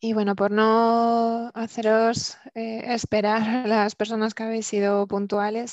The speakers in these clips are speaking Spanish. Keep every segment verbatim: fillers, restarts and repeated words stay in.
Y bueno, por no haceros eh, esperar las personas que habéis sido puntuales,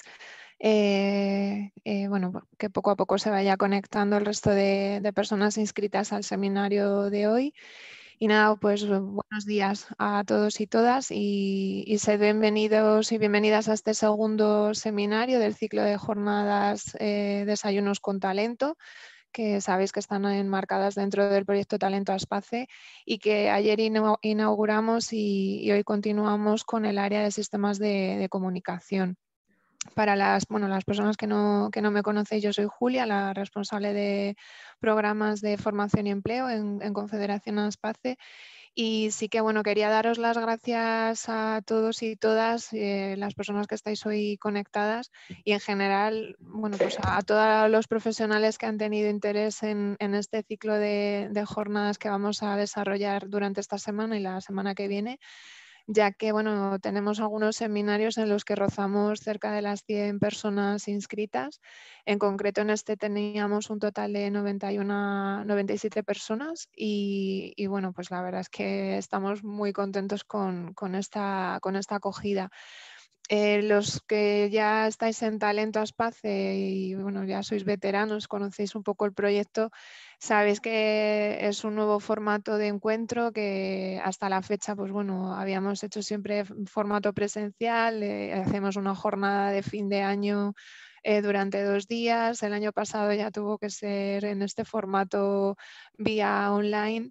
eh, eh, bueno, que poco a poco se vaya conectando el resto de, de personas inscritas al seminario de hoy. Y nada, pues buenos días a todos y todas y, y sed bienvenidos y bienvenidas a este segundo seminario del ciclo de jornadas eh, Desayunos con Talento, que sabéis que están enmarcadas dentro del proyecto Talento Aspace y que ayer inauguramos y, y hoy continuamos con el área de sistemas de, de comunicación. Para las, bueno, las personas que no, que no me conocéis, yo soy Julia, la responsable de programas de formación y empleo en, en Confederación Aspace. Y sí que bueno, quería daros las gracias a todos y todas eh, las personas que estáis hoy conectadas y en general, bueno, pues a, a todos los profesionales que han tenido interés en, en este ciclo de, de jornadas que vamos a desarrollar durante esta semana y la semana que viene, ya que bueno, tenemos algunos seminarios en los que rozamos cerca de las cien personas inscritas. En concreto en este teníamos un total de noventa y una, noventa y siete personas y, y bueno, pues la verdad es que estamos muy contentos con, con, esta, con esta acogida. Eh, los que ya estáis en Talento Aspace y bueno, ya sois veteranos, conocéis un poco el proyecto, sabéis que es un nuevo formato de encuentro que hasta la fecha, pues bueno, habíamos hecho siempre formato presencial, eh, hacemos una jornada de fin de año eh, durante dos días, el año pasado ya tuvo que ser en este formato vía online.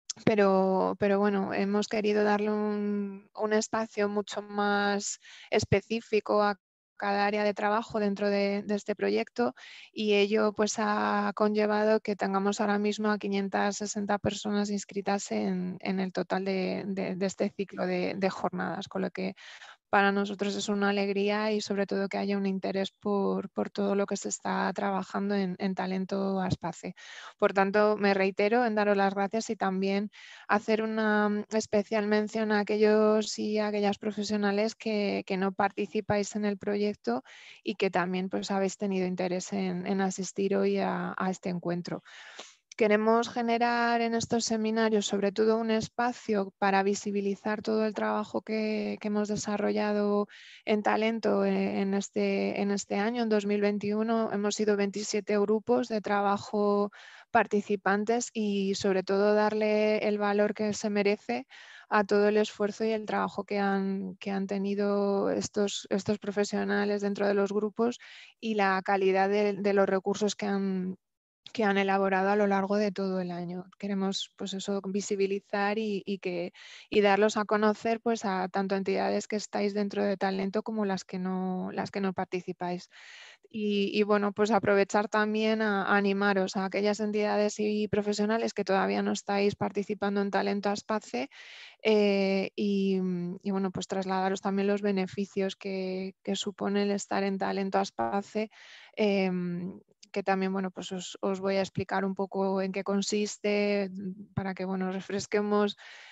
Pero, pero bueno, hemos querido darle un, un espacio mucho más específico a cada área de trabajo dentro de, de este proyecto y ello pues ha conllevado que tengamos ahora mismo a quinientas sesenta personas inscritas en, en el total de, de, de este ciclo de, de jornadas, con lo que para nosotros es una alegría y sobre todo que haya un interés por, por todo lo que se está trabajando en, en Talento Aspace. Por tanto, me reitero en daros las gracias y también hacer una especial mención a aquellos y a aquellas profesionales que, que no participáis en el proyecto y que también pues, habéis tenido interés en, en asistir hoy a, a este encuentro. Queremos generar en estos seminarios sobre todo un espacio para visibilizar todo el trabajo que, que hemos desarrollado en Talento en este, en este año, en dos mil veintiuno. Hemos sido veintisiete grupos de trabajo participantes y sobre todo darle el valor que se merece a todo el esfuerzo y el trabajo que han, que han tenido estos, estos profesionales dentro de los grupos y la calidad de, de los recursos que han que han elaborado a lo largo de todo el año. Queremos pues eso, visibilizar y, y, que, y darlos a conocer pues, a tanto entidades que estáis dentro de Talento como las que no, las que no participáis. Y, y bueno, pues aprovechar también a, a animaros a aquellas entidades y profesionales que todavía no estáis participando en Talento Aspace eh, y, y bueno, pues trasladaros también los beneficios que, que supone el estar en Talento Aspace. Eh, que también bueno, pues os, os, voy a explicar un poco en qué consiste para que bueno, refresquemos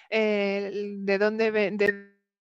eh, de dónde... De...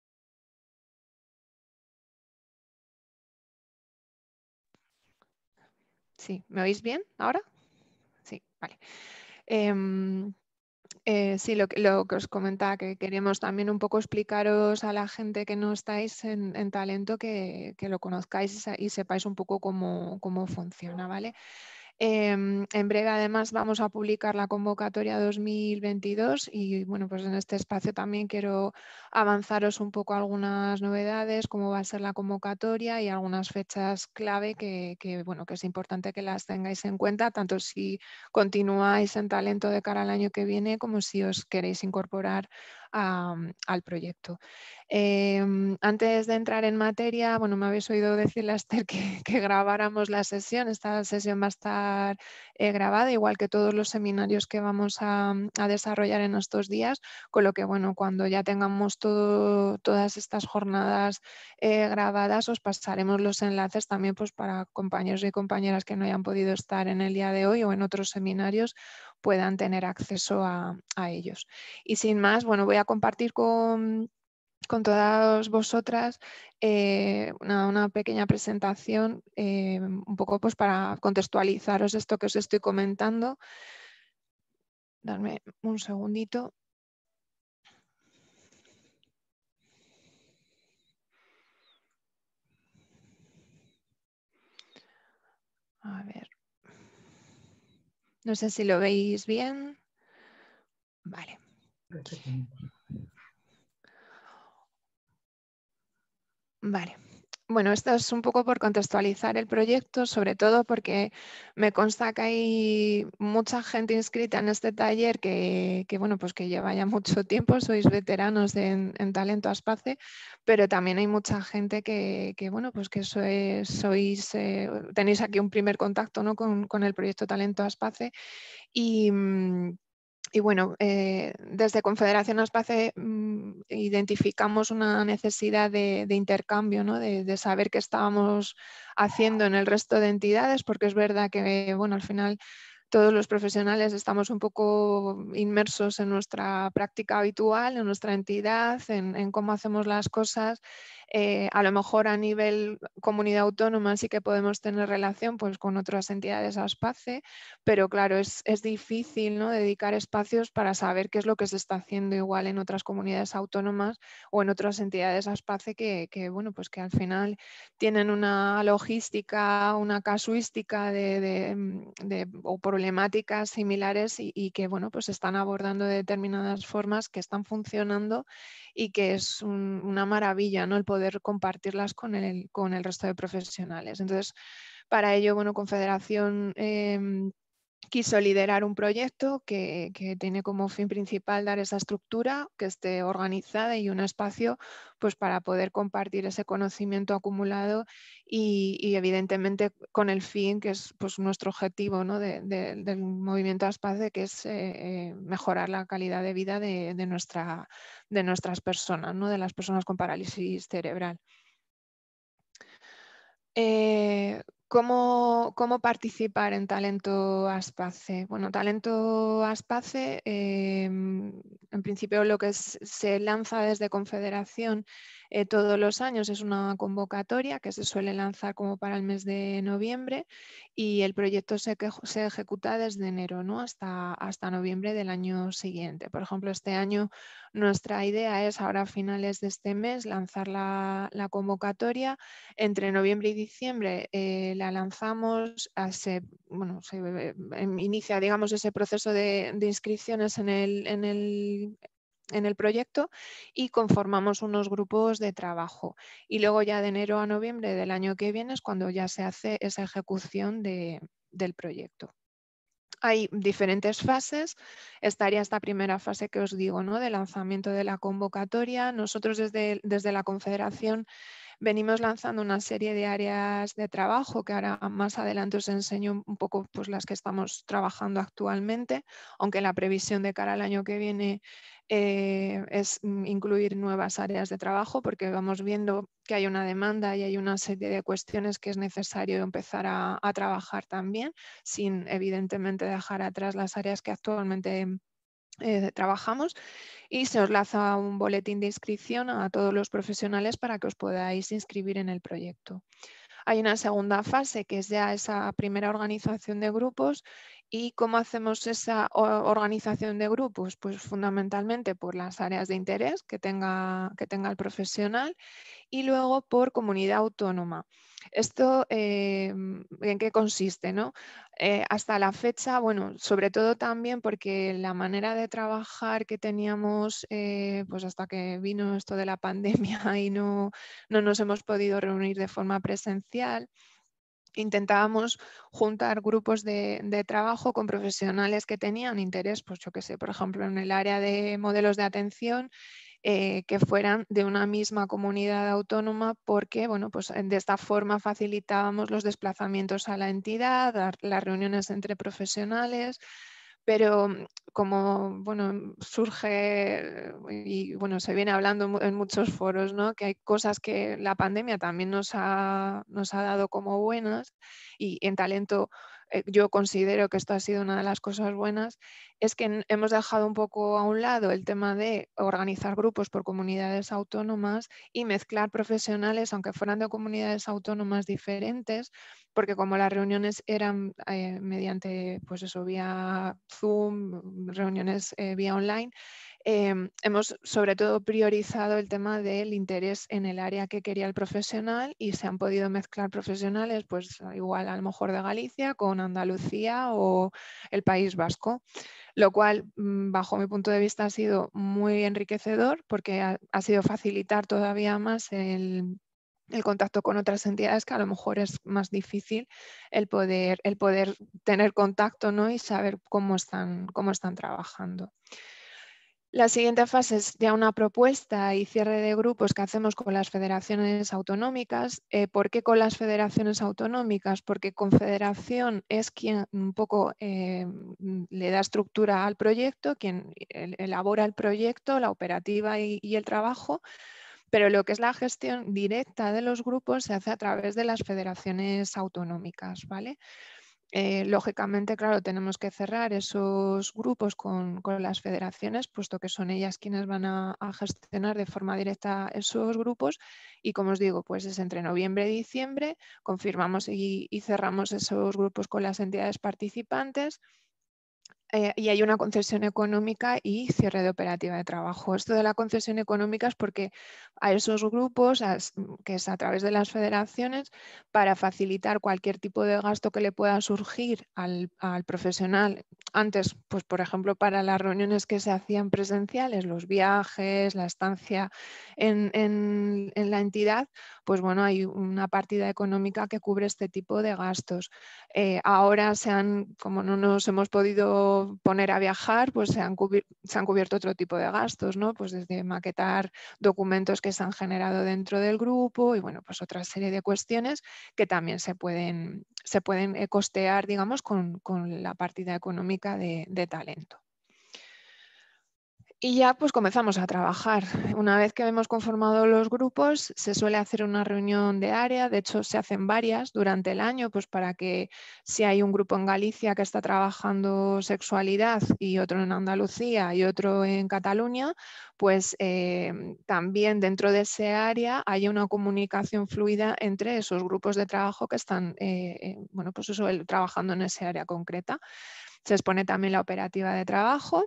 Sí, ¿me oís bien ahora? Sí, vale. Eh, Eh, sí, lo que, lo que os comentaba, que queremos también un poco explicaros a la gente que no estáis en, en Talento, que, que, lo conozcáis y, y sepáis un poco cómo, cómo funciona, ¿vale? Eh, en breve, además, vamos a publicar la convocatoria dos mil veintidós y, bueno, pues en este espacio también quiero avanzaros un poco algunas novedades, cómo va a ser la convocatoria y algunas fechas clave que, que, bueno, que es importante que las tengáis en cuenta, tanto si continuáis en Talento de cara al año que viene como si os queréis incorporar a, al proyecto. Eh, antes de entrar en materia, bueno, me habéis oído decirle a Esther que, que grabáramos la sesión. Esta sesión va a estar eh, grabada, igual que todos los seminarios que vamos a, a, desarrollar en estos días, con lo que, bueno, cuando ya tengamos todo, todas estas jornadas eh, grabadas, os pasaremos los enlaces también pues, para compañeros y compañeras que no hayan podido estar en el día de hoy o en otros seminarios puedan tener acceso a, a ellos. Y sin más, bueno, voy a compartir con con todas vosotras eh, una, una pequeña presentación eh, un poco pues para contextualizaros esto que os estoy comentando. Dadme un segundito. A ver. No sé si lo veis bien. Vale. Vale. Bueno, esto es un poco por contextualizar el proyecto, sobre todo porque me consta que hay mucha gente inscrita en este taller que, que, bueno, pues que lleva ya mucho tiempo, sois veteranos en, en Talento Aspace, pero también hay mucha gente que, que bueno, pues que sois, sois eh, tenéis aquí un primer contacto, ¿no? con, con el proyecto Talento Aspace y... Y bueno, eh, desde Confederación Aspace mmm, identificamos una necesidad de, de intercambio, ¿no? de, de saber qué estábamos haciendo en el resto de entidades, porque es verdad que bueno, al final todos los profesionales estamos un poco inmersos en nuestra práctica habitual, en nuestra entidad, en, en cómo hacemos las cosas. Eh, a lo mejor a nivel comunidad autónoma sí que podemos tener relación pues, con otras entidades Aspace, pero claro, es, es difícil, ¿no? dedicar espacios para saber qué es lo que se está haciendo igual en otras comunidades autónomas o en otras entidades Aspace que, que, bueno, pues que al final tienen una logística, una casuística de, de, de, o problemáticas similares y, y que bueno, pues están abordando de determinadas formas que están funcionando y que es un, una maravilla, ¿no? el poder compartirlas con el, con el resto de profesionales. Entonces, para ello, bueno, Confederación eh, quiso liderar un proyecto que, que tiene como fin principal dar esa estructura, que esté organizada y un espacio pues, para poder compartir ese conocimiento acumulado y, y evidentemente con el fin, que es pues, nuestro objetivo, ¿no? de, de, del movimiento Aspace, que es eh, mejorar la calidad de vida de, de, nuestra, de nuestras personas, ¿no? de las personas con parálisis cerebral. Eh, ¿cómo, ¿Cómo participar en Talento Aspace? Bueno, Talento Aspace, eh, en principio lo que es, se lanza desde Confederación eh, todos los años es una convocatoria que se suele lanzar como para el mes de noviembre y el proyecto se, que, se ejecuta desde enero, ¿no? hasta, hasta noviembre del año siguiente. Por ejemplo, este año nuestra idea es ahora a finales de este mes lanzar la, la convocatoria. Entre noviembre y diciembre eh, la lanzamos, se, bueno, se eh, inicia digamos, ese proceso de, de inscripciones en el, en, el, en el proyecto y conformamos unos grupos de trabajo. Y luego ya de enero a noviembre del año que viene es cuando ya se hace esa ejecución de, del proyecto. Hay diferentes fases. Estaría esta primera fase que os digo, ¿no? de lanzamiento de la convocatoria. Nosotros desde, desde la Confederación venimos lanzando una serie de áreas de trabajo que ahora más adelante os enseño un poco pues, las que estamos trabajando actualmente, aunque la previsión de cara al año que viene eh, es incluir nuevas áreas de trabajo porque vamos viendo que hay una demanda y hay una serie de cuestiones que es necesario empezar a, a trabajar también, sin evidentemente dejar atrás las áreas que actualmente eh, trabajamos. Y se os lanza un boletín de inscripción a todos los profesionales para que os podáis inscribir en el proyecto. Hay una segunda fase que es ya esa primera organización de grupos. ¿Y cómo hacemos esa organización de grupos? Pues fundamentalmente por las áreas de interés que tenga, que tenga el profesional y luego por comunidad autónoma. ¿Esto eh, en qué consiste? ¿no? Eh, hasta la fecha, bueno, sobre todo también porque la manera de trabajar que teníamos, eh, pues hasta que vino esto de la pandemia y no, no nos hemos podido reunir de forma presencial, intentábamos juntar grupos de, de trabajo con profesionales que tenían interés, pues yo qué sé, por ejemplo, en el área de modelos de atención, Eh, que fueran de una misma comunidad autónoma porque bueno, pues de esta forma facilitábamos los desplazamientos a la entidad, las reuniones entre profesionales, pero como bueno, surge y bueno, se viene hablando en muchos foros, ¿no? que hay cosas que la pandemia también nos ha, nos ha dado como buenas y en Talento eh, yo considero que esto ha sido una de las cosas buenas, es que hemos dejado un poco a un lado el tema de organizar grupos por comunidades autónomas y mezclar profesionales, aunque fueran de comunidades autónomas diferentes, porque como las reuniones eran eh, mediante, pues eso, vía Zoom, reuniones eh, vía online, Eh, hemos sobre todo priorizado el tema del interés en el área que quería el profesional y se han podido mezclar profesionales, pues igual a lo mejor de Galicia con Andalucía o el País Vasco, lo cual bajo mi punto de vista ha sido muy enriquecedor porque ha, ha sido facilitar todavía más el, el contacto con otras entidades que a lo mejor es más difícil el poder, el poder tener contacto, ¿no? Y saber cómo están, cómo están trabajando. La siguiente fase es ya una propuesta y cierre de grupos que hacemos con las federaciones autonómicas. Eh, ¿Por qué con las federaciones autonómicas? Porque Confederación es quien un poco eh, le da estructura al proyecto, quien elabora el proyecto, la operativa y, y el trabajo, pero lo que es la gestión directa de los grupos se hace a través de las federaciones autonómicas, ¿vale? Eh, lógicamente, claro, tenemos que cerrar esos grupos con, con las federaciones, puesto que son ellas quienes van a, a gestionar de forma directa esos grupos. Y como os digo, pues es entre noviembre y diciembre, confirmamos y, y cerramos esos grupos con las entidades participantes. Eh, y hay una concesión económica y cierre de operativa de trabajo. Esto de la concesión económica es porque a esos grupos, a, que es a través de las federaciones, para facilitar cualquier tipo de gasto que le pueda surgir al, al profesional. Antes, pues por ejemplo, para las reuniones que se hacían presenciales, los viajes, la estancia en, en, en la entidad, pues bueno, hay una partida económica que cubre este tipo de gastos. Eh, ahora se han, como no nos hemos podido poner a viajar, pues se han, se han cubierto otro tipo de gastos, ¿no? Pues desde maquetar documentos que se han generado dentro del grupo y bueno, pues otra serie de cuestiones que también se pueden, se pueden costear, digamos, con, con la partida económica de, de talento. Y ya pues comenzamos a trabajar. Una vez que hemos conformado los grupos, se suele hacer una reunión de área, de hecho se hacen varias durante el año, pues para que si hay un grupo en Galicia que está trabajando sexualidad y otro en Andalucía y otro en Cataluña, pues eh, también dentro de ese área haya una comunicación fluida entre esos grupos de trabajo que están eh, bueno, pues eso, trabajando en ese área concreta. Se expone también la operativa de trabajo.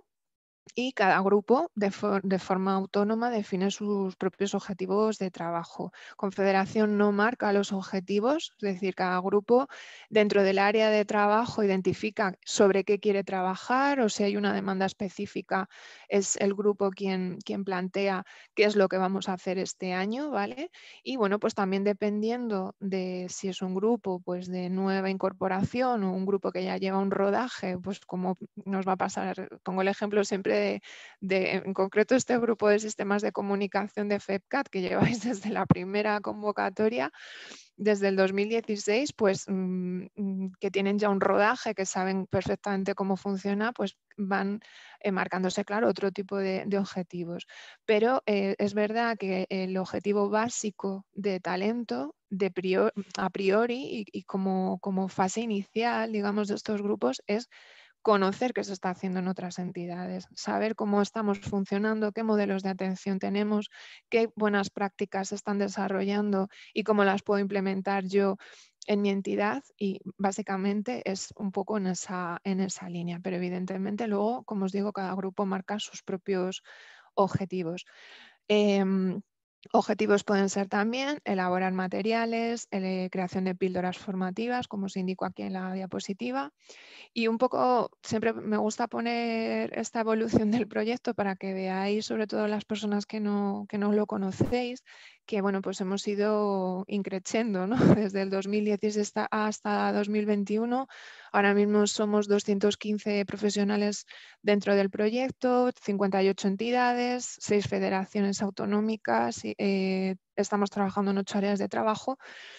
Y cada grupo de, for de, forma autónoma define sus propios objetivos de trabajo. Confederación no marca los objetivos, es decir, cada grupo dentro del área de trabajo identifica sobre qué quiere trabajar o si hay una demanda específica es el grupo quien, quien plantea qué es lo que vamos a hacer este año, ¿vale? Y bueno, pues también dependiendo de si es un grupo pues de nueva incorporación o un grupo que ya lleva un rodaje, pues como nos va a pasar, pongo el ejemplo siempre De, de, en concreto este grupo de sistemas de comunicación de FEPCAT que lleváis desde la primera convocatoria, desde el dos mil dieciséis, pues mmm, que tienen ya un rodaje, que saben perfectamente cómo funciona, pues van eh, marcándose, claro, otro tipo de, de objetivos. Pero eh, es verdad que el objetivo básico de talento de priori, a priori y, y como, como fase inicial, digamos, de estos grupos es conocer qué se está haciendo en otras entidades, saber cómo estamos funcionando, qué modelos de atención tenemos, qué buenas prácticas se están desarrollando y cómo las puedo implementar yo en mi entidad, y básicamente es un poco en esa, en esa línea, pero evidentemente luego, como os digo, cada grupo marca sus propios objetivos. Eh, Objetivos pueden ser también elaborar materiales, eh, creación de píldoras formativas, como os indico aquí en la diapositiva. Y un poco, siempre me gusta poner esta evolución del proyecto para que veáis, sobre todo las personas que no, que no lo conocéis, que bueno, pues hemos ido increciendo, ¿no? Desde el dos mil dieciséis hasta, hasta dos mil veintiuno. Ahora mismo somos doscientos quince profesionales dentro del proyecto, cincuenta y ocho entidades, seis federaciones autonómicas, y, eh, estamos trabajando en ocho áreas de trabajo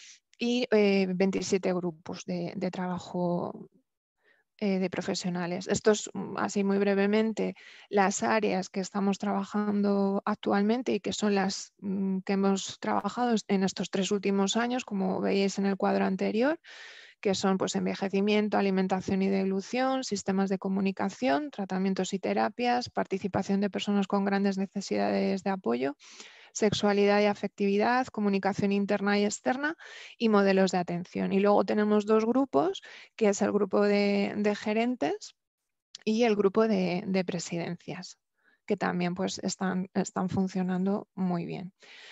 y eh, veintisiete grupos de, de trabajo eh, de profesionales. Esto es así muy brevemente las áreas que estamos trabajando actualmente y que son las mm, que hemos trabajado en estos tres últimos años, como veis en el cuadro anterior, que son pues, envejecimiento, alimentación y devolución, sistemas de comunicación, tratamientos y terapias, participación de personas con grandes necesidades de apoyo, sexualidad y afectividad, comunicación interna y externa y modelos de atención. Y luego tenemos dos grupos, que es el grupo de, de gerentes y el grupo de, de presidencias. que también pues, están, están funcionando muy bien.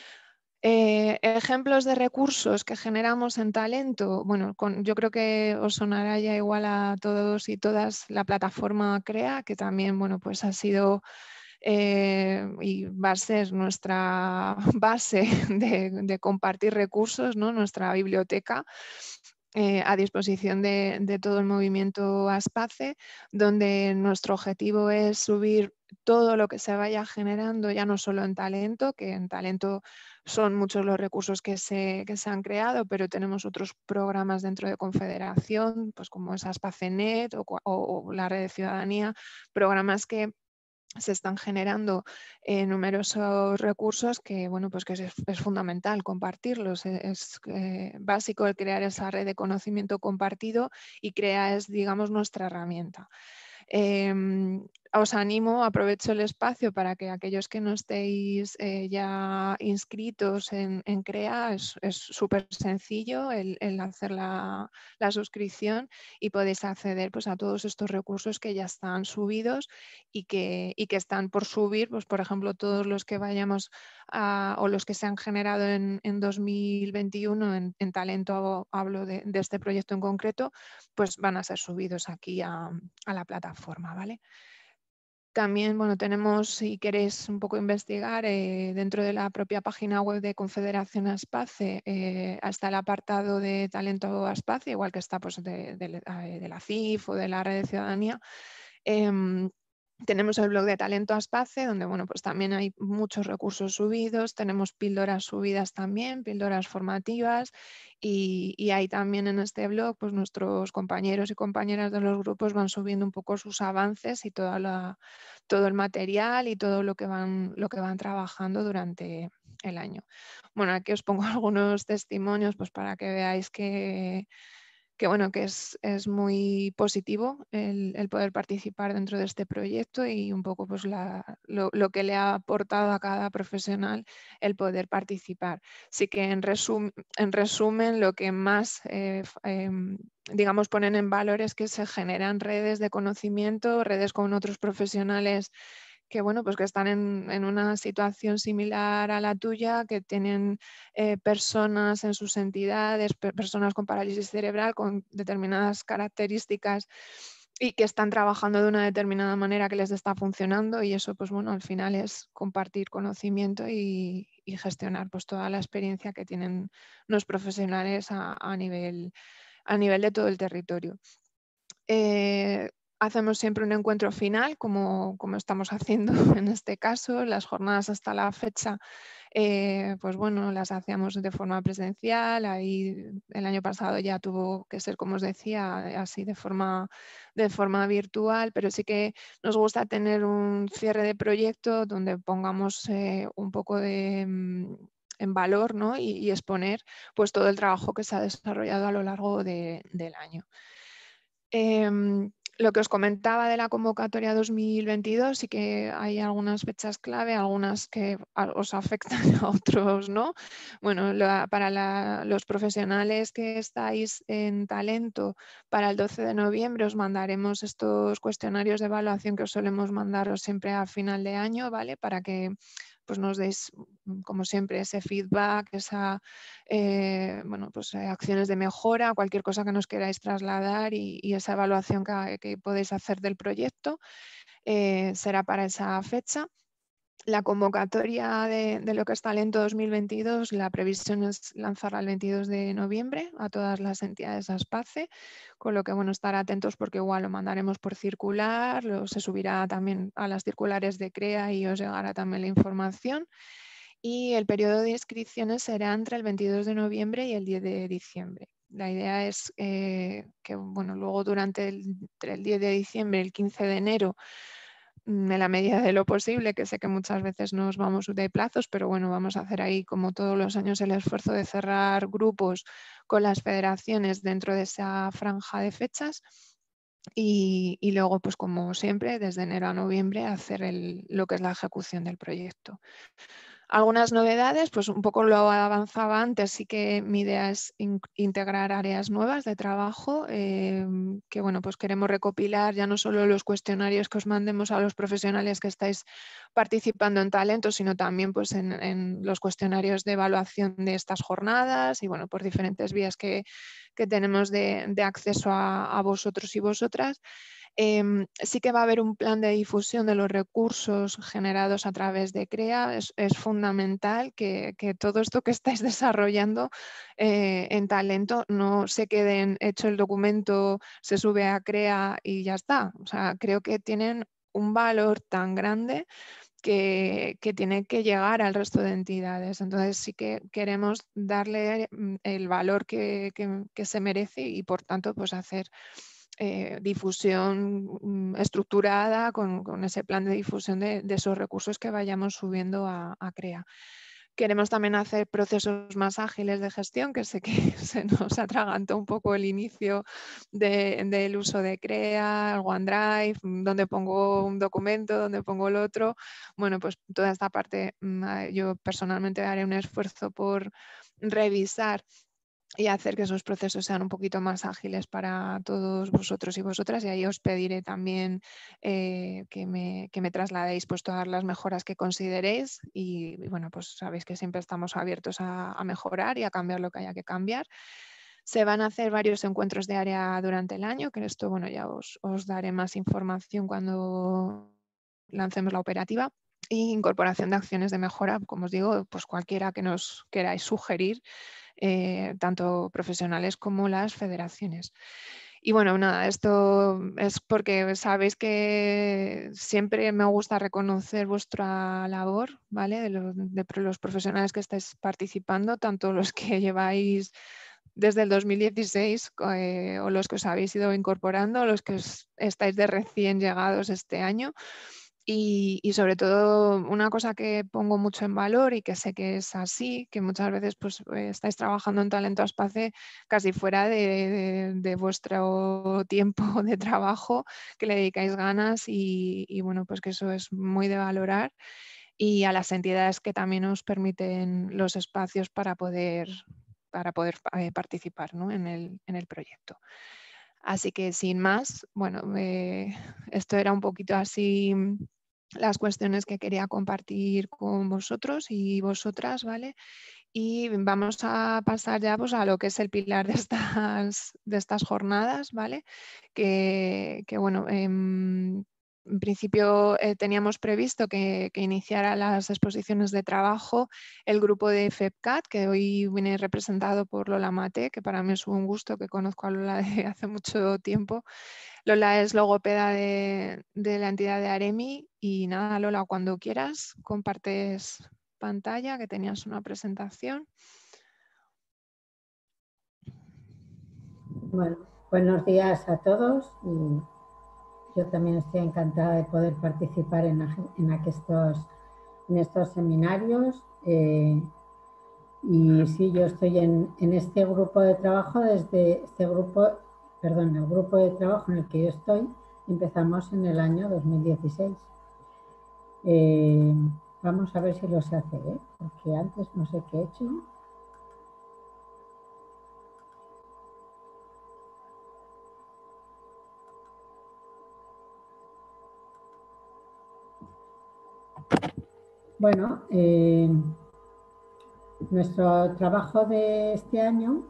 Eh, ejemplos de recursos que generamos en Talento. Bueno, con, yo creo que os sonará ya igual a todos y todas la plataforma CREA, que también bueno, pues ha sido eh, y va a ser nuestra base de, de compartir recursos, ¿no? Nuestra biblioteca. Eh, a disposición de, de todo el movimiento ASPACE, donde nuestro objetivo es subir todo lo que se vaya generando, ya no solo en Talento, que en Talento son muchos los recursos que se, que se han creado, pero tenemos otros programas dentro de Confederación, pues como es ASPACENet o, o, o la Red de Ciudadanía, programas que se están generando eh, numerosos recursos que, bueno, pues que es, es fundamental compartirlos. Es, es eh, básico el crear esa red de conocimiento compartido y CREA es, digamos, nuestra herramienta. Eh, os animo, aprovecho el espacio para que aquellos que no estéis eh, ya inscritos en, en CREA, es súper sencillo el, el hacer la, la suscripción y podéis acceder pues, a todos estos recursos que ya están subidos y que, y que están por subir, pues, por ejemplo, todos los que vayamos a, o los que se han generado en, en dos mil veintiuno en, en Talento, hablo de, de este proyecto en concreto, pues van a ser subidos aquí a, a la plataforma, ¿vale? También, bueno, tenemos, si queréis un poco investigar, eh, dentro de la propia página web de Confederación ASPACE, eh, hasta el apartado de Talento ASPACE, igual que está pues, de, de, de la C I F o de la Red de Ciudadanía. Eh, Tenemos el blog de Talento ASPACE, donde bueno, pues también hay muchos recursos subidos, tenemos píldoras subidas también, píldoras formativas, y, y ahí también en este blog pues nuestros compañeros y compañeras de los grupos van subiendo un poco sus avances y toda la, todo el material y todo lo que, van, lo que van trabajando durante el año. Bueno, aquí os pongo algunos testimonios pues para que veáis que que bueno, que es, es muy positivo el, el poder participar dentro de este proyecto y un poco pues la, lo, lo que le ha aportado a cada profesional el poder participar. Sí que en, resum, en resumen lo que más eh, eh, digamos ponen en valor es que se generan redes de conocimiento, redes con otros profesionales que, bueno, pues que están en, en una situación similar a la tuya, que tienen eh, personas en sus entidades, pe personas con parálisis cerebral, con determinadas características y que están trabajando de una determinada manera que les está funcionando, y eso, pues bueno, al final es compartir conocimiento y, y gestionar pues toda la experiencia que tienen los profesionales a, a, nivel, a nivel de todo el territorio. Eh, Hacemos siempre un encuentro final, como, como estamos haciendo en este caso. Las jornadas hasta la fecha, eh, pues bueno, las hacíamos de forma presencial. Ahí el año pasado ya tuvo que ser, como os decía, así de forma, de forma virtual, pero sí que nos gusta tener un cierre de proyecto donde pongamos eh, un poco de... en valor, ¿no? y, y exponer pues, todo el trabajo que se ha desarrollado a lo largo de, del año. Eh, lo que os comentaba de la convocatoria dos mil veintidós, sí que hay algunas fechas clave, algunas que os afectan, a otros no. Bueno, la, para la, los profesionales que estáis en Talento, para el doce de noviembre os mandaremos estos cuestionarios de evaluación que os solemos mandaros siempre a final de año, ¿vale? Para que pues nos deis, como siempre, ese feedback, esa, eh, bueno, pues, eh, acciones de mejora, cualquier cosa que nos queráis trasladar y, y esa evaluación que, que podéis hacer del proyecto eh, será para esa fecha. La convocatoria de, de lo que es Talento dos mil veintidós, la previsión es lanzarla el veintidós de noviembre a todas las entidades ASPACE, con lo que bueno, estar atentos porque igual lo mandaremos por circular, lo, se subirá también a las circulares de CREA y os llegará también la información. Y el periodo de inscripciones será entre el veintidós de noviembre y el diez de diciembre. La idea es eh, que bueno, luego durante el, entre el diez de diciembre y el quince de enero, en la medida de lo posible, que sé que muchas veces nos vamos de plazos, pero bueno, vamos a hacer ahí como todos los años el esfuerzo de cerrar grupos con las federaciones dentro de esa franja de fechas y, y luego, pues como siempre, desde enero a noviembre hacer el, lo que es la ejecución del proyecto. Algunas novedades, pues un poco lo avanzaba antes, sí que mi idea es in integrar áreas nuevas de trabajo, eh, que bueno, pues queremos recopilar ya no solo los cuestionarios que os mandemos a los profesionales que estáis participando en Talento, sino también pues en, en los cuestionarios de evaluación de estas jornadas y bueno, por diferentes vías que, que tenemos de, de acceso a, a vosotros y vosotras. Eh, sí que va a haber un plan de difusión de los recursos generados a través de CREA. Es, es fundamental que, que todo esto que estáis desarrollando eh, en Talento no se quede en hecho el documento, se sube a CREA y ya está. O sea, creo que tienen un valor tan grande que, que tiene que llegar al resto de entidades. Entonces sí que queremos darle el valor que, que, que se merece y por tanto pues hacer Eh, difusión estructurada con, con ese plan de difusión de, de esos recursos que vayamos subiendo a, a CREA. Queremos también hacer procesos más ágiles de gestión, que sé que se nos atragantó un poco el inicio de, del uso de CREA, el OneDrive, donde pongo un documento, donde pongo el otro. Bueno, pues toda esta parte yo personalmente haré un esfuerzo por revisar y hacer que esos procesos sean un poquito más ágiles para todos vosotros y vosotras, y ahí os pediré también eh, que, me, que me trasladéis pues todas las mejoras que consideréis y, y bueno, pues sabéis que siempre estamos abiertos a, a mejorar y a cambiar lo que haya que cambiar. Se van a hacer varios encuentros de área durante el año, que esto bueno, ya os, os daré más información cuando lancemos la operativa. Y incorporación de acciones de mejora, como os digo, pues cualquiera que nos queráis sugerir, eh, tanto profesionales como las federaciones. Y bueno, nada, esto es porque sabéis que siempre me gusta reconocer vuestra labor, ¿vale? De los, de los profesionales que estáis participando, tanto los que lleváis desde el dos mil dieciséis eh, o los que os habéis ido incorporando, los que os, estáis de recién llegados este año. Y, y sobre todo una cosa que pongo mucho en valor y que sé que es así, que muchas veces pues, estáis trabajando en Talento Aspace casi fuera de, de, de vuestro tiempo de trabajo, que le dedicáis ganas y, y bueno, pues que eso es muy de valorar, y a las entidades que también os permiten los espacios para poder, para poder eh, participar, ¿no? en, el, en el proyecto. Así que sin más, bueno, eh, esto era un poquito así las cuestiones que quería compartir con vosotros y vosotras, ¿vale? Y vamos a pasar ya pues, a lo que es el pilar de estas, de estas jornadas, ¿vale? Que, que bueno, eh, en principio eh, teníamos previsto que, que iniciara las exposiciones de trabajo el grupo de FEPCAT, que hoy viene representado por Lola Mate, que para mí es un gusto, que conozco a Lola de hace mucho tiempo. Lola es logopeda de, de la entidad de AREMI y nada, Lola, cuando quieras compartes pantalla, que tenías una presentación. Bueno, buenos días a todos. Y yo también estoy encantada de poder participar en, en, estos, en estos seminarios. Eh, y sí, yo estoy en, en este grupo de trabajo desde este grupo, perdón, el grupo de trabajo en el que yo estoy, empezamos en el año dos mil dieciséis. Eh, vamos a ver si lo se hace, ¿eh? Porque antes no sé qué he hecho. Bueno, eh, nuestro trabajo de este año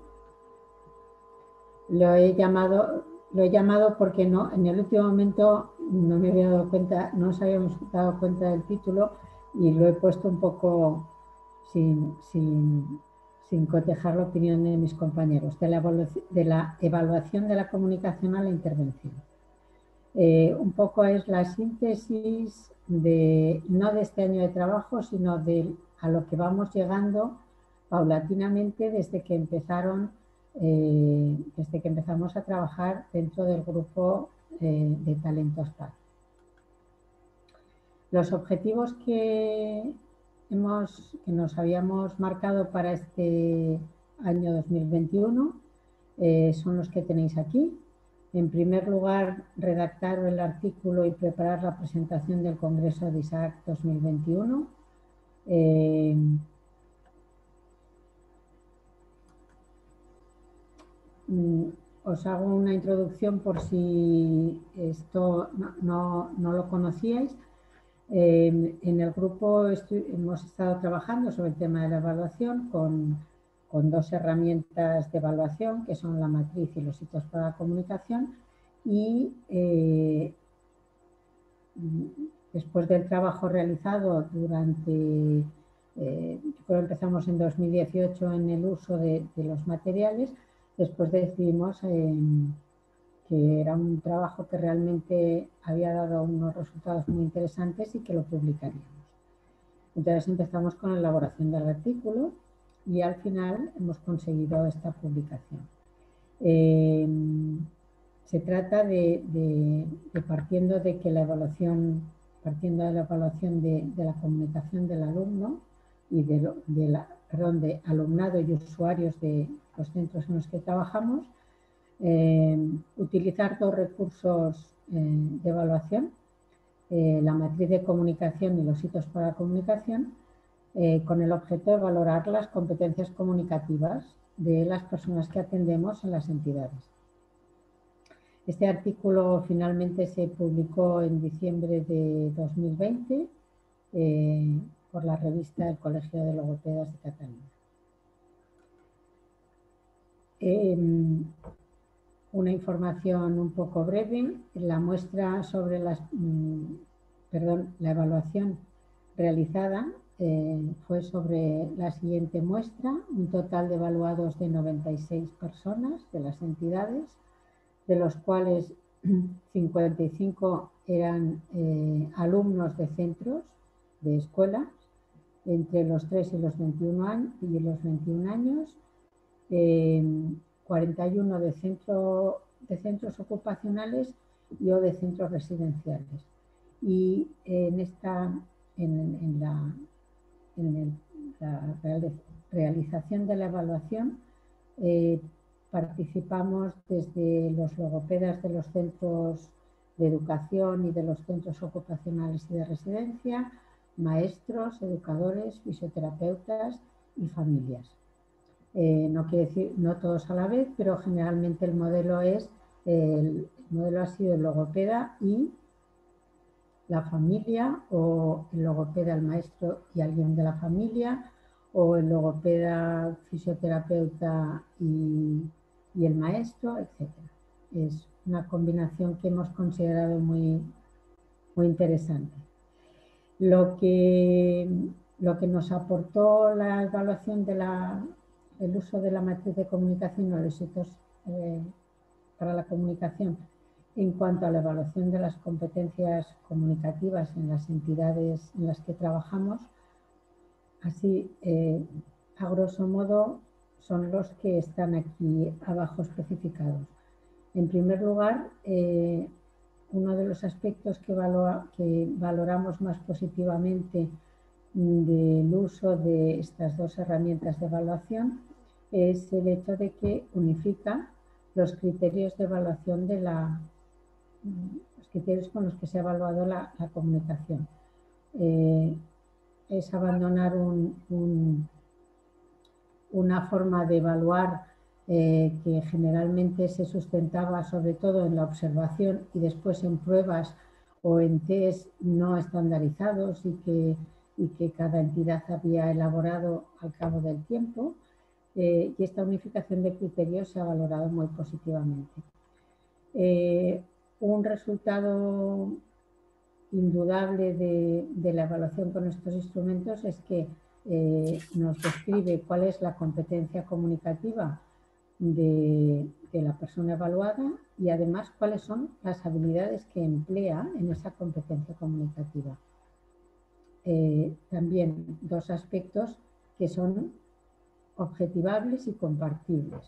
lo he llamado, lo he llamado porque no, en el último momento no me había dado cuenta, no nos habíamos dado cuenta del título y lo he puesto un poco sin, sin, sin cotejar la opinión de mis compañeros, de la, de la evaluación de la comunicación a la intervención. Eh, un poco es la síntesis de, no de este año de trabajo, sino de a lo que vamos llegando paulatinamente desde que empezaron, eh, desde que empezamos a trabajar dentro del grupo eh, de Talento Aspace. Los objetivos que, hemos, que nos habíamos marcado para este año dos mil veintiuno eh, son los que tenéis aquí. En primer lugar, redactar el artículo y preparar la presentación del Congreso de ISAAC dos mil veintiuno. Eh, os hago una introducción por si esto no, no, no lo conocíais. Eh, en el grupo hemos estado trabajando sobre el tema de la evaluación con, con dos herramientas de evaluación, que son la matriz y los hitos para la comunicación, y eh, después del trabajo realizado durante, eh, yo creo que empezamos en dos mil dieciocho en el uso de, de los materiales, después decidimos eh, que era un trabajo que realmente había dado unos resultados muy interesantes y que lo publicaríamos. Entonces empezamos con la elaboración del artículo y al final hemos conseguido esta publicación. Eh, se trata de, de, de partiendo de que la evaluación, partiendo de la evaluación de, de la comunicación del alumno y de, lo, de, la, perdón, de alumnado y usuarios de los centros en los que trabajamos, eh, utilizar dos recursos eh, de evaluación, eh, la matriz de comunicación y los hitos para la comunicación, eh, con el objeto de valorar las competencias comunicativas de las personas que atendemos en las entidades. Este artículo finalmente se publicó en diciembre de dos mil veinte eh, por la revista del Colegio de Logopedas de Cataluña. Eh, una información un poco breve, la muestra sobre las, mmm, perdón, la evaluación realizada eh, fue sobre la siguiente muestra, un total de evaluados de noventa y seis personas de las entidades, de los cuales cincuenta y cinco eran eh, alumnos de centros, de escuelas, entre los tres y los veintiún años, y los veintiún años eh, cuarenta y uno de, centro, de centros ocupacionales y o de centros residenciales. Y en esta, en, en la, en el, la realización de la evaluación, eh, participamos desde los logopedas de los centros de educación y de los centros ocupacionales y de residencia, maestros, educadores, fisioterapeutas y familias. Eh, no quiere decir no todos a la vez, pero generalmente el modelo es, eh, el modelo ha sido el logopeda y la familia, o el logopeda, el maestro y alguien de la familia, o el logopeda, fisioterapeuta y, y el maestro, etcétera. Es una combinación que hemos considerado muy, muy interesante. Lo que, lo que nos aportó la evaluación de la, el uso de la matriz de comunicación o los hitos eh, para la comunicación en cuanto a la evaluación de las competencias comunicativas en las entidades en las que trabajamos, así eh, a grosso modo son los que están aquí abajo especificados. En primer lugar, eh, uno de los aspectos que, valora, que valoramos más positivamente del uso de estas dos herramientas de evaluación es el hecho de que unifica los criterios de evaluación de la, los criterios con los que se ha evaluado la, la comunicación. Eh, es abandonar un, un, una forma de evaluar eh, que generalmente se sustentaba sobre todo en la observación y después en pruebas o en test no estandarizados y que, y que cada entidad había elaborado al cabo del tiempo. Eh, y esta unificación de criterios se ha valorado muy positivamente. Eh, un resultado indudable de, de la evaluación con estos instrumentos es que eh, nos describe cuál es la competencia comunicativa de, de la persona evaluada y además cuáles son las habilidades que emplea en esa competencia comunicativa. Eh, también dos aspectos que son objetivables y compartibles.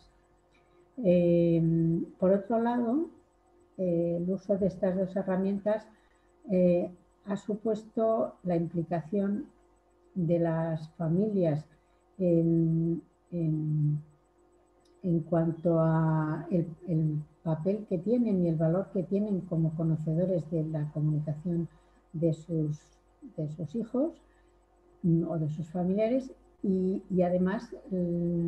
Eh, por otro lado, eh, el uso de estas dos herramientas eh, ha supuesto la implicación de las familias en, en, en cuanto a el, el papel que tienen y el valor que tienen como conocedores de la comunicación de sus, de sus hijos, mm, o de sus familiares y, y además, mm,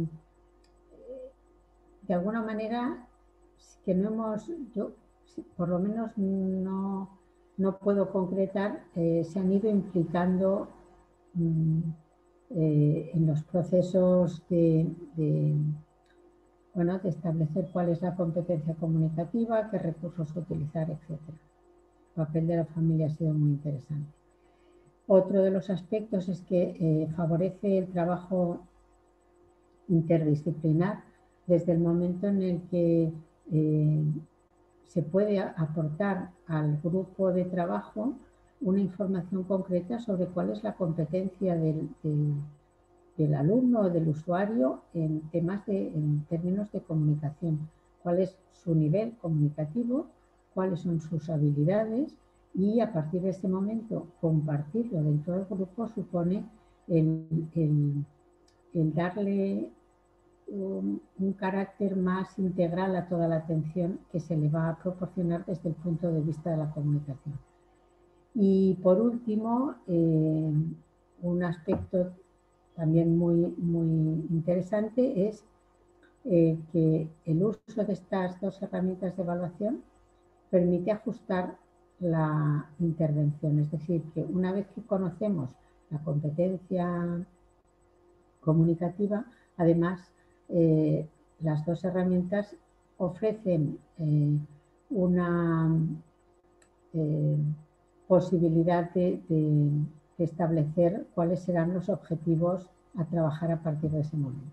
de alguna manera, que no hemos, yo por lo menos no, no puedo concretar, eh, se han ido implicando mm, eh, en los procesos de, de, bueno, de establecer cuál es la competencia comunicativa, qué recursos utilizar, etcétera. El papel de la familia ha sido muy interesante. Otro de los aspectos es que eh, favorece el trabajo interdisciplinar desde el momento en el que eh, se puede aportar al grupo de trabajo una información concreta sobre cuál es la competencia del, del, del alumno o del usuario en temas de, en términos de comunicación, cuál es su nivel comunicativo, cuáles son sus habilidades y a partir de ese momento compartirlo dentro del grupo supone el, el, el darle un, un carácter más integral a toda la atención que se le va a proporcionar desde el punto de vista de la comunicación. Y por último, eh, un aspecto también muy, muy interesante es eh, que el uso de estas dos herramientas de evaluación permite ajustar la intervención. Es decir, que una vez que conocemos la competencia comunicativa, además, eh, las dos herramientas ofrecen eh, una eh, posibilidad de, de, de establecer cuáles serán los objetivos a trabajar a partir de ese momento.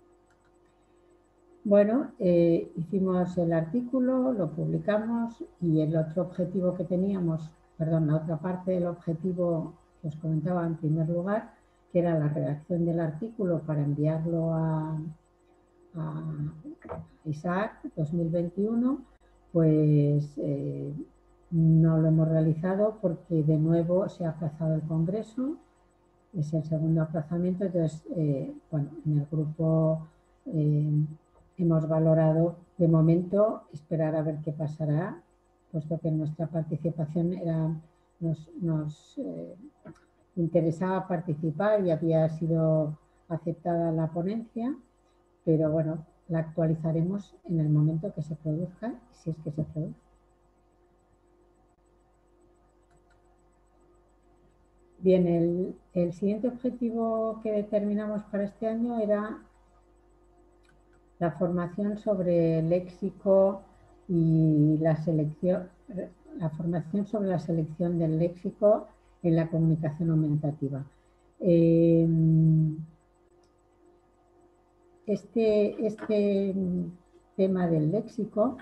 Bueno, eh, hicimos el artículo, lo publicamos y el otro objetivo que teníamos, perdón, la otra parte del objetivo que os comentaba en primer lugar, que era la redacción del artículo para enviarlo a, a ISAAC dos mil veintiuno, pues eh, no lo hemos realizado porque de nuevo se ha aplazado el Congreso, es el segundo aplazamiento, entonces, eh, bueno, en el grupo eh, hemos valorado de momento esperar a ver qué pasará, puesto que nuestra participación era, nos, nos eh, interesaba participar y había sido aceptada la ponencia, pero bueno, la actualizaremos en el momento que se produzca, si es que se produce. Bien, el, el siguiente objetivo que determinamos para este año era la formación sobre el léxico y la selección, la formación sobre la selección del léxico en la comunicación aumentativa. Eh, este, este tema del léxico,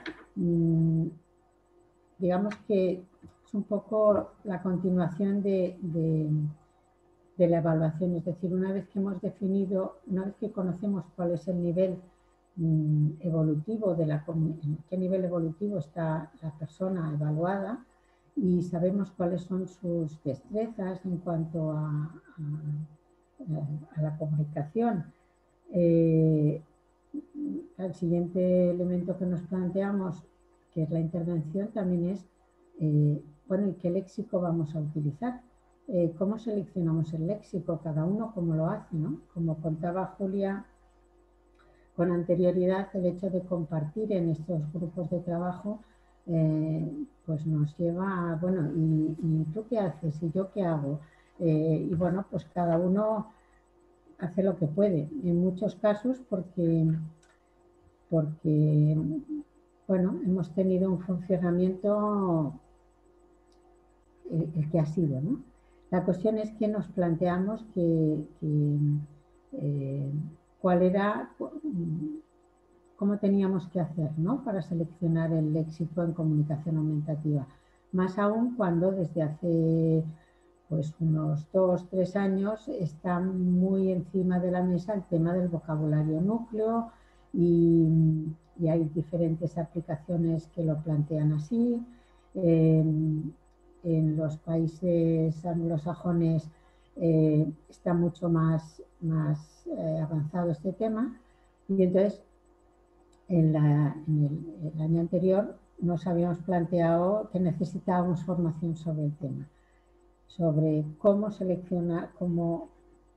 digamos que es un poco la continuación de, de, de la evaluación, es decir, una vez que hemos definido, una vez que conocemos cuál es el nivel evolutivo de la en qué nivel evolutivo está la persona evaluada y sabemos cuáles son sus destrezas en cuanto a, a, a la comunicación. Eh, el siguiente elemento que nos planteamos, que es la intervención, también es, eh, bueno, ¿y qué léxico vamos a utilizar? Eh, ¿Cómo seleccionamos el léxico? Cada uno cómo lo hace, ¿no? Como contaba Julia con anterioridad, el hecho de compartir en estos grupos de trabajo eh, pues nos lleva a, bueno, ¿y, ¿y tú qué haces? ¿Y yo qué hago? Eh, y bueno, pues cada uno hace lo que puede, en muchos casos porque, porque bueno, hemos tenido un funcionamiento el, el que ha sido, ¿no? La cuestión es que nos planteamos que, que eh, cuál era, cómo teníamos que hacer, ¿no?, para seleccionar el léxico en comunicación aumentativa. Más aún cuando desde hace pues unos dos, tres años está muy encima de la mesa el tema del vocabulario núcleo y, y hay diferentes aplicaciones que lo plantean así. Eh, en los países anglosajones eh, está mucho más, más eh, avanzado este tema y entonces en, la, en el, el año anterior nos habíamos planteado que necesitábamos formación sobre el tema, sobre cómo seleccionar, cómo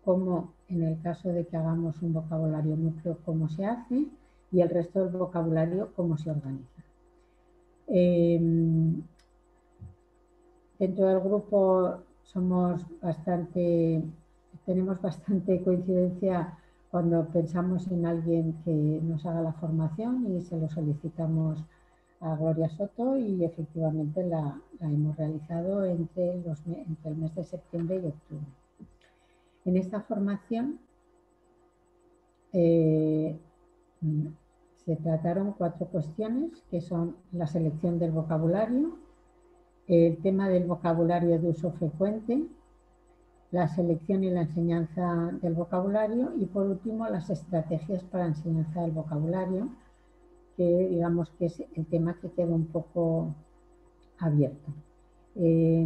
cómo, en el caso de que hagamos un vocabulario núcleo, cómo se hace, y el resto del vocabulario, cómo se organiza. Eh, dentro del grupo somos bastante, tenemos bastante coincidencia cuando pensamos en alguien que nos haga la formación y se lo solicitamos a Gloria Soto, y efectivamente la, la hemos realizado entre, los, entre el mes de septiembre y octubre. En esta formación eh, se trataron cuatro cuestiones, que son la selección del vocabulario, el tema del vocabulario de uso frecuente, la selección y la enseñanza del vocabulario, y por último las estrategias para enseñanza del vocabulario, que digamos que es el tema que queda un poco abierto. Eh,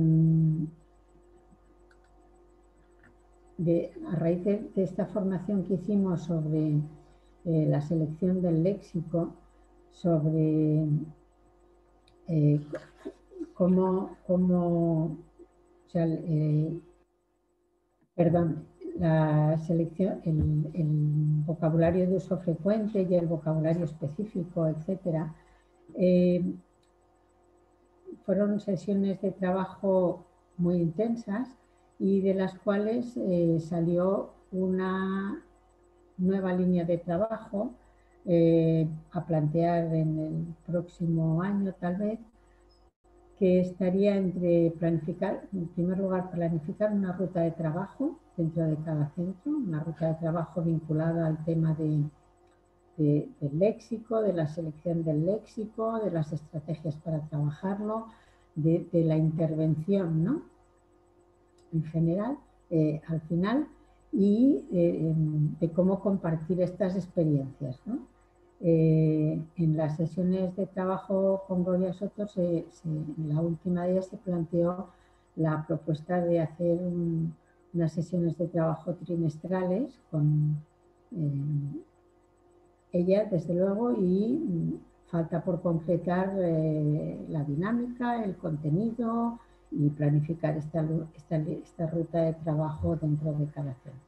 de, a raíz de, de esta formación que hicimos sobre eh, la selección del léxico, sobre eh, cómo, cómo o sea, eh, perdón, la selección, el, el vocabulario de uso frecuente y el vocabulario específico, etcétera, eh, fueron sesiones de trabajo muy intensas y de las cuales eh, salió una nueva línea de trabajo eh, a plantear en el próximo año tal vez, que estaría entre planificar, en primer lugar, planificar una ruta de trabajo dentro de cada centro, una ruta de trabajo vinculada al tema de, de, del léxico, de la selección del léxico, de las estrategias para trabajarlo, de, de la intervención, ¿no? En general, eh, al final, y eh, de cómo compartir estas experiencias, ¿no? Eh, en las sesiones de trabajo con Gloria Soto, se, se, en la última de ellas se planteó la propuesta de hacer un, unas sesiones de trabajo trimestrales con eh, ella, desde luego, y falta por completar eh, la dinámica, el contenido y planificar esta, esta, esta ruta de trabajo dentro de cada centro.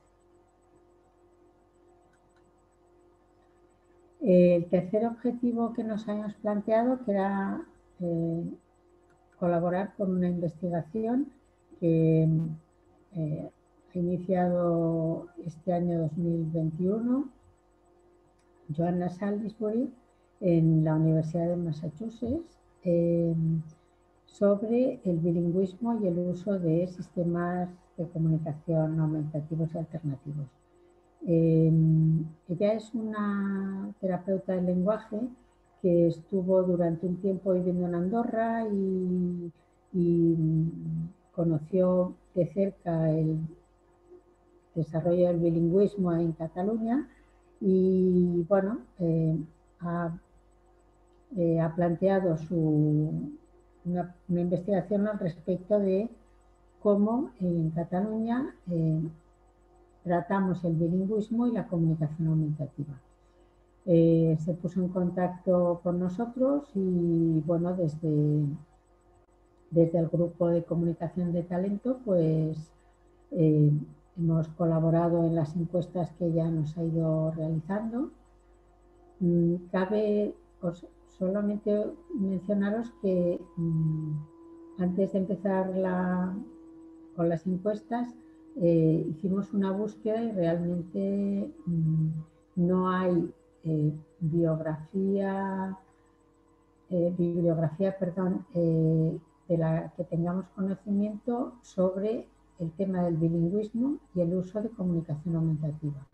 El tercer objetivo que nos habíamos planteado, que era eh, colaborar con una investigación que eh, ha iniciado este año dos mil veintiuno Joanna Salisbury en la Universidad de Massachusetts eh, sobre el bilingüismo y el uso de sistemas de comunicación aumentativos y alternativos. Eh, ella es una terapeuta del lenguaje que estuvo durante un tiempo viviendo en Andorra y, y conoció de cerca el desarrollo del bilingüismo en Cataluña y, bueno, eh, ha, eh, ha planteado su, una, una investigación al respecto de cómo en Cataluña eh, tratamos el bilingüismo y la comunicación aumentativa. Eh, se puso en contacto con nosotros y, bueno, desde, desde el grupo de comunicación de talento, pues eh, hemos colaborado en las encuestas que ella nos ha ido realizando. Mm, cabe pues, solamente mencionaros que mm, antes de empezar la, con las encuestas, eh, hicimos una búsqueda y realmente mmm, no hay eh, biografía, eh, bibliografía perdón, eh, de la que tengamos conocimiento sobre el tema del bilingüismo y el uso de comunicación aumentativa.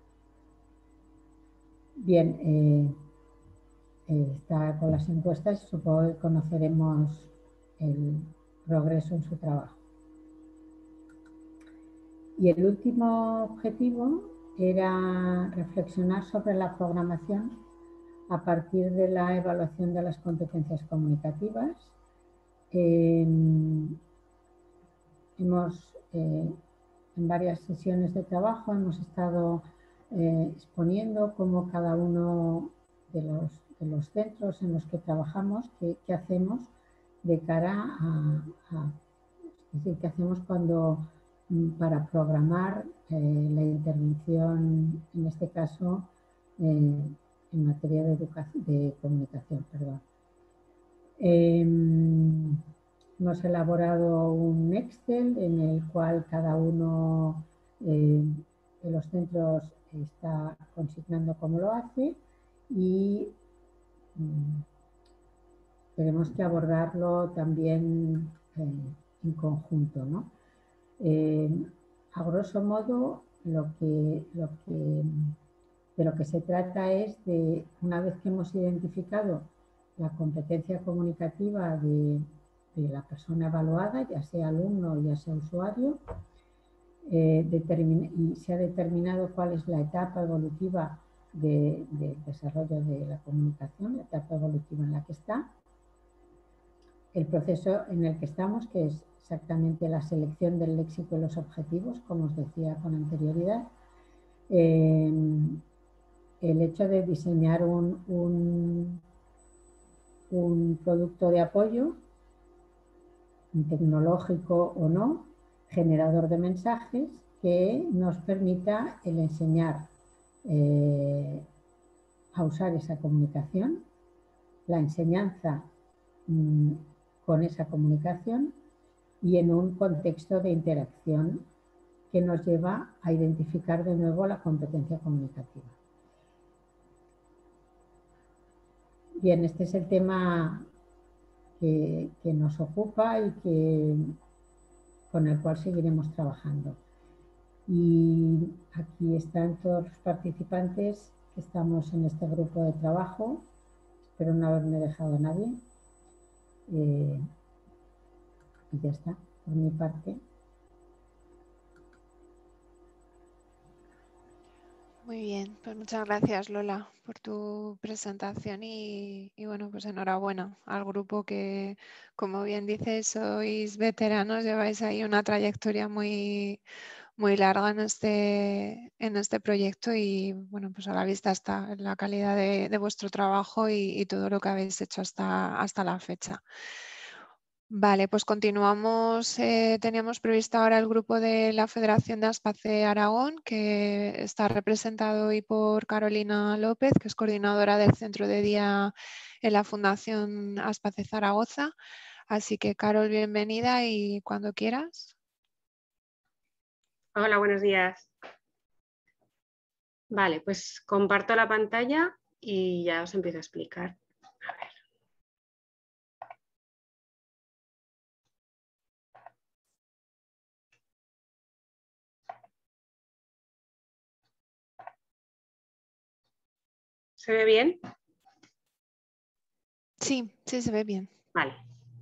Bien, eh, eh, está con las encuestas y supongo que conoceremos el progreso en su trabajo. Y el último objetivo era reflexionar sobre la programación a partir de la evaluación de las competencias comunicativas. Eh, hemos, eh, en varias sesiones de trabajo hemos estado eh, exponiendo cómo cada uno de los, de los centros en los que trabajamos, qué, qué hacemos de cara a, a, es decir, qué hacemos cuando para programar eh, la intervención, en este caso, eh, en materia de, de comunicación. Perdón. Eh, hemos elaborado un Excel en el cual cada uno eh, de los centros está consignando cómo lo hace y mm, tenemos que abordarlo también eh, en conjunto, ¿no? Eh, a grosso modo, lo que, lo que, de lo que se trata es de, una vez que hemos identificado la competencia comunicativa de, de la persona evaluada, ya sea alumno o ya sea usuario, eh, y se ha determinado cuál es la etapa evolutiva del de desarrollo de la comunicación, la etapa evolutiva en la que está, el proceso en el que estamos, que es exactamente la selección del léxico y los objetivos, como os decía con anterioridad, eh, el hecho de diseñar un, un, un producto de apoyo, tecnológico o no, generador de mensajes, que nos permita el enseñar eh, a usar esa comunicación, la enseñanza mmm, con esa comunicación y en un contexto de interacción que nos lleva a identificar de nuevo la competencia comunicativa. Bien, este es el tema que, que nos ocupa y que, con el cual seguiremos trabajando. Y aquí están todos los participantes que estamos en este grupo de trabajo. Espero no haberme dejado a nadie. Eh, y ya está, por mi parte. Muy bien, pues muchas gracias, Lola, por tu presentación y, y bueno, pues enhorabuena al grupo que, como bien dices, sois veteranos, lleváis ahí una trayectoria muy, muy larga en este, en este proyecto y bueno, pues a la vista está la calidad de, de vuestro trabajo y, y todo lo que habéis hecho hasta, hasta la fecha. Vale, pues continuamos. Eh, teníamos previsto ahora el grupo de la Federación de Aspace Aragón, que está representado hoy por Carolina López, que es coordinadora del Centro de Día en la Fundación Aspace Zaragoza. Así que, Carol, bienvenida y cuando quieras. Hola, buenos días. Vale, pues comparto la pantalla y ya os empiezo a explicar. A ver. ¿Se ve bien? Sí, sí se ve bien. Vale.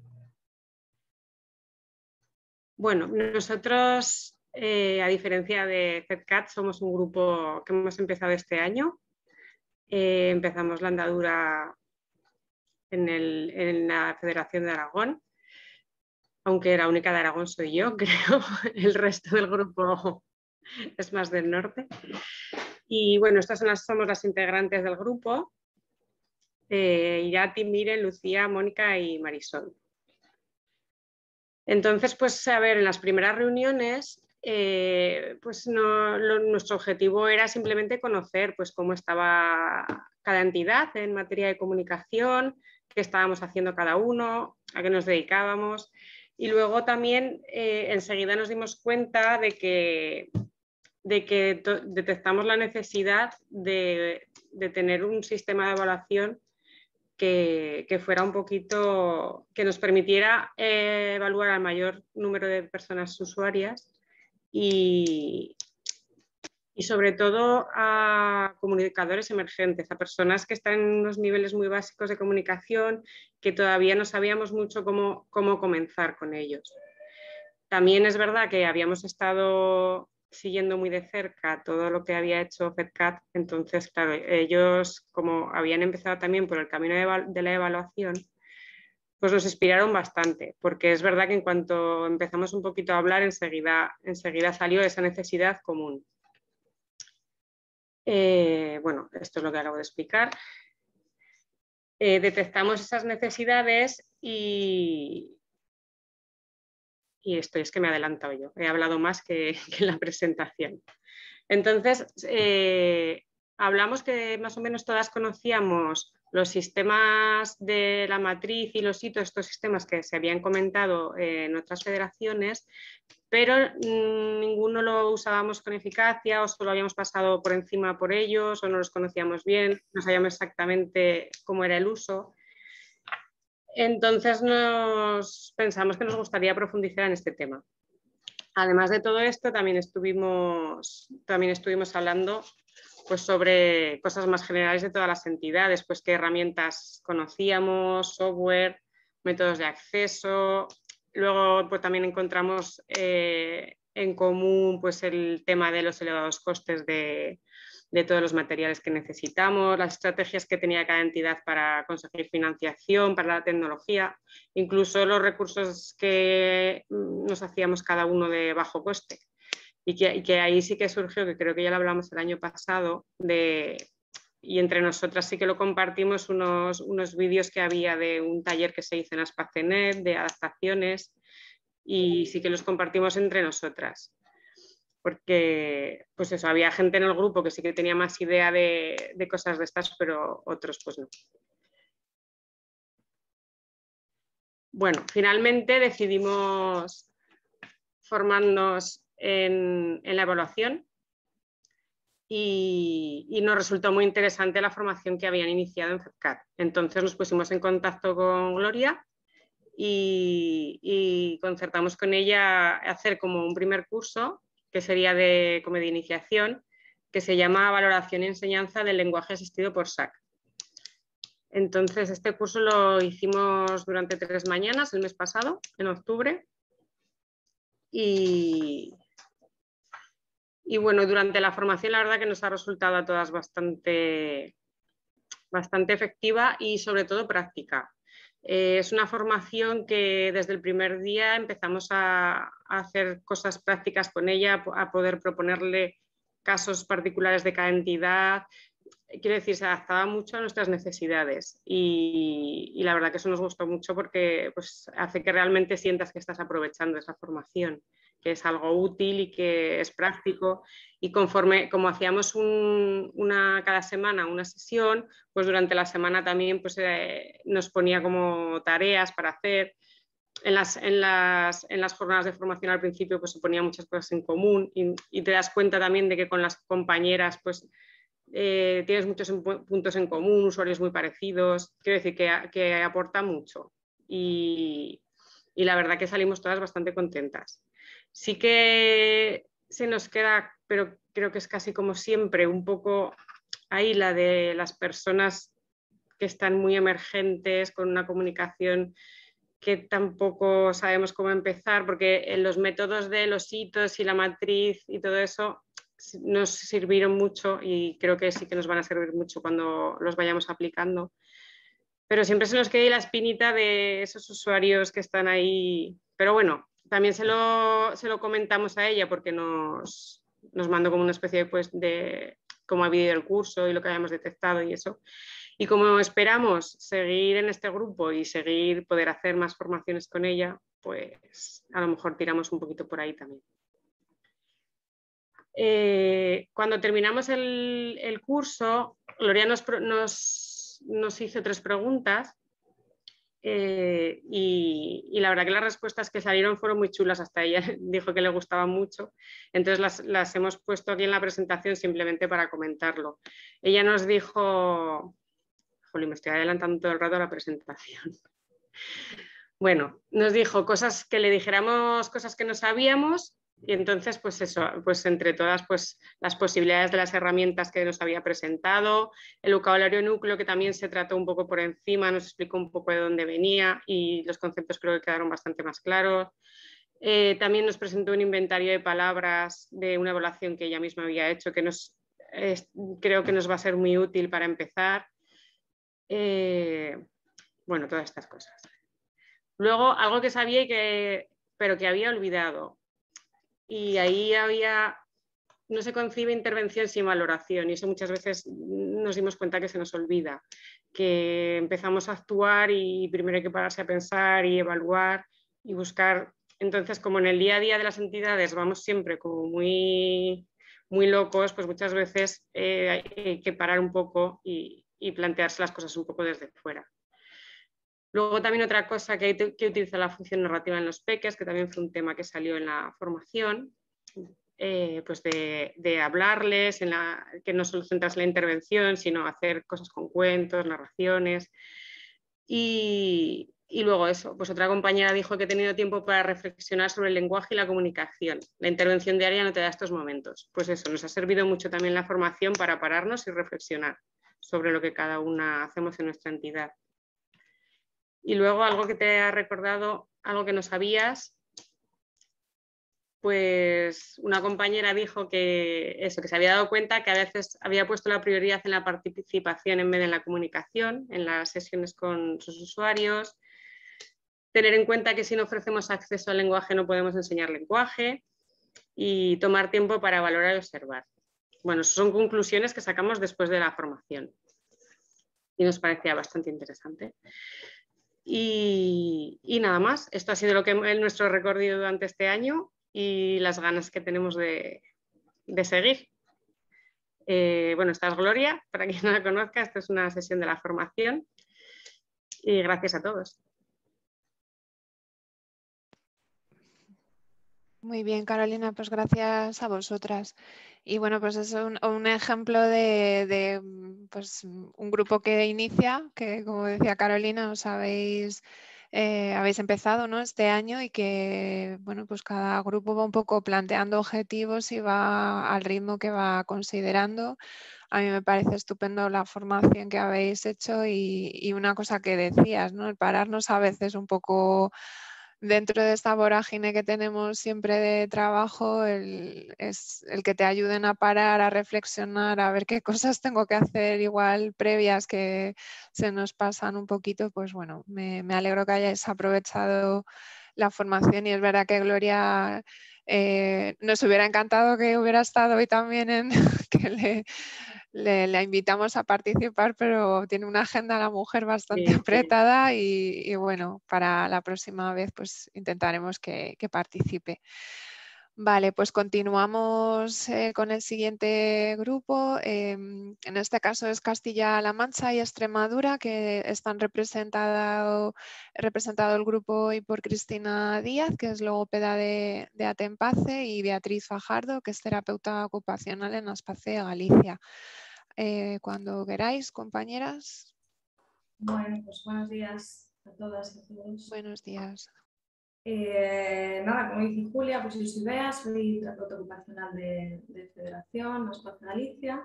Bueno, nosotros, eh, a diferencia de FedCat, somos un grupo que hemos empezado este año. Eh, empezamos la andadura en, el, en la Federación de Aragón, aunque la única de Aragón soy yo, creo. El resto del grupo es más del norte. Y bueno, estas son las, somos las integrantes del grupo. Eh, Irati, Miren, Lucía, Mónica y Marisol. Entonces, pues a ver, en las primeras reuniones, eh, pues no, lo, nuestro objetivo era simplemente conocer pues, cómo estaba cada entidad en materia de comunicación, qué estábamos haciendo cada uno, a qué nos dedicábamos. Y luego también eh, enseguida nos dimos cuenta de que, de que detectamos la necesidad de, de tener un sistema de evaluación Que, que fuera un poquito, que nos permitiera eh, evaluar al mayor número de personas usuarias y, y sobre todo a comunicadores emergentes, a personas que están en unos niveles muy básicos de comunicación que todavía no sabíamos mucho cómo, cómo comenzar con ellos. También es verdad que habíamos estado siguiendo muy de cerca todo lo que había hecho FedCat, entonces, claro, ellos, como habían empezado también por el camino de, de la evaluación, pues nos inspiraron bastante, porque es verdad que en cuanto empezamos un poquito a hablar, enseguida, enseguida salió esa necesidad común. Eh, bueno, esto es lo que acabo de explicar. Eh, detectamos esas necesidades y, y esto es que me he adelantado yo, he hablado más que, que en la presentación. Entonces, eh, hablamos que más o menos todas conocíamos los sistemas de la matriz y los hitos, estos sistemas que se habían comentado en otras federaciones, pero mmm, ninguno lo usábamos con eficacia o solo habíamos pasado por encima por ellos o no los conocíamos bien, no sabíamos exactamente cómo era el uso. Entonces nos pensamos que nos gustaría profundizar en este tema. Además de todo esto, también estuvimos, también estuvimos hablando pues, sobre cosas más generales de todas las entidades, pues qué herramientas conocíamos, software, métodos de acceso. Luego pues, también encontramos eh, en común pues, el tema de los elevados costes de, de todos los materiales que necesitamos, las estrategias que tenía cada entidad para conseguir financiación, para la tecnología, incluso los recursos que nos hacíamos cada uno de bajo coste. Y que, y que ahí sí que surgió, que creo que ya lo hablamos el año pasado, de, y entre nosotras sí que lo compartimos, unos, unos vídeos que había de un taller que se hizo en Aspacenet, de adaptaciones, y sí que los compartimos entre nosotras. Porque pues eso, había gente en el grupo que sí que tenía más idea de, de cosas de estas, pero otros pues no. Bueno, finalmente decidimos formarnos en, en la evaluación y, y nos resultó muy interesante la formación que habían iniciado en FEDCAT. Entonces nos pusimos en contacto con Gloria y, y concertamos con ella hacer como un primer curso que sería de, como de iniciación, que se llama Valoración y Enseñanza del Lenguaje Asistido por S A C. Entonces, este curso lo hicimos durante tres mañanas el mes pasado, en octubre, y, y bueno, durante la formación la verdad que nos ha resultado a todas bastante, bastante efectiva y sobre todo práctica. Eh, es una formación que desde el primer día empezamos a, a hacer cosas prácticas con ella, a poder proponerle casos particulares de cada entidad. Quiero decir, se adaptaba mucho a nuestras necesidades y, y la verdad que eso nos gustó mucho porque pues, hace que realmente sientas que estás aprovechando esa formación, que es algo útil y que es práctico. Y conforme, como hacíamos un, una, cada semana una sesión, pues durante la semana también pues, eh, nos ponía como tareas para hacer. En las, en, las, en las jornadas de formación al principio pues, se ponían muchas cosas en común y, y te das cuenta también de que con las compañeras pues, eh, tienes muchos puntos en común, usuarios muy parecidos. Quiero decir que, que aporta mucho y, y la verdad que salimos todas bastante contentas. Sí que se nos queda, pero creo que es casi como siempre, un poco ahí la de las personas que están muy emergentes con una comunicación que tampoco sabemos cómo empezar, porque en los métodos de los hitos y la matriz y todo eso nos sirvieron mucho y creo que sí que nos van a servir mucho cuando los vayamos aplicando. Pero siempre se nos queda la espinita de esos usuarios que están ahí. Pero bueno, también se lo, se lo comentamos a ella porque nos, nos mandó como una especie de, pues, de cómo ha habido el curso y lo que habíamos detectado y eso. Y como esperamos seguir en este grupo y seguir poder hacer más formaciones con ella, pues a lo mejor tiramos un poquito por ahí también. Eh, cuando terminamos el, el curso, Gloria nos, nos, nos hizo tres preguntas eh, y, y la verdad que las respuestas que salieron fueron muy chulas, hasta ella dijo que le gustaban mucho, entonces las, las hemos puesto aquí en la presentación simplemente para comentarlo. Ella nos dijo... Jolín, me estoy adelantando todo el rato a la presentación. Bueno, nos dijo cosas que le dijéramos, cosas que no sabíamos y entonces pues eso, pues entre todas pues las posibilidades de las herramientas que nos había presentado, el vocabulario núcleo que también se trató un poco por encima, nos explicó un poco de dónde venía y los conceptos creo que quedaron bastante más claros. Eh, también nos presentó un inventario de palabras de una evaluación que ella misma había hecho que nos, eh, creo que nos va a ser muy útil para empezar. Eh, bueno, todas estas cosas. Luego, algo que sabía y que, pero que había olvidado. Y ahí había, no se concibe intervención sin valoración y eso muchas veces nos dimos cuenta que se nos olvida, que empezamos a actuar y primero hay que pararse a pensar y evaluar y buscar Entonces, como en el día a día de las entidades vamos siempre como muy, muy locos, pues muchas veces eh, hay que parar un poco y, y plantearse las cosas un poco desde fuera. Luego también otra cosa que hay que utilizar la función narrativa en los peques, que también fue un tema que salió en la formación, eh, pues de, de hablarles, en la, que no solo centrarse en la intervención, sino hacer cosas con cuentos, narraciones. Y, y luego eso, pues otra compañera dijo que he tenido tiempo para reflexionar sobre el lenguaje y la comunicación. La intervención diaria no te da estos momentos. Pues eso, nos ha servido mucho también la formación para pararnos y reflexionar sobre lo que cada una hacemos en nuestra entidad. Y luego algo que te ha recordado, algo que no sabías, pues una compañera dijo que eso, que se había dado cuenta que a veces había puesto la prioridad en la participación en vez de en la comunicación, en las sesiones con sus usuarios. Tener en cuenta que si no ofrecemos acceso al lenguaje no podemos enseñar lenguaje y tomar tiempo para valorar y observar. Bueno, son conclusiones que sacamos después de la formación y nos parecía bastante interesante. Y, y nada más, esto ha sido lo que es nuestro recorrido durante este año y las ganas que tenemos de, de seguir. Eh, bueno, esta es Gloria, para quien no la conozca, esta es una sesión de la formación y gracias a todos. Muy bien, Carolina, pues gracias a vosotras. Y bueno, pues es un, un ejemplo de, de pues, un grupo que inicia, que como decía Carolina, os habéis, eh, habéis empezado, ¿no?, este año y que bueno, pues cada grupo va un poco planteando objetivos y va al ritmo que va considerando. A mí me parece estupendo la formación que habéis hecho y, y una cosa que decías, ¿no?, el pararnos a veces un poco dentro de esta vorágine que tenemos siempre de trabajo, el, es el que te ayuden a parar, a reflexionar, a ver qué cosas tengo que hacer igual previas que se nos pasan un poquito, pues bueno, me, me alegro que hayáis aprovechado la formación y es verdad que Gloria eh, nos hubiera encantado que hubiera estado hoy también en que le, le, le invitamos a participar, pero tiene una agenda la mujer bastante Sí, apretada y, y bueno, para la próxima vez pues intentaremos que, que participe. Vale, pues continuamos eh, con el siguiente grupo. Eh, en este caso es Castilla-La Mancha y Extremadura, que están representado, representado el grupo hoy por Cristina Díaz, que es logopeda de, de Atempace, y Beatriz Fajardo, que es terapeuta ocupacional en Aspace, Galicia. Eh, cuando queráis, compañeras. Bueno, pues buenos días a todas y a todos. Buenos días. Eh, nada, como dice Julia, pues yo soy Bea, soy terapeuta ocupacional de, de Federación, Aspace Galicia,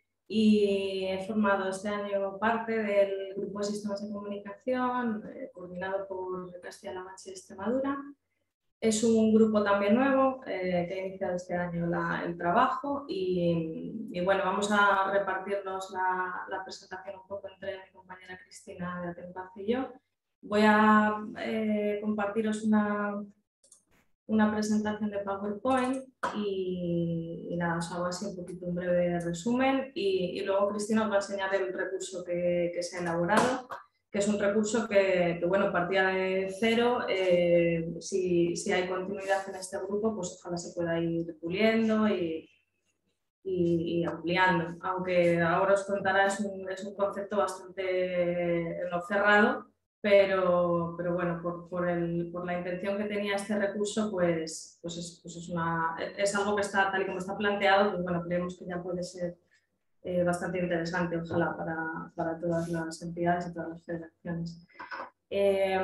y he formado este año parte del grupo de sistemas de comunicación, eh, coordinado por Castilla-La Mancha y Extremadura. Es un grupo también nuevo eh, que ha iniciado este año la, el trabajo y, y bueno, vamos a repartirnos la, la presentación un poco entre mi compañera Cristina de Atempace y yo. Voy a eh, compartiros una, una presentación de PowerPoint y, y nada, os hago así un poquito un breve resumen y, y luego Cristina os va a enseñar el recurso que, que se ha elaborado, que es un recurso que, que bueno, partía de cero. Eh, si, si hay continuidad en este grupo, pues ojalá se pueda ir puliendo y, y, y ampliando, aunque ahora os contará, es un, es un concepto bastante no cerrado. Pero, pero bueno, por, por, el, por la intención que tenía este recurso, pues, pues, es, pues es, una, es algo que está tal y como está planteado, pues bueno, creemos que ya puede ser eh, bastante interesante, ojalá, para, para todas las entidades y todas las federaciones. Eh,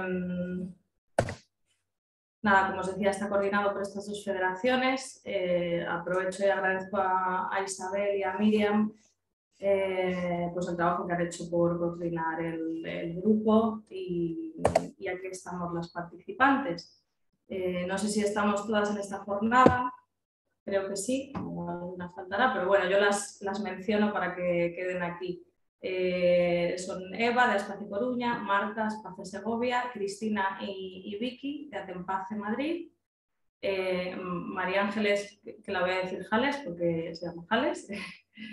nada, como os decía, está coordinado por estas dos federaciones. Eh, aprovecho y agradezco a, a Isabel y a Miriam Eh, pues el trabajo que han hecho por coordinar el, el grupo y, y aquí estamos las participantes. Eh, no sé si estamos todas en esta jornada, creo que sí, alguna faltará, pero bueno, yo las, las menciono para que queden aquí. Eh, son Eva de Aspace Coruña, Marta Aspace Segovia, Cristina y, y Vicky de Atempace Madrid, eh, María Ángeles, que la voy a decir Jales porque se llama Jales,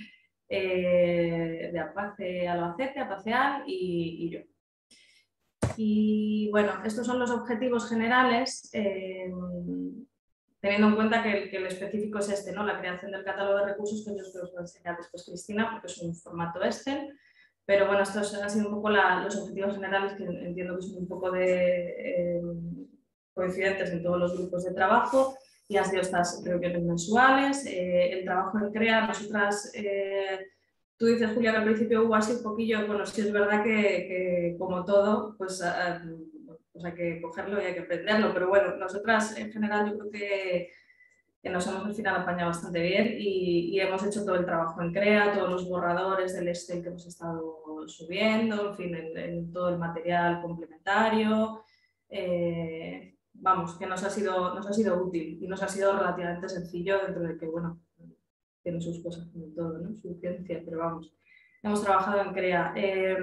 Eh, de Apace Albacete, Apaceal y, y yo. Y bueno, estos son los objetivos generales, eh, teniendo en cuenta que el, que el específico es este, ¿no? La creación del catálogo de recursos, que yo os voy a enseñar después Cristina, porque es un formato Excel. Pero bueno, estos han sido un poco la, los objetivos generales, que entiendo que son un poco de, eh, coincidentes en todos los grupos de trabajo, y han sido estas reuniones mensuales, eh, el trabajo en CREA. Nosotras, eh, tú dices, Julia, que al principio hubo así un poquillo, bueno, sí es verdad que, que como todo, pues, a, pues hay que cogerlo y hay que aprenderlo, pero bueno, nosotras en general yo creo que que nos hemos al final apañado bastante bien y, y hemos hecho todo el trabajo en CREA, todos los borradores del Excel que hemos estado subiendo, en fin, en, en todo el material complementario. Eh, vamos, que nos ha, sido, nos ha sido útil y nos ha sido relativamente sencillo, dentro de que, bueno, tiene sus cosas como todo, ¿no? Su ciencia, pero vamos, hemos trabajado en CREA. Eh,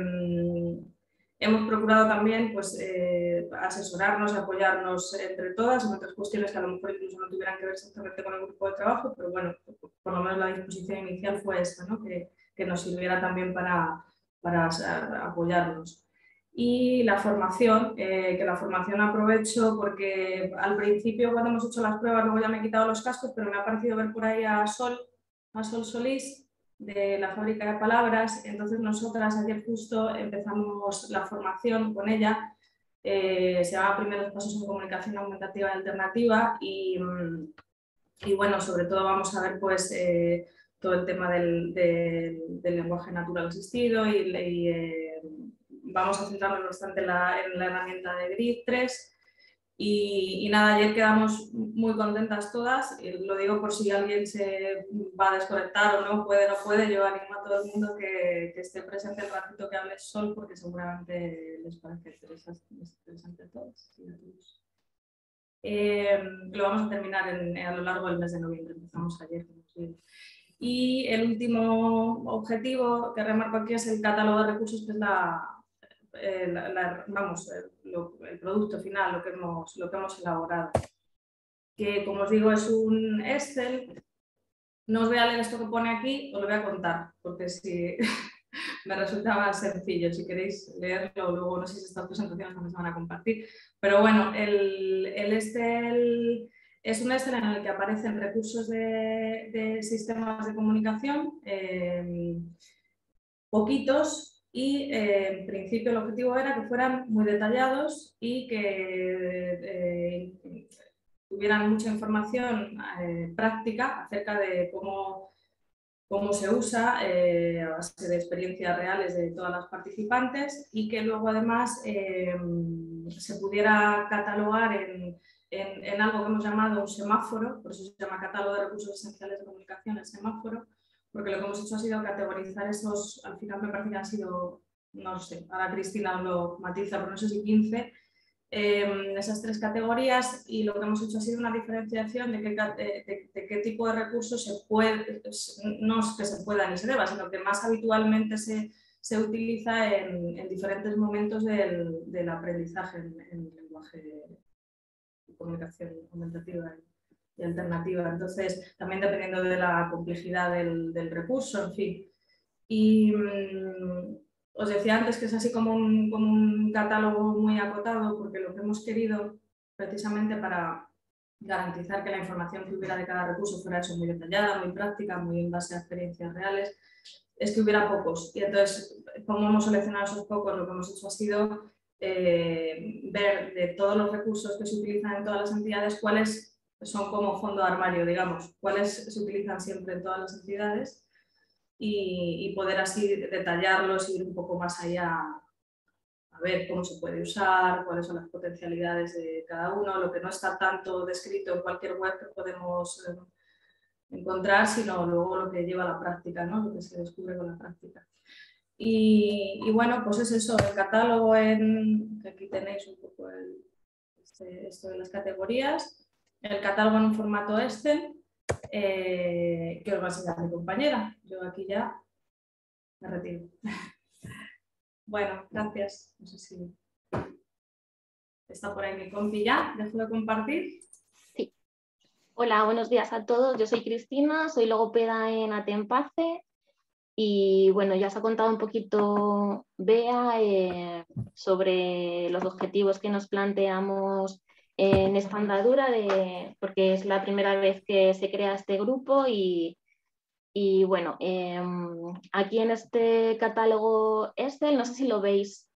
Hemos procurado también, pues, eh, asesorarnos, apoyarnos entre todas en otras cuestiones que a lo mejor incluso no tuvieran que ver exactamente con el grupo de trabajo, pero bueno, por lo menos la disposición inicial fue esta, ¿no? que, que nos sirviera también para, para apoyarnos. Y la formación, eh, que la formación aprovecho porque al principio cuando hemos hecho las pruebas, luego ya me he quitado los cascos, pero me ha parecido ver por ahí a Sol, a Sol Solís, de la Fábrica de Palabras. Entonces nosotras ayer justo empezamos la formación con ella, eh, se llama Primeros Pasos en Comunicación Aumentativa y Alternativa, y, y bueno, sobre todo vamos a ver pues eh, todo el tema del, del, del lenguaje natural asistido y, y eh, vamos a centrarnos bastante en la, en la herramienta de Grid tres. Y, y nada, ayer quedamos muy contentas todas, y lo digo por si alguien se va a desconectar o no puede, no puede, yo animo a todo el mundo que, que esté presente el ratito que hable Sol, porque seguramente les parece interesante, interesante a todos. Eh, lo vamos a terminar en, a lo largo del mes de noviembre, empezamos ayer, como os digo. Y el último objetivo que remarco aquí es el catálogo de recursos, que es la, eh, la, la, vamos, el, lo, el producto final, lo que, hemos, lo que hemos elaborado. Que, como os digo, es un Excel. No os voy a leer esto que pone aquí, os lo voy a contar, porque si me resulta más sencillo. Si queréis leerlo, luego no sé si estas presentaciones también se van a compartir. Pero bueno, el, el Excel es un Excel en el que aparecen recursos de, de sistemas de comunicación, eh, poquitos, y eh, en principio el objetivo era que fueran muy detallados y que eh, tuvieran mucha información eh, práctica acerca de cómo, cómo se usa, eh, a base de experiencias reales de todas las participantes, y que luego además eh, se pudiera catalogar en, en, en algo que hemos llamado un semáforo, por eso se llama Catálogo de Recursos Esenciales de Comunicación, el semáforo, porque lo que hemos hecho ha sido categorizar esos, al final me parece que han sido, no sé, ahora Cristina lo matiza, pero no sé si quince, eh, esas tres categorías, y lo que hemos hecho ha sido una diferenciación de qué, de, de qué tipo de recursos se puede, no es que se pueda ni se deba, sino que más habitualmente se, se utiliza en, en diferentes momentos del, del aprendizaje en, en lenguaje de comunicación aumentativa y alternativa. Entonces, también dependiendo de la complejidad del, del recurso, en fin. Y mmm, os decía antes que es así como un, como un catálogo muy acotado, porque lo que hemos querido, precisamente para garantizar que la información que hubiera de cada recurso fuera eso, muy detallada, muy práctica, muy en base a experiencias reales, es que hubiera pocos. Y entonces, como hemos seleccionado esos pocos, lo que hemos hecho ha sido eh, ver de todos los recursos que se utilizan en todas las entidades, cuáles son como fondo de armario, digamos, cuáles se utilizan siempre en todas las entidades, y, y poder así detallarlos y ir un poco más allá, a ver cómo se puede usar, cuáles son las potencialidades de cada uno, lo que no está tanto descrito en cualquier web que podemos eh, encontrar, sino luego lo que lleva a la práctica, ¿no? Lo que se descubre con la práctica. Y, y bueno, pues es eso, el catálogo, en, que aquí tenéis un poco el, este, esto de las categorías, el catálogo en un formato Excel, eh, que os va a enseñar mi compañera. Yo aquí ya me retiro. Bueno, gracias. No sé si está por ahí mi compi ya. ¿Dejo de compartir? Sí. Hola, buenos días a todos. Yo soy Cristina, soy logopeda en Atempace Y bueno, ya os ha contado un poquito Bea eh, sobre los objetivos que nos planteamos en esta andadura, de, porque es la primera vez que se crea este grupo y, y bueno, eh, aquí en este catálogo Excel, no sé si lo veis.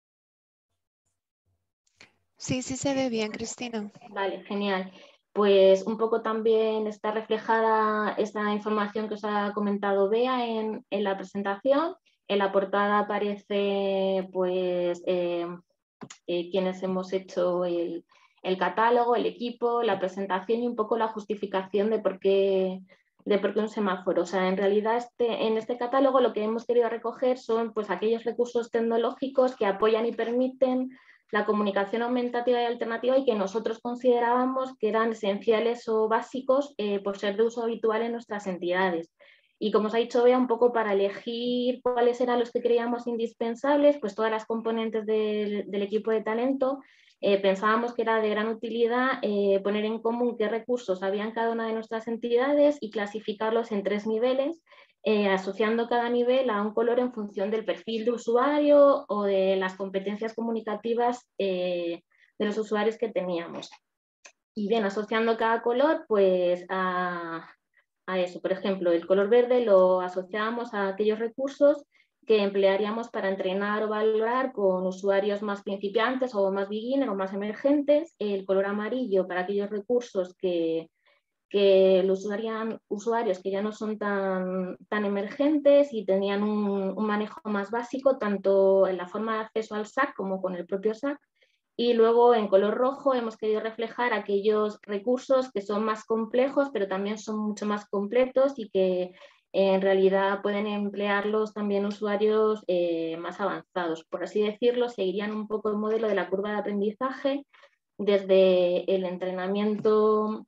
Sí, sí se ve bien, Cristina. Vale, genial. Pues un poco también está reflejada esta información que os ha comentado Bea en, en la presentación. En la portada aparece pues eh, eh, quienes hemos hecho el, el catálogo, el equipo, la presentación y un poco la justificación de por qué, de por qué un semáforo. O sea, en realidad este, en este catálogo lo que hemos querido recoger son pues aquellos recursos tecnológicos que apoyan y permiten la comunicación aumentativa y alternativa y que nosotros considerábamos que eran esenciales o básicos eh, por ser de uso habitual en nuestras entidades. Y como os ha dicho Bea, un poco para elegir cuáles eran los que creíamos indispensables, pues todas las componentes del, del equipo de talento eh, pensábamos que era de gran utilidad eh, poner en común qué recursos había en cada una de nuestras entidades y clasificarlos en tres niveles, eh, asociando cada nivel a un color en función del perfil de usuario o de las competencias comunicativas eh, de los usuarios que teníamos. Y bien, asociando cada color pues a, a eso. Por ejemplo, el color verde lo asociábamos a aquellos recursos que emplearíamos para entrenar o valorar con usuarios más principiantes o más beginner o más emergentes. El color amarillo para aquellos recursos que que los usarían usuarios que ya no son tan, tan emergentes y tenían un, un manejo más básico, tanto en la forma de acceso al S A C como con el propio S A C. Y luego en color rojo hemos querido reflejar aquellos recursos que son más complejos, pero también son mucho más completos y que en realidad pueden emplearlos también usuarios eh, más avanzados. Por así decirlo, seguirían un poco el modelo de la curva de aprendizaje desde el entrenamiento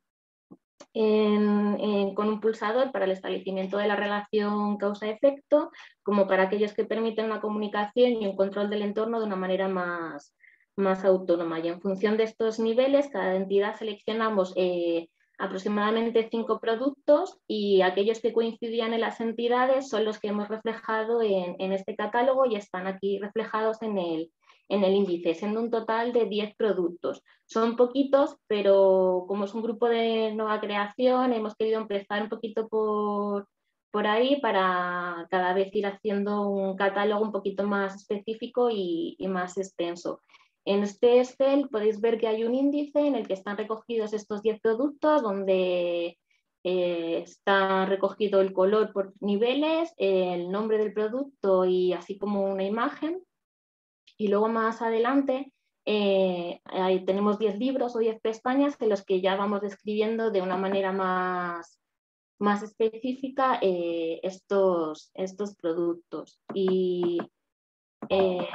En, en, con un pulsador para el establecimiento de la relación causa-efecto, como para aquellos que permiten una comunicación y un control del entorno de una manera más, más autónoma. Y en función de estos niveles, cada entidad seleccionamos eh, aproximadamente cinco productos y aquellos que coincidían en las entidades son los que hemos reflejado en, en este catálogo y están aquí reflejados en el, en el índice, siendo un total de diez productos. Son poquitos, pero como es un grupo de nueva creación, hemos querido empezar un poquito por, por ahí para cada vez ir haciendo un catálogo un poquito más específico y, y más extenso. En este Excel podéis ver que hay un índice en el que están recogidos estos diez productos, donde eh, está recogido el color por niveles, el nombre del producto y así como una imagen. Y luego más adelante eh, ahí tenemos diez libros o diez pestañas en los que ya vamos describiendo de una manera más, más específica eh, estos, estos productos. Y eh,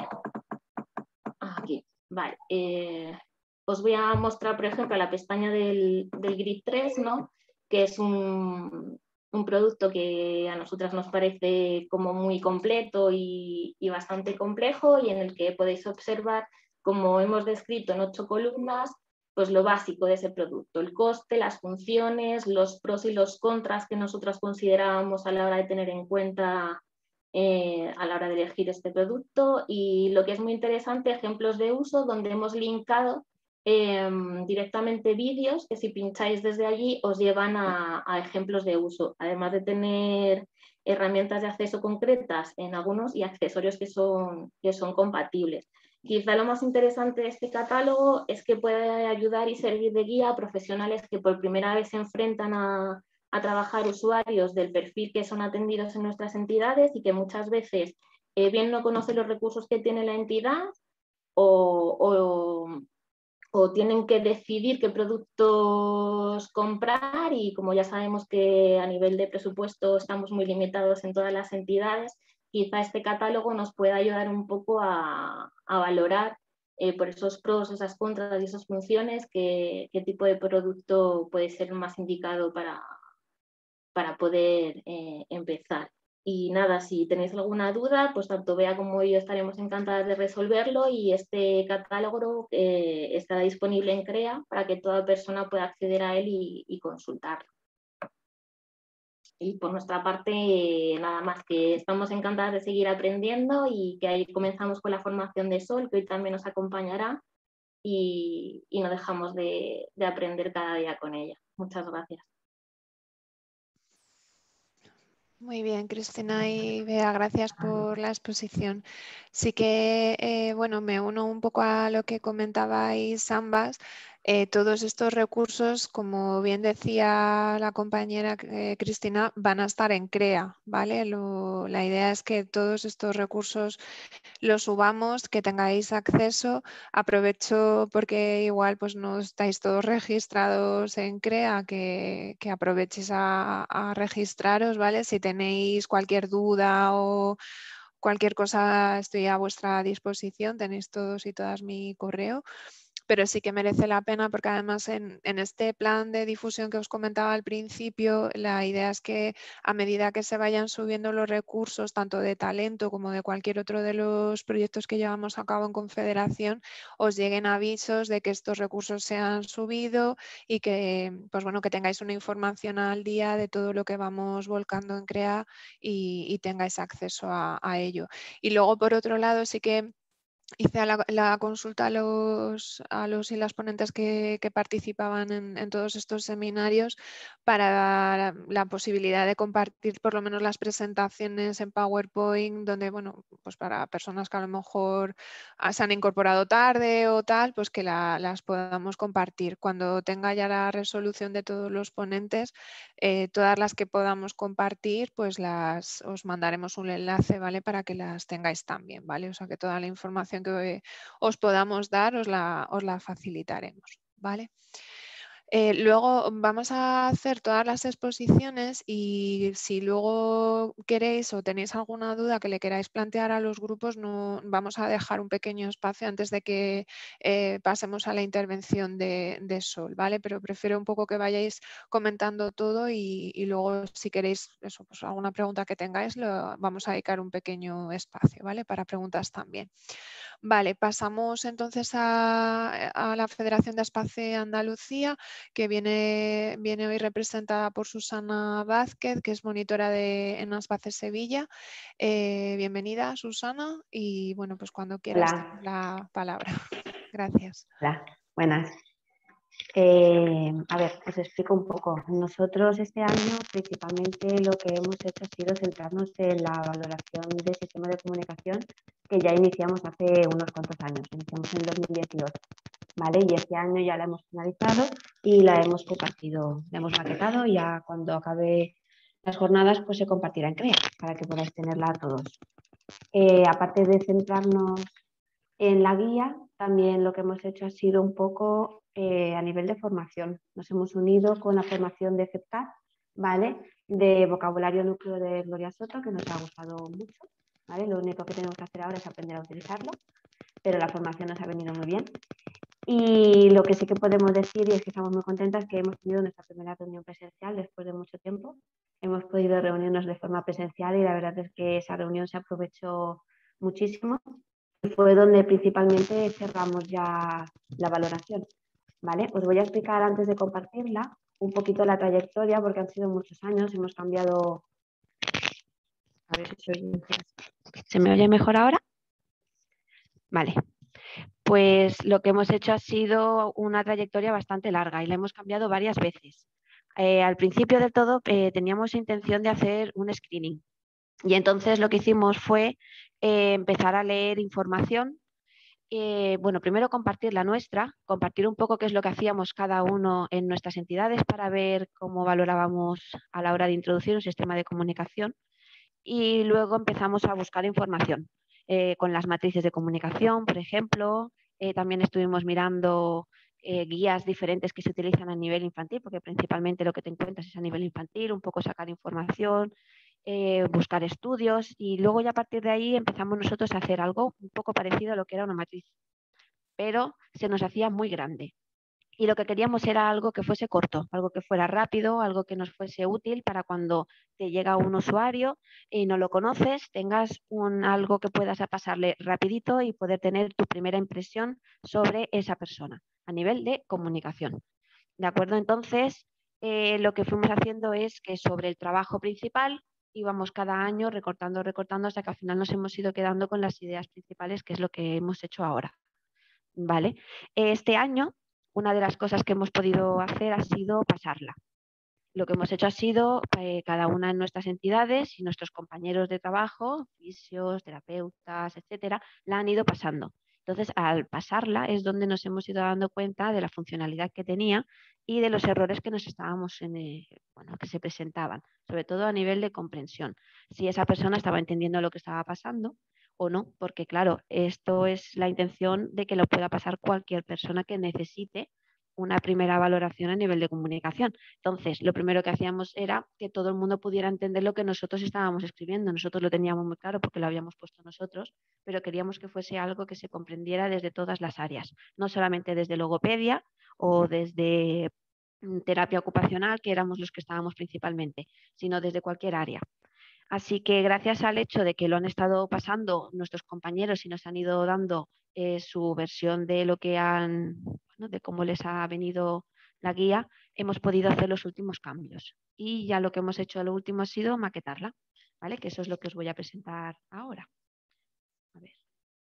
aquí, vale. Eh, os voy a mostrar, por ejemplo, la pestaña del, del grid tres, ¿no? Que es un, un producto que a nosotras nos parece como muy completo y, y bastante complejo y en el que podéis observar, como hemos descrito en ocho columnas, pues lo básico de ese producto, el coste, las funciones, los pros y los contras que nosotros considerábamos a la hora de tener en cuenta eh, a la hora de elegir este producto y lo que es muy interesante, ejemplos de uso donde hemos linkado eh, directamente vídeos que si pincháis desde allí os llevan a, a ejemplos de uso, además de tener herramientas de acceso concretas en algunos y accesorios que son, que son compatibles. Quizá lo más interesante de este catálogo es que puede ayudar y servir de guía a profesionales que por primera vez se enfrentan a, a trabajar usuarios del perfil que son atendidos en nuestras entidades y que muchas veces eh, bien no conocen los recursos que tiene la entidad o, o, o tienen que decidir qué productos comprar y como ya sabemos que a nivel de presupuesto estamos muy limitados en todas las entidades, quizá este catálogo nos pueda ayudar un poco a, a valorar eh, por esos pros, esas contras y esas funciones qué, qué tipo de producto puede ser más indicado para, para poder eh, empezar. Y nada, si tenéis alguna duda, pues tanto Bea como yo estaremos encantadas de resolverlo y este catálogo eh, estará disponible en CREA para que toda persona pueda acceder a él y, y consultarlo. y por nuestra parte, nada más, que estamos encantadas de seguir aprendiendo y que ahí comenzamos con la formación de Sol, que hoy también nos acompañará, y, y no dejamos de, de aprender cada día con ella. Muchas gracias. Muy bien, Cristina y Bea, gracias por la exposición. Sí que, eh, bueno, me uno un poco a lo que comentabais ambas. Eh, todos estos recursos, como bien decía la compañera eh, Cristina, van a estar en CREA, ¿vale? Lo, la idea es que todos estos recursos los subamos, que tengáis acceso. Aprovecho porque igual pues no estáis todos registrados en CREA, que, que aprovechéis a, a registraros, ¿vale? Si tenéis cualquier duda o cualquier cosa, estoy a vuestra disposición, tenéis todos y todas mi correo. Pero sí que merece la pena porque además en, en este plan de difusión que os comentaba al principio, la idea es que a medida que se vayan subiendo los recursos, tanto de talento como de cualquier otro de los proyectos que llevamos a cabo en Confederación, os lleguen avisos de que estos recursos se han subido y que, pues bueno, que tengáis una información al día de todo lo que vamos volcando en CREA y, y tengáis acceso a, a ello. Y luego, por otro lado, sí que hice la, la consulta a los, a los y las ponentes que, que participaban en, en todos estos seminarios para la, la posibilidad de compartir por lo menos las presentaciones en PowerPoint, donde, bueno, pues para personas que a lo mejor se han incorporado tarde o tal, pues que la, las podamos compartir. Cuando tenga ya la resolución de todos los ponentes, eh, todas las que podamos compartir, pues las os mandaremos un enlace, ¿vale? Para que las tengáis también, ¿vale? O sea que toda la información que os podamos dar os la, os la facilitaremos, ¿vale? Eh, luego vamos a hacer todas las exposiciones y si luego queréis o tenéis alguna duda que le queráis plantear a los grupos, no, vamos a dejar un pequeño espacio antes de que eh, pasemos a la intervención de, de Sol, ¿vale? Pero prefiero un poco que vayáis comentando todo y, y luego si queréis eso, pues alguna pregunta que tengáis, lo, vamos a dedicar un pequeño espacio, ¿vale? Para preguntas también. Vale, pasamos entonces a, a la Federación de Aspace Andalucía, que viene, viene hoy representada por Susana Vázquez, que es monitora de, en Aspace Sevilla. Eh, bienvenida, Susana, y bueno, pues cuando quieras la palabra. Gracias. Hola, buenas. Eh, a ver, os explico un poco. Nosotros este año principalmente lo que hemos hecho ha sido centrarnos en la valoración del sistema de comunicación que ya iniciamos hace unos cuantos años, iniciamos en dos mil dieciocho, ¿vale? Y este año ya la hemos finalizado y la hemos compartido, la hemos maquetado y ya cuando acabe las jornadas pues se compartirá en CREA para que podáis tenerla todos. Eh, aparte de centrarnos en la guía, también lo que hemos hecho ha sido un poco eh, a nivel de formación. Nos hemos unido con la formación de CEPCAT, ¿vale? De vocabulario núcleo de Gloria Soto, que nos ha gustado mucho, ¿vale? Lo único que tenemos que hacer ahora es aprender a utilizarlo, pero la formación nos ha venido muy bien. Y lo que sí que podemos decir, y es que estamos muy contentas, que hemos tenido nuestra primera reunión presencial después de mucho tiempo. Hemos podido reunirnos de forma presencial y la verdad es que esa reunión se aprovechó muchísimo. Fue donde principalmente cerramos ya la valoración, ¿vale? Os voy a explicar antes de compartirla un poquito la trayectoria porque han sido muchos años, hemos cambiado... A ver si se oye mejor. ¿Se me oye mejor ahora? Vale. Pues lo que hemos hecho ha sido una trayectoria bastante larga y la hemos cambiado varias veces. Eh, al principio del todo eh, teníamos intención de hacer un screening y entonces lo que hicimos fue eh, empezar a leer información. Eh, bueno, primero compartir la nuestra, compartir un poco qué es lo que hacíamos cada uno en nuestras entidades para ver cómo valorábamos a la hora de introducir un sistema de comunicación y luego empezamos a buscar información eh, con las matrices de comunicación, por ejemplo. Eh, también estuvimos mirando eh, guías diferentes que se utilizan a nivel infantil, porque principalmente lo que te encuentras es a nivel infantil, un poco sacar información, eh, buscar estudios y luego ya a partir de ahí empezamos nosotros a hacer algo un poco parecido a lo que era una matriz, pero se nos hacía muy grande. Y lo que queríamos era algo que fuese corto, algo que fuera rápido, algo que nos fuese útil para cuando te llega un usuario y no lo conoces, tengas un, algo que puedas pasarle rapidito y poder tener tu primera impresión sobre esa persona a nivel de comunicación. ¿De acuerdo? Entonces, eh, lo que fuimos haciendo es que sobre el trabajo principal íbamos cada año recortando, recortando, hasta que al final nos hemos ido quedando con las ideas principales, que es lo que hemos hecho ahora. ¿Vale? Este año, una de las cosas que hemos podido hacer ha sido pasarla. Lo que hemos hecho ha sido, eh, cada una de nuestras entidades y nuestros compañeros de trabajo, fisios, terapeutas, etcétera, la han ido pasando. Entonces, al pasarla es donde nos hemos ido dando cuenta de la funcionalidad que tenía y de los errores que nos estábamos en, eh, bueno, que se presentaban, sobre todo a nivel de comprensión. Si esa persona estaba entendiendo lo que estaba pasando o no, porque claro, esto es la intención de que lo pueda pasar cualquier persona que necesite una primera valoración a nivel de comunicación. Entonces, lo primero que hacíamos era que todo el mundo pudiera entender lo que nosotros estábamos escribiendo. Nosotros lo teníamos muy claro porque lo habíamos puesto nosotros, pero queríamos que fuese algo que se comprendiera desde todas las áreas, no solamente desde logopedia o desde terapia ocupacional, que éramos los que estábamos principalmente, sino desde cualquier área. Así que gracias al hecho de que lo han estado pasando nuestros compañeros y nos han ido dando eh, su versión de lo que han, bueno, de cómo les ha venido la guía, hemos podido hacer los últimos cambios. Y ya lo que hemos hecho lo último ha sido maquetarla, ¿vale? Que eso es lo que os voy a presentar ahora. A ver.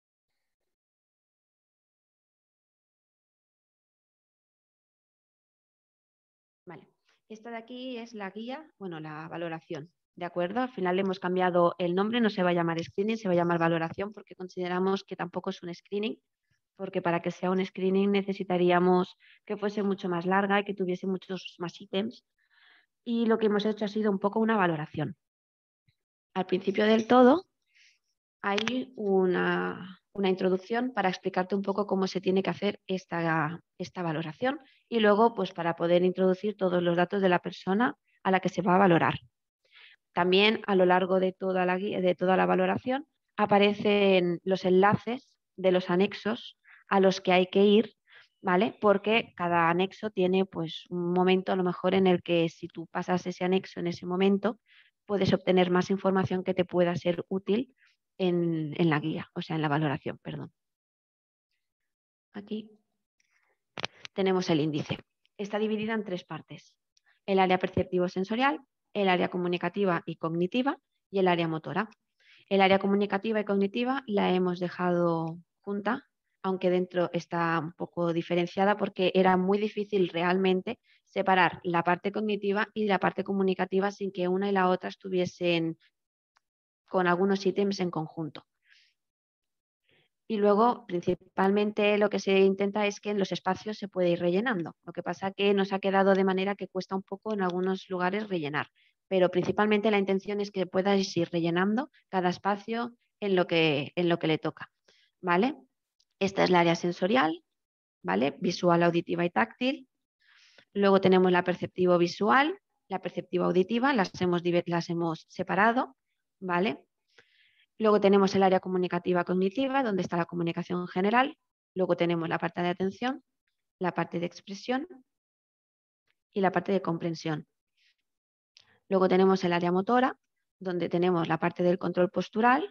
Vale. Esta de aquí es la guía, bueno, la valoración. ¿De acuerdo? Al final le hemos cambiado el nombre, no se va a llamar screening, se va a llamar valoración, porque consideramos que tampoco es un screening, porque para que sea un screening necesitaríamos que fuese mucho más larga y que tuviese muchos más ítems. Y lo que hemos hecho ha sido un poco una valoración. Al principio del todo hay una, una introducción para explicarte un poco cómo se tiene que hacer esta, esta valoración y luego pues para poder introducir todos los datos de la persona a la que se va a valorar. También a lo largo de toda la, de toda la valoración aparecen los enlaces de los anexos a los que hay que ir, ¿vale? Porque cada anexo tiene pues un momento a lo mejor en el que si tú pasas ese anexo en ese momento puedes obtener más información que te pueda ser útil en, en la guía, o sea, en la valoración, perdón. Aquí tenemos el índice. Está dividida en tres partes. El área perceptivo-sensorial, el área comunicativa y cognitiva y el área motora. El área comunicativa y cognitiva la hemos dejado junta, aunque dentro está un poco diferenciada porque era muy difícil realmente separar la parte cognitiva y la parte comunicativa sin que una y la otra estuviesen con algunos ítems en conjunto. Y luego, principalmente, lo que se intenta es que en los espacios se puede ir rellenando. Lo que pasa que nos ha quedado de manera que cuesta un poco en algunos lugares rellenar. Pero principalmente la intención es que puedas ir rellenando cada espacio en lo que, en lo que le toca. ¿Vale? Esta es la área sensorial, ¿vale? Visual, auditiva y táctil. Luego tenemos la perceptivo-visual, la perceptivo-auditiva, las hemos, las hemos separado, ¿vale? Luego tenemos el área comunicativa cognitiva, donde está la comunicación general. Luego tenemos la parte de atención, la parte de expresión y la parte de comprensión. Luego tenemos el área motora, donde tenemos la parte del control postural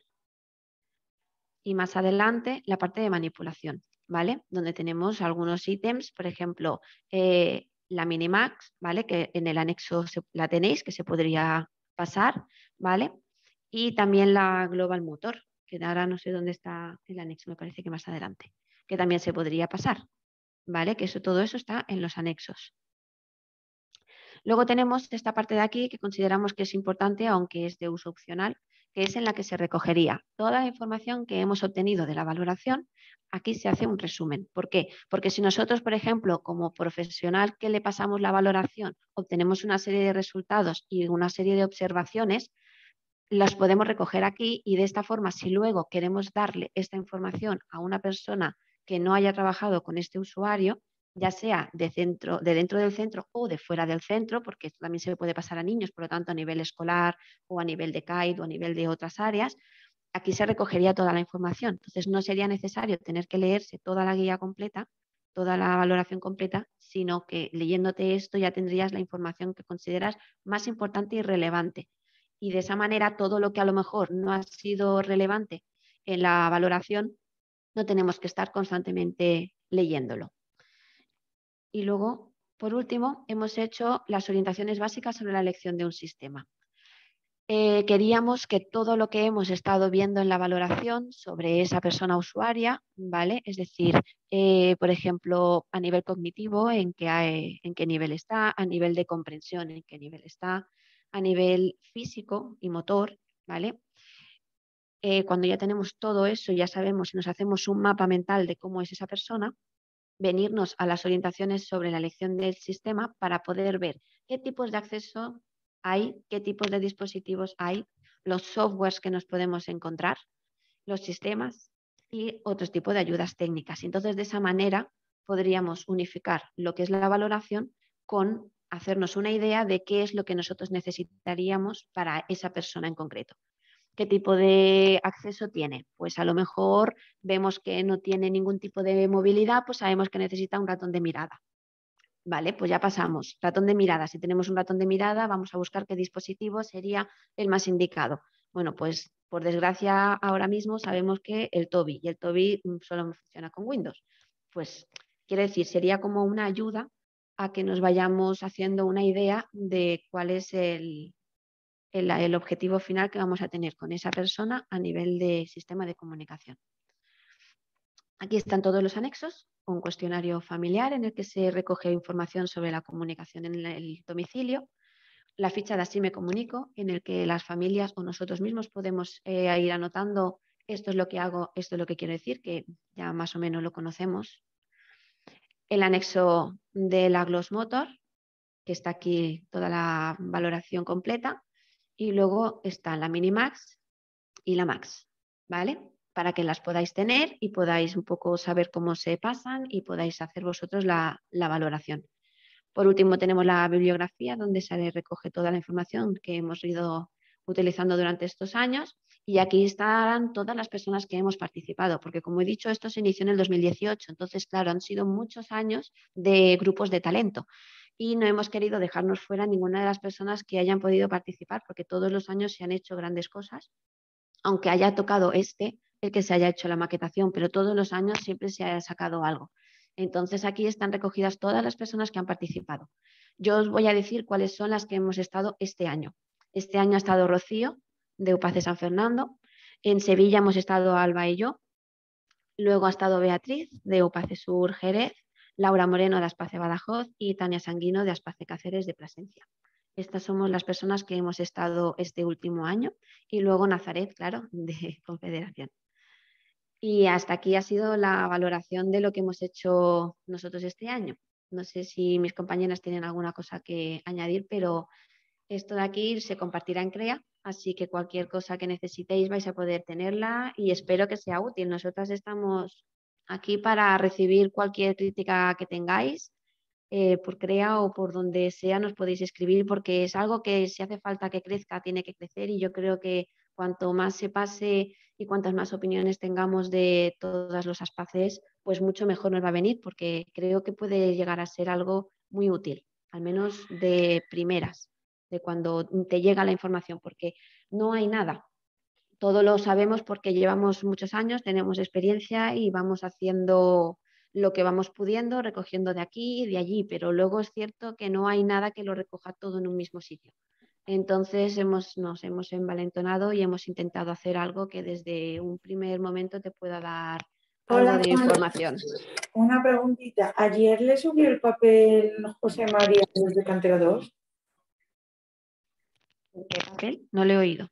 y más adelante la parte de manipulación, ¿vale? Donde tenemos algunos ítems, por ejemplo, eh, la Minimax, ¿vale? Que en el anexo se, la tenéis, que se podría pasar, ¿vale? Y también la Global Motor, que ahora no sé dónde está el anexo, me parece que más adelante, que también se podría pasar, ¿vale? Que eso, todo eso está en los anexos. Luego tenemos esta parte de aquí que consideramos que es importante, aunque es de uso opcional, que es en la que se recogería toda la información que hemos obtenido de la valoración. Aquí se hace un resumen. ¿Por qué? Porque si nosotros, por ejemplo, como profesional que le pasamos la valoración, obtenemos una serie de resultados y una serie de observaciones, las podemos recoger aquí y de esta forma, si luego queremos darle esta información a una persona que no haya trabajado con este usuario, ya sea de, centro, de dentro del centro o de fuera del centro, porque esto también se puede pasar a niños, por lo tanto a nivel escolar o a nivel de C A I D o a nivel de otras áreas, aquí se recogería toda la información. Entonces no sería necesario tener que leerse toda la guía completa, toda la valoración completa, sino que leyéndote esto ya tendrías la información que consideras más importante y relevante. Y de esa manera todo lo que a lo mejor no ha sido relevante en la valoración no tenemos que estar constantemente leyéndolo. Y luego Por último, hemos hecho las orientaciones básicas sobre la elección de un sistema. Eh, queríamos que todo lo que hemos estado viendo en la valoración sobre esa persona usuaria, ¿vale? Es decir, eh, por ejemplo, a nivel cognitivo, en qué, hay, en qué nivel está, a nivel de comprensión, en qué nivel está, a nivel físico y motor, ¿vale? Eh, cuando ya tenemos todo eso, ya sabemos y nos hacemos un mapa mental de cómo es esa persona, venirnos a las orientaciones sobre la elección del sistema para poder ver qué tipos de acceso hay, qué tipos de dispositivos hay, los softwares que nos podemos encontrar, los sistemas y otros tipos de ayudas técnicas. Entonces, de esa manera podríamos unificar lo que es la valoración con hacernos una idea de qué es lo que nosotros necesitaríamos para esa persona en concreto. ¿Qué tipo de acceso tiene? Pues a lo mejor vemos que no tiene ningún tipo de movilidad, pues sabemos que necesita un ratón de mirada. Vale, pues ya pasamos. Ratón de mirada. Si tenemos un ratón de mirada, vamos a buscar qué dispositivo sería el más indicado. Bueno, pues por desgracia ahora mismo sabemos que el Tobii, y el Tobii solo funciona con Windows. Pues quiere decir, sería como una ayuda a que nos vayamos haciendo una idea de cuál es el, el, el objetivo final que vamos a tener con esa persona a nivel de sistema de comunicación. Aquí están todos los anexos, un cuestionario familiar en el que se recoge información sobre la comunicación en el domicilio, la ficha de Así me comunico, en el que las familias o nosotros mismos podemos eh, ir anotando esto es lo que hago, esto es lo que quiero decir, que ya más o menos lo conocemos. El anexo de la Gloss Motor, que está aquí toda la valoración completa, y luego está la Minimax y la Max, ¿vale? Para que las podáis tener y podáis un poco saber cómo se pasan y podáis hacer vosotros la, la valoración. Por último, tenemos la bibliografía donde se recoge toda la información que hemos ido utilizando durante estos años y aquí estarán todas las personas que hemos participado, porque como he dicho, esto se inició en el dos mil dieciocho, entonces, claro, han sido muchos años de grupos de talento y no hemos querido dejarnos fuera ninguna de las personas que hayan podido participar, porque todos los años se han hecho grandes cosas, aunque haya tocado este, el que se haya hecho la maquetación, pero todos los años siempre se haya sacado algo. Entonces aquí están recogidas todas las personas que han participado. Yo os voy a decir cuáles son las que hemos estado este año. Este año ha estado Rocío, de UPACE San Fernando. En Sevilla hemos estado Alba y yo. Luego ha estado Beatriz, de UPACE Sur Jerez, Laura Moreno, de Aspace Badajoz y Tania Sanguino, de Aspace Cáceres de Plasencia. Estas somos las personas que hemos estado este último año y luego Nazaret, claro, de Confederación. Y hasta aquí ha sido la valoración de lo que hemos hecho nosotros este año. No sé si mis compañeras tienen alguna cosa que añadir, pero esto de aquí se compartirá en CREA, así que cualquier cosa que necesitéis vais a poder tenerla y espero que sea útil. Nosotras estamos aquí para recibir cualquier crítica que tengáis. Eh, por CREA o por donde sea nos podéis escribir porque es algo que si hace falta que crezca tiene que crecer y yo creo que cuanto más se pase y cuantas más opiniones tengamos de todos los aspaces, pues mucho mejor nos va a venir porque creo que puede llegar a ser algo muy útil, al menos de primeras, de cuando te llega la información, porque no hay nada. Todo lo sabemos porque llevamos muchos años, tenemos experiencia y vamos haciendo lo que vamos pudiendo, recogiendo de aquí y de allí, pero luego es cierto que no hay nada que lo recoja todo en un mismo sitio. Entonces hemos, nos hemos envalentonado y hemos intentado hacer algo que desde un primer momento te pueda dar Hola, algo de información. Una preguntita. ¿Ayer le subió el papel José María desde Cantera dos? ¿Qué papel? No lo he oído.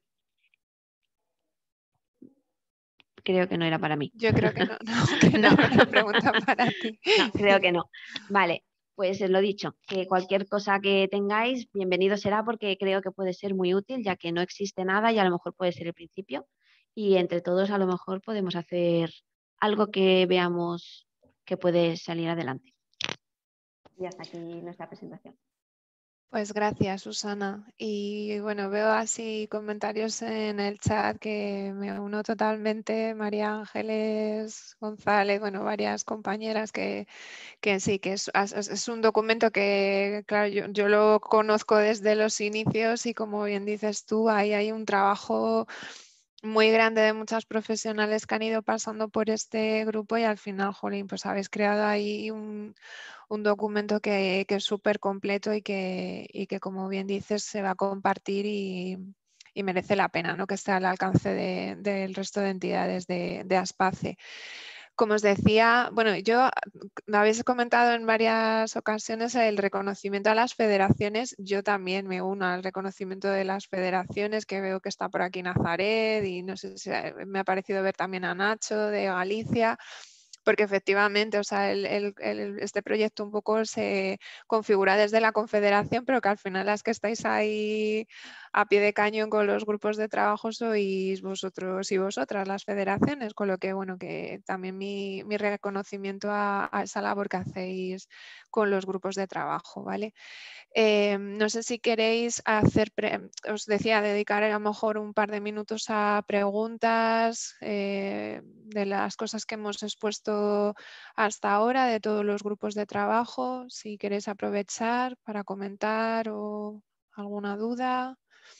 Creo que no era para mí. Yo creo que no, no, que no, no era una pregunta para ti. No, creo que no. Vale, pues os lo dicho, que cualquier cosa que tengáis, bienvenido será porque creo que puede ser muy útil, ya que no existe nada y a lo mejor puede ser el principio. Y entre todos a lo mejor podemos hacer algo que veamos que puede salir adelante. Y hasta aquí nuestra presentación. Pues gracias, Susana. Y bueno, veo así comentarios en el chat que me uno totalmente. María Ángeles González, bueno, varias compañeras que, que sí, que es, es un documento que, claro, yo, yo lo conozco desde los inicios y como bien dices tú, ahí hay un trabajo muy grande de muchas profesionales que han ido pasando por este grupo y al final, jolín, pues habéis creado ahí un, un documento que, que es súper completo y que, y que, como bien dices, se va a compartir y, y merece la pena, ¿no? Que esté al alcance de, del resto de entidades de, de ASPACE. Como os decía, bueno, yo me habéis comentado en varias ocasiones el reconocimiento a las federaciones. Yo también me uno al reconocimiento de las federaciones, que veo que está por aquí Nazaret y no sé si me ha parecido ver también a Nacho de Galicia, porque efectivamente, o sea, el, el, el, este proyecto un poco se configura desde la Confederación, pero que al final las que estáis ahí a pie de cañón con los grupos de trabajo sois vosotros y vosotras, las federaciones, con lo que, bueno, que también mi, mi reconocimiento a, a esa labor que hacéis con los grupos de trabajo, ¿vale? Eh, no sé si queréis hacer, os decía, dedicar a lo mejor un par de minutos a preguntas eh, de las cosas que hemos expuesto hasta ahora, de todos los grupos de trabajo, si queréis aprovechar para comentar o alguna duda.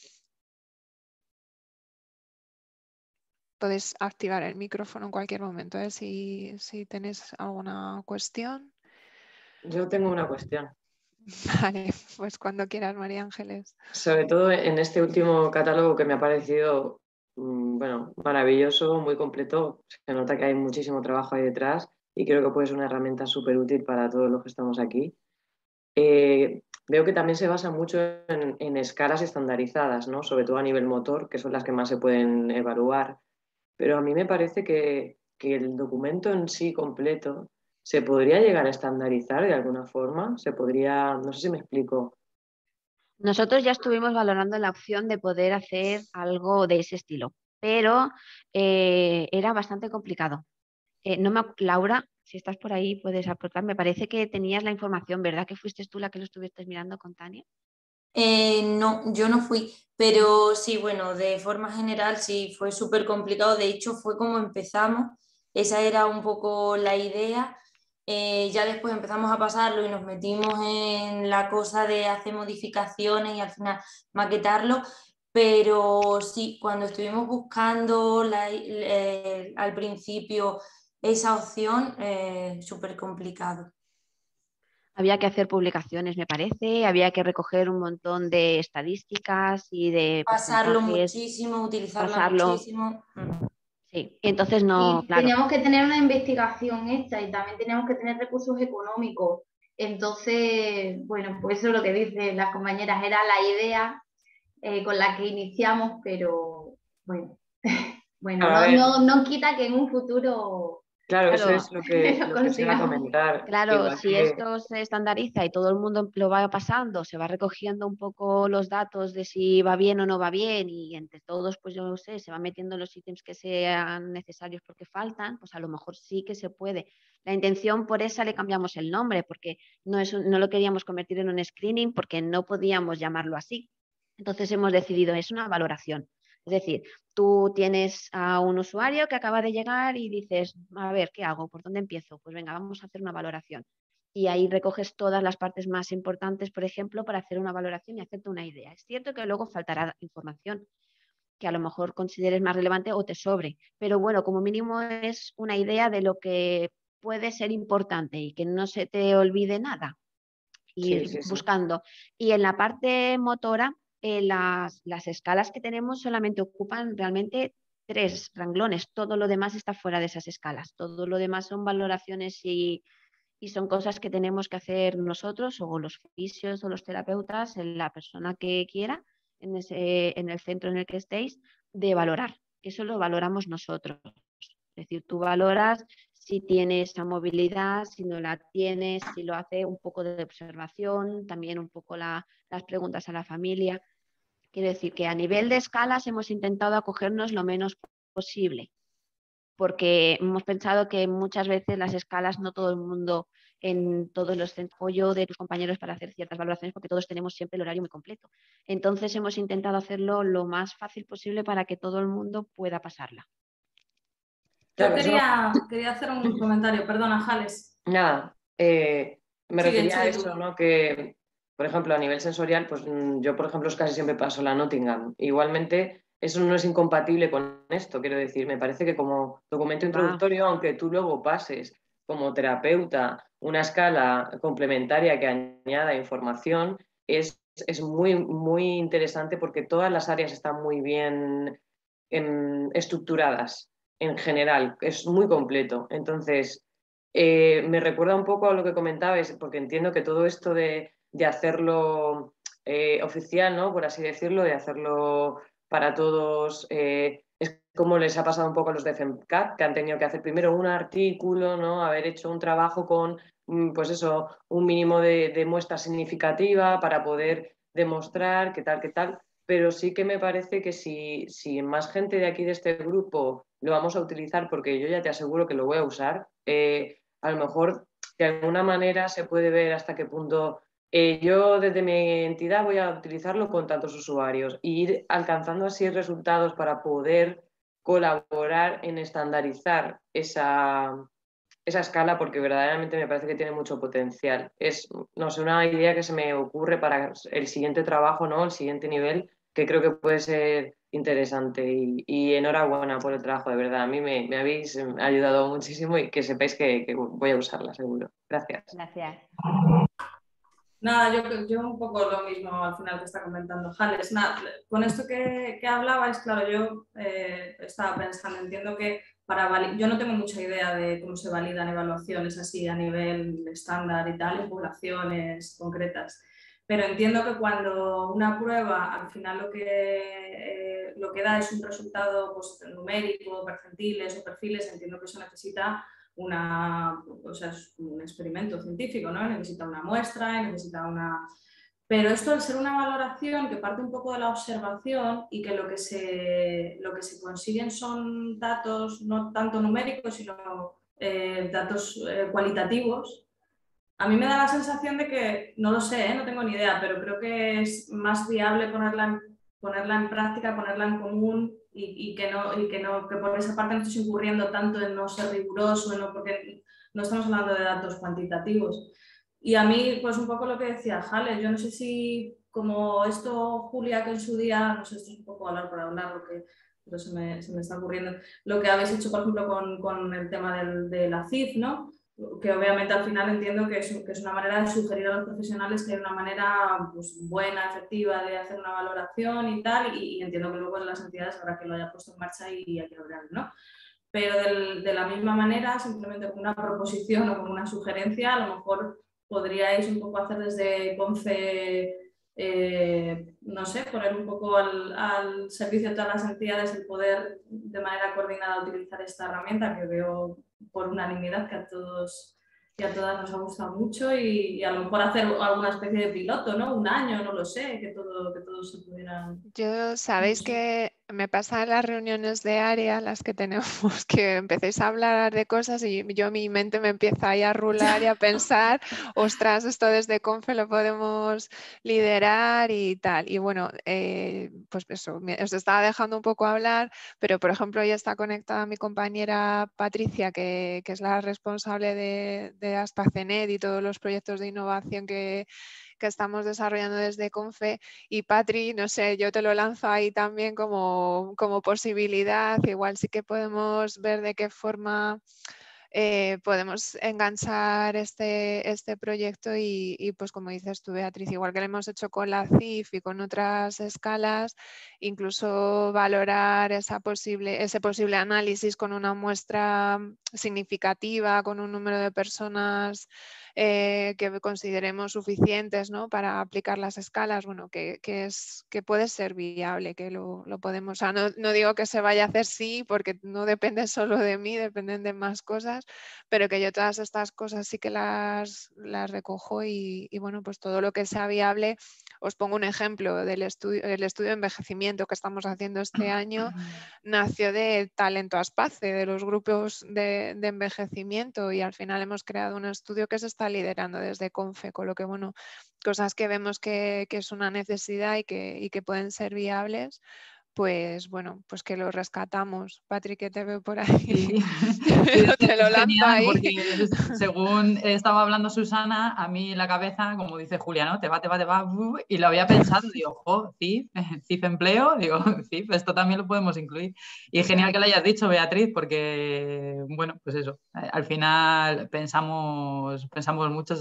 Podéis activar el micrófono en cualquier momento, ¿eh? si, si tenéis alguna cuestión. Yo tengo una cuestión. Vale, pues cuando quieras, María Ángeles. Sobre todo en este último catálogo que me ha parecido, bueno, maravilloso, muy completo. Se nota que hay muchísimo trabajo ahí detrás y creo que puede ser una herramienta súper útil para todos los que estamos aquí. Eh, veo que también se basa mucho en, en escalas estandarizadas, ¿no? Sobre todo a nivel motor, que son las que más se pueden evaluar. Pero a mí me parece que, que el documento en sí completo se podría llegar a estandarizar de alguna forma. Se podría, no sé si me explico. Nosotros ya estuvimos valorando la opción de poder hacer algo de ese estilo, pero eh, era bastante complicado. Eh, no me, Laura, si estás por ahí puedes aportar. Me parece que tenías la información, ¿verdad? Que fuiste tú la que lo estuviste mirando con Tania. Eh, no, yo no fui, pero sí, bueno, de forma general sí fue súper complicado. De hecho, fue como empezamos. Esa era un poco la idea. Eh, ya después empezamos a pasarlo y nos metimos en la cosa de hacer modificaciones y al final maquetarlo. Pero sí, cuando estuvimos buscando la, eh, al principio esa opción, eh, súper complicado. Había que hacer publicaciones, me parece, había que recoger un montón de estadísticas y de Pasarlo porcentajes, muchísimo, utilizarlo pasarlo. muchísimo. Sí, entonces no, y claro. teníamos que tener una investigación hecha y también teníamos que tener recursos económicos. Entonces, bueno, pues eso es lo que dicen las compañeras, era la idea eh, con la que iniciamos, pero bueno, bueno, no, no, no quita que en un futuro... Claro, Claro, eso es lo que, lo lo que os iba a comentar. Claro, Igual si que... esto se estandariza y todo el mundo lo va pasando, se va recogiendo un poco los datos de si va bien o no va bien y entre todos, pues yo no sé, se van metiendo los ítems que sean necesarios porque faltan, pues a lo mejor sí que se puede. La intención por esa le cambiamos el nombre porque no, es un, no lo queríamos convertir en un screening porque no podíamos llamarlo así. Entonces hemos decidido, es una valoración. Es decir, tú tienes a un usuario que acaba de llegar y dices, a ver, ¿qué hago? ¿Por dónde empiezo? Pues venga, vamos a hacer una valoración. Y ahí recoges todas las partes más importantes, por ejemplo, para hacer una valoración y hacerte una idea. Es cierto que luego faltará información que a lo mejor consideres más relevante o te sobre, pero bueno, como mínimo es una idea de lo que puede ser importante y que no se te olvide nada. Ir sí, sí, sí. buscando. Y en la parte motora, Eh, las, las escalas que tenemos solamente ocupan realmente tres renglones, todo lo demás está fuera de esas escalas, todo lo demás son valoraciones y, y son cosas que tenemos que hacer nosotros o los fisios o los terapeutas, la persona que quiera en, ese, en el centro en el que estéis, de valorar. Eso lo valoramos nosotros. Es decir, tú valoras si tienes esa movilidad, si no la tienes, si lo hace un poco de observación, también un poco la, las preguntas a la familia. Quiero decir que a nivel de escalas hemos intentado acogernos lo menos posible, porque hemos pensado que muchas veces las escalas no todo el mundo en todos los centros apoyo de tus compañeros para hacer ciertas valoraciones, porque todos tenemos siempre el horario muy completo. Entonces hemos intentado hacerlo lo más fácil posible para que todo el mundo pueda pasarla. Yo quería, quería hacer un comentario, perdona, Jales. Nada, eh, me Sigue, refería a sigue eso, tú. ¿no? Que, por ejemplo, a nivel sensorial, pues yo, por ejemplo, casi siempre paso la Nottingham. Igualmente, eso no es incompatible con esto, quiero decir, me parece que como documento introductorio, aunque tú luego pases como terapeuta una escala complementaria que añada información, es, es muy, muy interesante porque todas las áreas están muy bien en, estructuradas en general, es muy completo. Entonces, eh, me recuerda un poco a lo que comentabas, porque entiendo que todo esto de, de hacerlo eh, oficial, ¿no? Por así decirlo, de hacerlo para todos, eh, es como les ha pasado un poco a los de FEMCAT, que han tenido que hacer primero un artículo, ¿no? Haber hecho un trabajo con, pues eso, un mínimo de, de muestra significativa para poder demostrar qué tal, qué tal. Pero sí que me parece que si, si más gente de aquí de este grupo lo vamos a utilizar, porque yo ya te aseguro que lo voy a usar, eh, a lo mejor de alguna manera se puede ver hasta qué punto eh, yo desde mi entidad voy a utilizarlo con tantos usuarios e ir alcanzando así resultados para poder colaborar en estandarizar esa, esa escala, porque verdaderamente me parece que tiene mucho potencial. Es, no sé, una idea que se me ocurre para el siguiente trabajo, ¿no? El siguiente nivel, que creo que puede ser interesante. Y, y enhorabuena por el trabajo, de verdad. A mí me, me habéis ayudado muchísimo y que sepáis que, que voy a usarla, seguro. Gracias. Gracias. Nada, yo, yo un poco lo mismo al final que está comentando Jales. Nada, con esto que, que hablabais, claro, yo eh, estaba pensando, entiendo que para validar, yo no tengo mucha idea de cómo se validan evaluaciones así a nivel estándar y tal, en poblaciones concretas, pero entiendo que cuando una prueba al final lo que, eh, lo que da es un resultado pues, numérico, percentiles o perfiles, entiendo que eso necesita Una, o sea, es un experimento científico, ¿no? Necesita una muestra, necesita una... Pero esto al ser una valoración que parte un poco de la observación y que lo que se, lo que se consiguen son datos no tanto numéricos, sino eh, datos eh, cualitativos, a mí me da la sensación de que, no lo sé, ¿eh? No tengo ni idea, pero creo que es más viable ponerla en, ponerla en práctica, ponerla en común y, y, que no, y que, no, que por esa parte no estés incurriendo tanto en no ser riguroso, no, porque no estamos hablando de datos cuantitativos. Y a mí, pues un poco lo que decía Jale, yo no sé si como esto, Julia, que en su día, no sé, esto es un poco hablar por hablar, lo que, pero se me, se me está ocurriendo, lo que habéis hecho, por ejemplo, con, con el tema del, de la C I F, ¿no? Que obviamente al final entiendo que es, que es una manera de sugerir a los profesionales que hay una manera pues, buena, efectiva de hacer una valoración y tal, y, y entiendo que luego en las entidades habrá que lo haya puesto en marcha y hay que lograrlo, ¿no? Pero del, de la misma manera, simplemente como una proposición o como una sugerencia, a lo mejor podríais un poco hacer desde CONCE, eh, no sé, poner un poco al, al servicio de todas las entidades el poder de manera coordinada utilizar esta herramienta que veo por unanimidad que a todos y a todas nos ha gustado mucho y, y a lo mejor hacer alguna especie de piloto, ¿no? Un año, no lo sé, que, todo, que todos se pudieran... Yo, sabéis no sé. que me pasa en las reuniones de área, las que tenemos, que empecéis a hablar de cosas y yo mi mente me empieza ahí a rular y a pensar, ostras, esto desde Confe lo podemos liderar y tal. Y bueno, eh, pues eso, os estaba dejando un poco hablar, pero por ejemplo ya está conectada mi compañera Patricia, que, que es la responsable de, de ASPACENET y todos los proyectos de innovación que que estamos desarrollando desde Confe. Y Patri, no sé, yo te lo lanzo ahí también como, como posibilidad. Igual sí que podemos ver de qué forma eh, podemos enganchar este, este proyecto y, y pues como dices tú, Beatriz, igual que lo hemos hecho con la C I F y con otras escalas, incluso valorar esa posible, ese posible análisis con una muestra significativa, con un número de personas eh, que consideremos suficientes, ¿no? Para aplicar las escalas, bueno, que, que, es, que puede ser viable, que lo, lo podemos, o sea, no, no digo que se vaya a hacer sí, porque no depende solo de mí, dependen de más cosas, pero que yo todas estas cosas sí que las, las recojo y, y bueno, pues todo lo que sea viable. Os pongo un ejemplo del estudio, el estudio de envejecimiento que estamos haciendo este año, nació de Talento Aspace, de los grupos de, de envejecimiento, y al final hemos creado un estudio que se está liderando desde Confe, con lo que bueno, cosas que vemos que, que es una necesidad y que, y que pueden ser viables, pues bueno, pues que lo rescatamos. Patrick, que te veo por ahí. Sí. Te lo lanzo ahí. Porque según estaba hablando Susana, a mí en la cabeza, como dice Julia, ¿no? Te va, te va, te va, y lo había pensado, digo, jo, C I F, C I F empleo, digo, C I F, esto también lo podemos incluir. Y es genial que lo hayas dicho, Beatriz, porque, bueno, pues eso, al final pensamos, pensamos muchos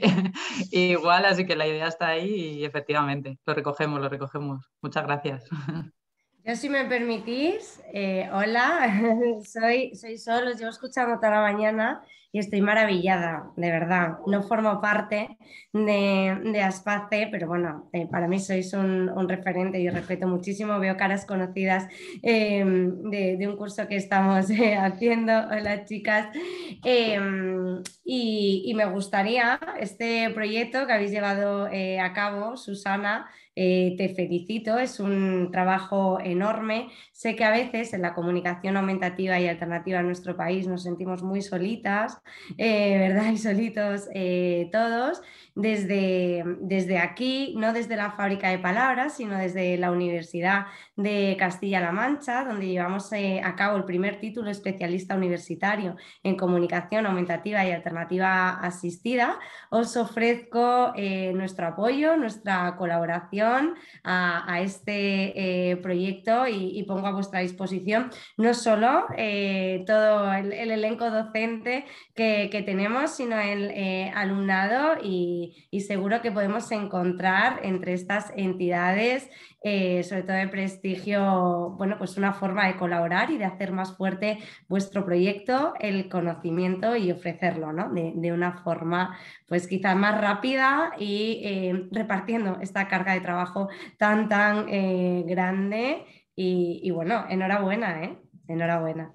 igual, así que la idea está ahí y efectivamente, lo recogemos, lo recogemos. Muchas gracias. Yo, si me permitís, eh, hola, soy, soy Sol, os llevo escuchando toda la mañana y estoy maravillada, de verdad. No formo parte de, de Aspace, pero bueno, eh, para mí sois un, un referente y os respeto muchísimo. Veo caras conocidas eh, de, de un curso que estamos eh, haciendo. Hola, chicas. Eh, y, y me gustaría este proyecto que habéis llevado eh, a cabo, Susana. Eh, te felicito, es un trabajo enorme. Sé que a veces en la comunicación aumentativa y alternativa en nuestro país nos sentimos muy solitas, eh, ¿verdad? Y solitos eh, todos. Desde, desde aquí, no desde la Fábrica de Palabras, sino desde la Universidad de Castilla-La Mancha, donde llevamos eh, a cabo el primer título especialista universitario en comunicación aumentativa y alternativa asistida, os ofrezco eh, nuestro apoyo, nuestra colaboración a, a este eh, proyecto y, y pongo a vuestra disposición no solo eh, todo el, el elenco docente que, que tenemos, sino el eh, alumnado y, y seguro que podemos encontrar entre estas entidades, eh, sobre todo de prestigio, bueno, pues una forma de colaborar y de hacer más fuerte vuestro proyecto, el conocimiento y ofrecerlo, ¿no? de, de una forma pues quizás más rápida y eh, repartiendo esta carga de trabajo tan, tan eh, grande y, y bueno, enhorabuena, ¿eh? Enhorabuena.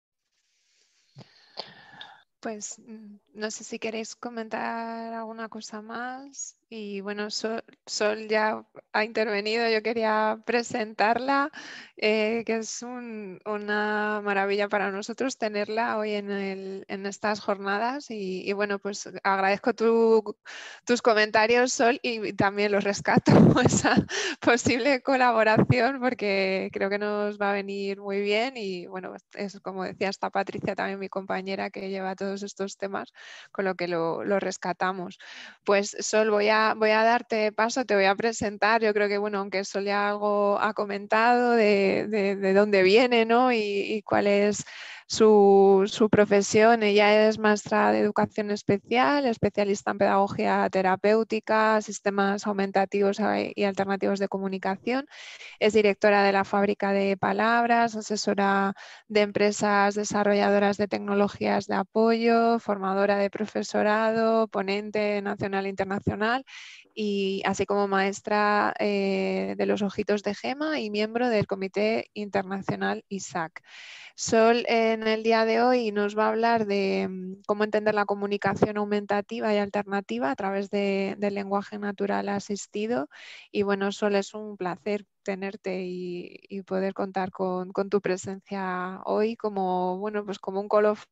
Pues no sé si queréis comentar alguna cosa más. Y bueno, Sol, Sol ya ha intervenido, yo quería presentarla, eh, que es un, una maravilla para nosotros tenerla hoy en, el, en estas jornadas. Y, y bueno, pues agradezco tu, tus comentarios, Sol, y también los rescato esa posible colaboración porque creo que nos va a venir muy bien. Y bueno, es como decía esta Patricia, también mi compañera que lleva todos estos temas, con lo que lo, lo rescatamos. Pues Sol, voy a Voy a darte paso, te voy a presentar. Yo creo que, bueno, aunque Sol ya algo ha comentado de, de, de dónde viene, ¿no? y, y cuál es su, su profesión. Ella es maestra de educación especial, especialista en pedagogía terapéutica, sistemas aumentativos y alternativos de comunicación. Es directora de la Fábrica de Palabras, asesora de empresas desarrolladoras de tecnologías de apoyo, formadora de profesorado, ponente nacional e internacional, y así como maestra eh, de los Ojitos de Gema y miembro del Comité Internacional I S A C. Sol en el día de hoy nos va a hablar de um, cómo entender la comunicación aumentativa y alternativa a través de, del lenguaje natural asistido. Y bueno, Sol, es un placer tenerte y, y poder contar con, con tu presencia hoy como, bueno, pues como un colofón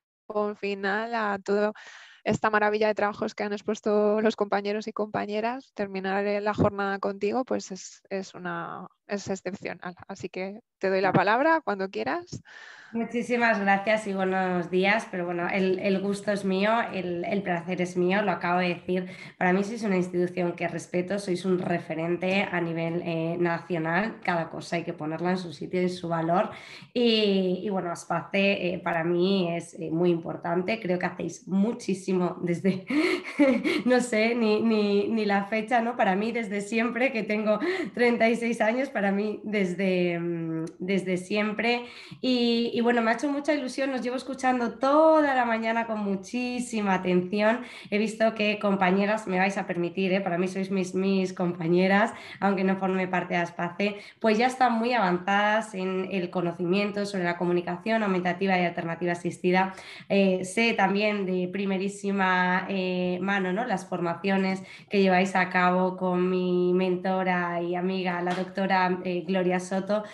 final a todo esta maravilla de trabajos que han expuesto los compañeros y compañeras. Terminar la jornada contigo pues es, es, una, es excepcional. Así que te doy la palabra cuando quieras. Muchísimas gracias y buenos días, pero bueno, el, el gusto es mío, el, el placer es mío, lo acabo de decir. Para mí sois una institución que respeto, sois un referente a nivel eh, nacional, cada cosa hay que ponerla en su sitio y su valor. Y, y bueno, Aspace eh, para mí es eh, muy importante, creo que hacéis muchísimo desde, no sé, ni, ni, ni la fecha, ¿no? Para mí desde siempre, que tengo treinta y seis años, para mí desde, desde siempre. Y, y bueno, me ha hecho mucha ilusión, os llevo escuchando toda la mañana con muchísima atención. He visto que compañeras, me vais a permitir, ¿eh? Para mí sois mis, mis compañeras, aunque no forme parte de Aspace, pues ya están muy avanzadas en el conocimiento sobre la comunicación aumentativa y alternativa asistida. Eh, sé también de primerísima eh, mano, ¿no? Las formaciones que lleváis a cabo con mi mentora y amiga, la doctora eh, Gloria Soto, todo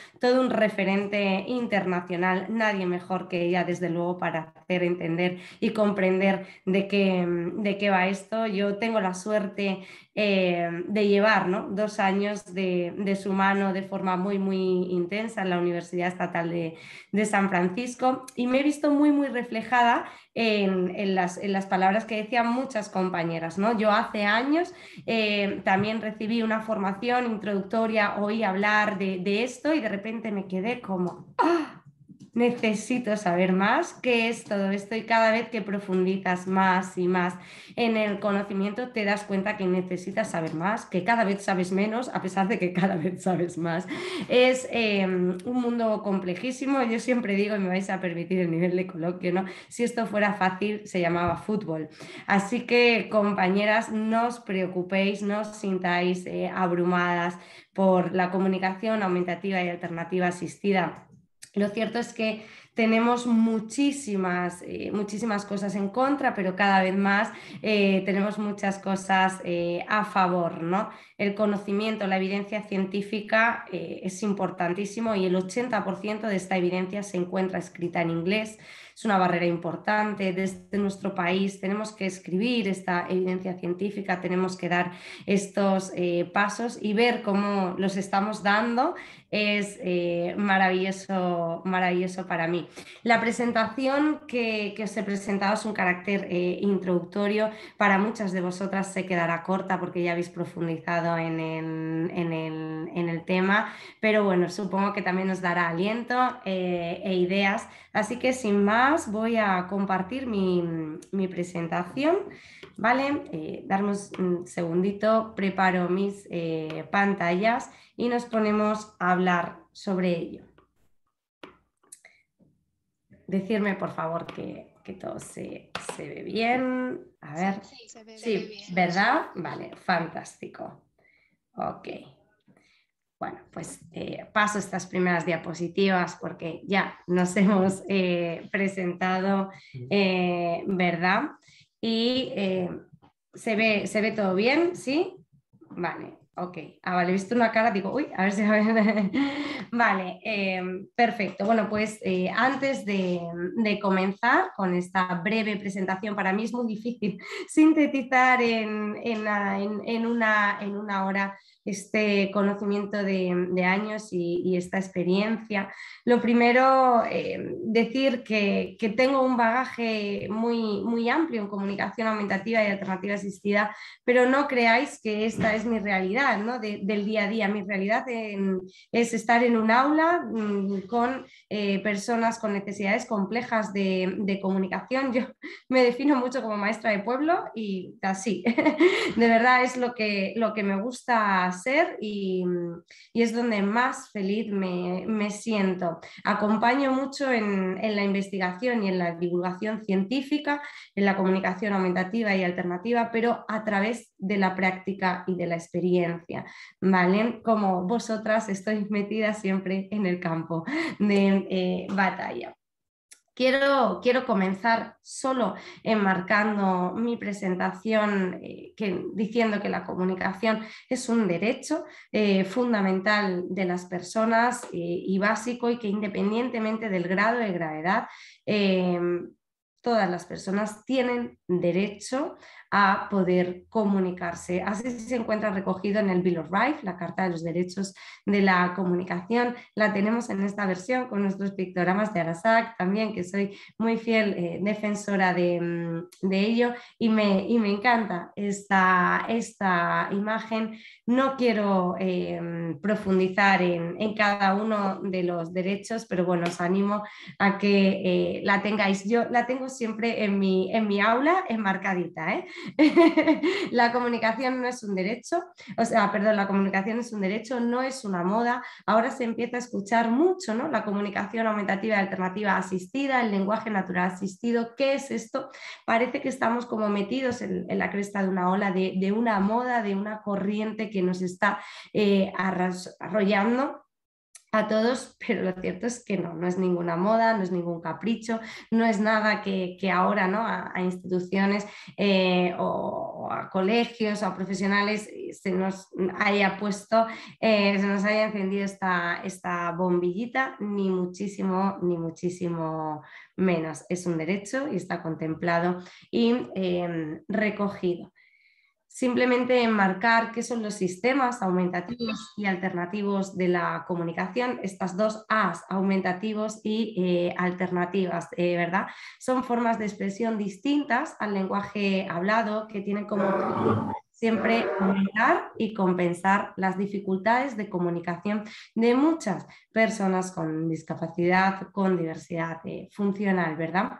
un referente internacional, nadie mejor que ella, desde luego, para hacer entender y comprender de qué, de qué va esto. Yo tengo la suerte eh, de llevar, ¿no?, dos años de, de su mano de forma muy, muy intensa en la Universidad Estatal de, de San Francisco, y me he visto muy, muy reflejada en, en, las, en las palabras que decían muchas compañeras, ¿no? Yo hace años eh, también recibí una formación introductoria, oí hablar de, de esto y de repente me quedé como ¡ah! Necesito saber más qué es todo esto, y cada vez que profundizas más y más en el conocimiento te das cuenta que necesitas saber más, que cada vez sabes menos a pesar de que cada vez sabes más. Es eh, un mundo complejísimo. Yo siempre digo, y me vais a permitir el nivel de coloquio, ¿no?, si esto fuera fácil se llamaba fútbol. Así que, compañeras, no os preocupéis, no os sintáis eh, abrumadas por la comunicación aumentativa y alternativa asistida. Lo cierto es que tenemos muchísimas, eh, muchísimas cosas en contra, pero cada vez más eh, tenemos muchas cosas eh, a favor, ¿no? El conocimiento, la evidencia científica eh, es importantísimo, y el ochenta por ciento de esta evidencia se encuentra escrita en inglés. Es una barrera importante. Desde nuestro país tenemos que escribir esta evidencia científica, tenemos que dar estos eh, pasos, y ver cómo los estamos dando es eh, maravilloso, maravilloso para mí. La presentación que, que os he presentado es un carácter eh, introductorio. Para muchas de vosotras se quedará corta porque ya habéis profundizado en el, en el, en el tema, pero bueno, supongo que también os dará aliento eh, e ideas. Así que sin más voy a compartir mi, mi presentación, ¿vale? Eh, darnos un segundito, preparo mis eh, pantallas y nos ponemos a hablar sobre ello. Decirme, por favor, que, que todo se, se ve bien. A ver. Sí, sí, se ve, sí, se ve bien. ¿verdad? Vale, fantástico. Ok. Bueno, pues eh, paso estas primeras diapositivas porque ya nos hemos eh, presentado, eh, ¿verdad? Y eh, ¿se ve, ¿se ve todo bien? ¿Sí? Vale, ok. Ah, vale, he visto una cara, digo, uy, a ver si... Vale, eh, perfecto. Bueno, pues eh, antes de, de comenzar con esta breve presentación, para mí es muy difícil sintetizar en, en, en, en, una, en una hora este conocimiento de, de años y, y esta experiencia. Lo primero, eh, decir que, que tengo un bagaje muy, muy amplio en comunicación aumentativa y alternativa asistida, pero no creáis que esta es mi realidad, ¿no?, de, del día a día. Mi realidad en, es estar en un aula mmm, con eh, personas con necesidades complejas de, de comunicación. Yo me defino mucho como maestra de pueblo y así, de verdad es lo que, lo que me gusta ser, y, y es donde más feliz me, me siento. Acompaño mucho en, en la investigación y en la divulgación científica, en la comunicación aumentativa y alternativa, pero a través de la práctica y de la experiencia, ¿vale? Como vosotras, estoy metida siempre en el campo de eh, batalla. Quiero, quiero comenzar solo enmarcando mi presentación eh, que, diciendo que la comunicación es un derecho eh, fundamental de las personas eh, y básico, y que independientemente del grado de gravedad, eh, todas las personas tienen derecho a poder comunicarse. Así se encuentra recogido en el Bill of Rights, la Carta de los Derechos de la Comunicación. La tenemos en esta versión con nuestros pictogramas de Arasac también, que soy muy fiel eh, defensora de, de ello, y me, y me encanta esta, esta imagen. No quiero eh, profundizar en, en cada uno de los derechos, pero bueno, os animo a que eh, la tengáis. Yo la tengo siempre en mi, en mi aula enmarcadita, ¿eh? La comunicación no es un derecho, o sea, perdón, la comunicación es un derecho, no es una moda. Ahora se empieza a escuchar mucho, ¿no?, la comunicación aumentativa y alternativa asistida, el lenguaje natural asistido. ¿Qué es esto? Parece que estamos como metidos en, en la cresta de una ola, de, de una moda, de una corriente que nos está eh, arrollando. a todos, pero lo cierto es que no, no es ninguna moda, no es ningún capricho, no es nada que, que ahora, ¿no? a, a instituciones eh, o, o a colegios o a profesionales se nos haya puesto, eh, se nos haya encendido esta, esta bombillita, ni muchísimo, ni muchísimo menos. Es un derecho y está contemplado y eh, recogido. Simplemente enmarcar qué son los sistemas aumentativos y alternativos de la comunicación, estas dos A's, aumentativos y eh, alternativas, eh, ¿verdad? Son formas de expresión distintas al lenguaje hablado que tienen como objetivo siempre aumentar y compensar las dificultades de comunicación de muchas personas con discapacidad, con diversidad eh, funcional, ¿verdad?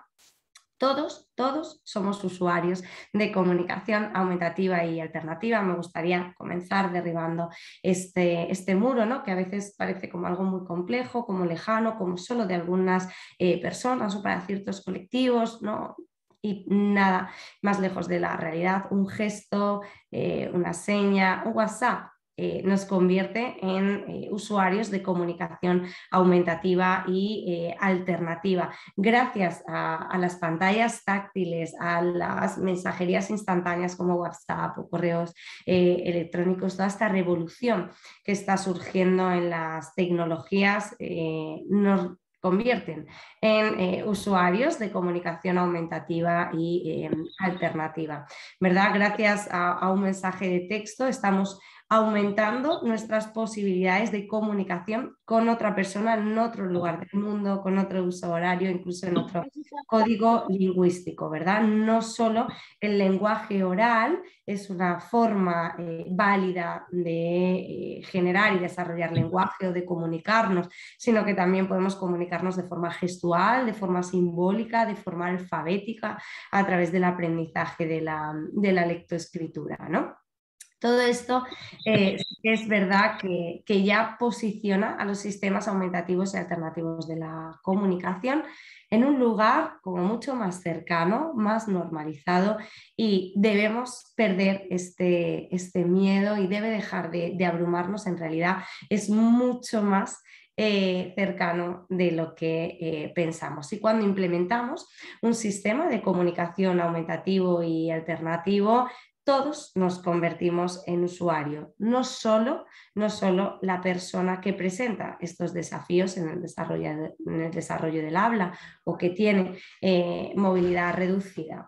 Todos, todos somos usuarios de comunicación aumentativa y alternativa. Me gustaría comenzar derribando este, este muro, ¿no? Que a veces parece como algo muy complejo, como lejano, como solo de algunas eh, personas o para ciertos colectivos, ¿no? Y nada más lejos de la realidad. Un gesto, eh, una seña, un WhatsApp. Eh, nos convierte en eh, usuarios de comunicación aumentativa y eh, alternativa. Gracias a, a las pantallas táctiles, a las mensajerías instantáneas como WhatsApp o correos eh, electrónicos, toda esta revolución que está surgiendo en las tecnologías eh, nos convierten en eh, usuarios de comunicación aumentativa y eh, alternativa, ¿verdad? Gracias a, a un mensaje de texto estamos aumentando nuestras posibilidades de comunicación con otra persona en otro lugar del mundo, con otro uso horario, incluso en otro código lingüístico, ¿verdad? No solo el lenguaje oral es una forma eh, válida de eh, generar y desarrollar lenguaje o de comunicarnos, sino que también podemos comunicarnos de forma gestual, de forma simbólica, de forma alfabética, a través del aprendizaje de la, de la lectoescritura, ¿no? Todo esto eh, es verdad que, que ya posiciona a los sistemas aumentativos y alternativos de la comunicación en un lugar como mucho más cercano, más normalizado, y debemos perder este, este miedo y debe dejar de, de abrumarnos. En realidad es mucho más Eh, cercano de lo que eh, pensamos. Y cuando implementamos un sistema de comunicación aumentativo y alternativo, todos nos convertimos en usuario, no solo, no solo la persona que presenta estos desafíos en el desarrollo, en el desarrollo del habla o que tiene eh, movilidad reducida.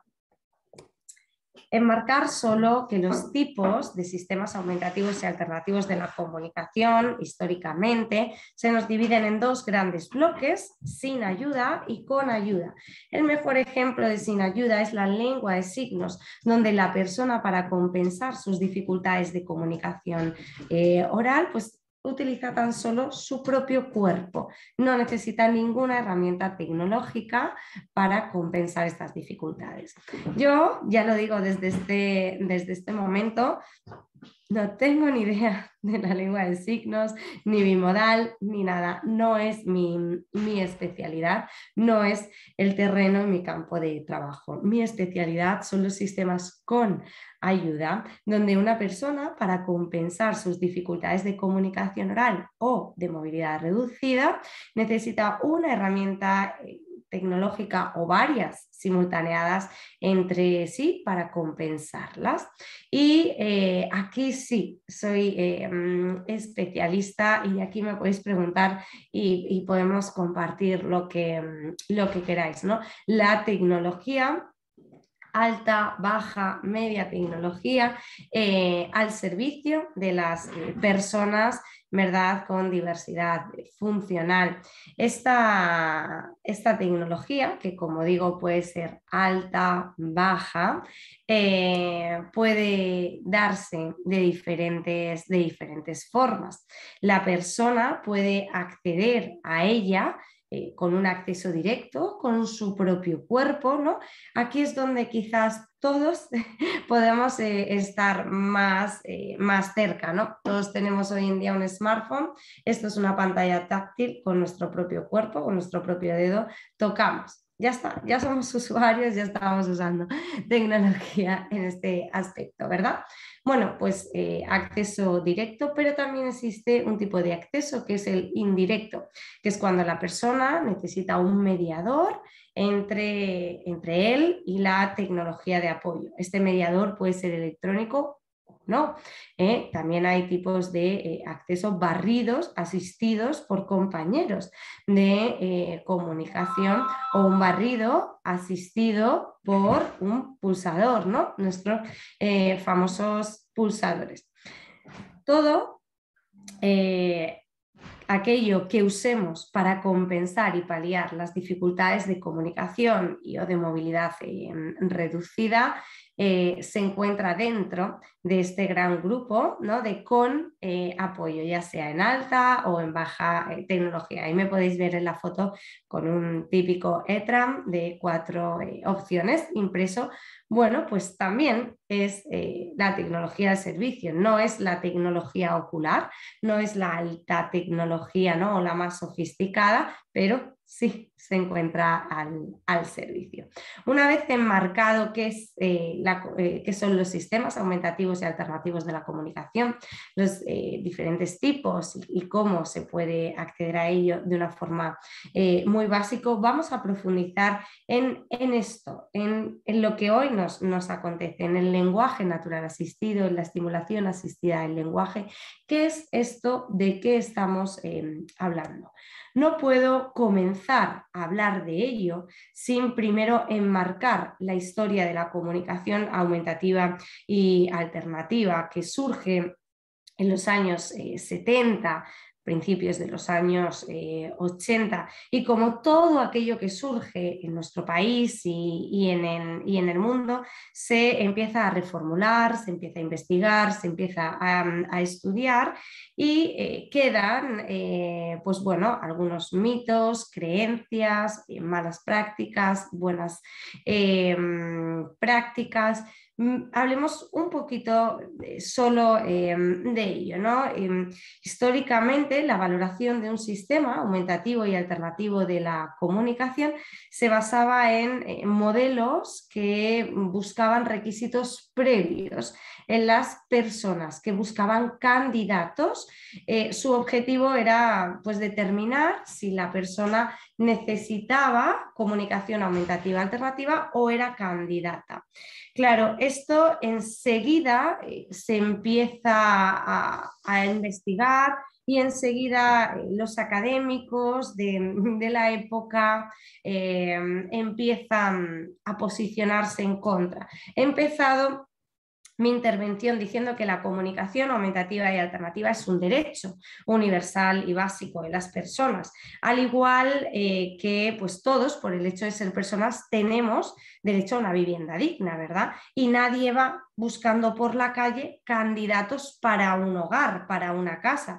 Enmarcar solo que los tipos de sistemas aumentativos y alternativos de la comunicación históricamente se nos dividen en dos grandes bloques, sin ayuda y con ayuda. El mejor ejemplo de sin ayuda es la lengua de signos, donde la persona, para compensar sus dificultades de comunicación eh, oral, pues utiliza tan solo su propio cuerpo, no necesita ninguna herramienta tecnológica para compensar estas dificultades. Yo ya lo digo desde este, desde este momento, no tengo ni idea de la lengua de signos, ni bimodal, ni nada. No es mi, mi especialidad, no es el terreno en mi campo de trabajo. Mi especialidad son los sistemas con ayuda, donde una persona, para compensar sus dificultades de comunicación oral o de movilidad reducida, necesita una herramienta tecnológica o varias simultaneadas entre sí para compensarlas. Y eh, aquí sí soy eh, especialista y aquí me podéis preguntar y, y podemos compartir lo que, lo que queráis, ¿no? La tecnología alta, baja, media tecnología eh, al servicio de las eh, personas, ¿verdad?, con diversidad funcional. Esta, esta tecnología, que como digo puede ser alta, baja, eh, puede darse de diferentes, de diferentes formas. La persona puede acceder a ella Eh, con un acceso directo, con su propio cuerpo, ¿no? Aquí es donde quizás todos podemos eh, estar más, eh, más cerca, ¿no? Todos tenemos hoy en día un smartphone, esto es una pantalla táctil con nuestro propio cuerpo, con nuestro propio dedo, tocamos ya está, ya somos usuarios, ya estamos usando tecnología en este aspecto, ¿verdad? Bueno, pues eh, acceso directo, pero también existe un tipo de acceso que es el indirecto, que es cuando la persona necesita un mediador entre, entre él y la tecnología de apoyo. Este mediador puede ser electrónico o no. ¿eh? También hay tipos de eh, acceso barridos, asistidos por compañeros de eh, comunicación, o un barrido asistido por un pulsador, ¿no? Nuestros eh, famosos pulsadores. Todo eh, aquello que usemos para compensar y paliar las dificultades de comunicación y o de movilidad eh, reducida eh, se encuentra dentro de este gran grupo, ¿no? de con eh, apoyo, ya sea en alta o en baja eh, tecnología. Ahí me podéis ver en la foto con un típico E T R A M de cuatro eh, opciones impreso. Bueno, pues también es eh, la tecnología de servicio, no es la tecnología ocular, no es la alta tecnología, ¿no? o la más sofisticada, pero sí se encuentra al, al servicio. Una vez enmarcado qué, es, eh, la, eh, qué son los sistemas aumentativos y alternativos de la comunicación, los eh, diferentes tipos y, y cómo se puede acceder a ello de una forma eh, muy básica, vamos a profundizar en, en esto, en, en lo que hoy nos, nos acontece, en el lenguaje natural asistido, en la estimulación asistida del lenguaje. ¿Qué es esto? ¿De qué estamos eh, hablando? No puedo comenzar a hablar de ello sin primero enmarcar la historia de la comunicación aumentativa y alternativa que surge en los años eh, setenta, principios de los años eh, ochenta, y como todo aquello que surge en nuestro país y, y, en el, y en el mundo se empieza a reformular, se empieza a investigar, se empieza a, a estudiar y eh, quedan eh, pues bueno, algunos mitos, creencias, eh, malas prácticas, buenas eh, prácticas. Hablemos un poquito solo eh, de ello, ¿no? Eh, históricamente, la valoración de un sistema aumentativo y alternativo de la comunicación se basaba en, en modelos que buscaban requisitos previos en las personas, que buscaban candidatos. Eh, su objetivo era pues, determinar si la persona necesitaba comunicación aumentativa alternativa o era candidata. Claro, esto enseguida eh, se empieza a, a investigar y enseguida eh, los académicos de, de la época eh, empiezan a posicionarse en contra. He empezado mi intervención diciendo que la comunicación aumentativa y alternativa es un derecho universal y básico de las personas, al igual eh, que pues todos, por el hecho de ser personas, tenemos derecho a una vivienda digna, ¿verdad? Y nadie va buscando por la calle candidatos para un hogar, para una casa,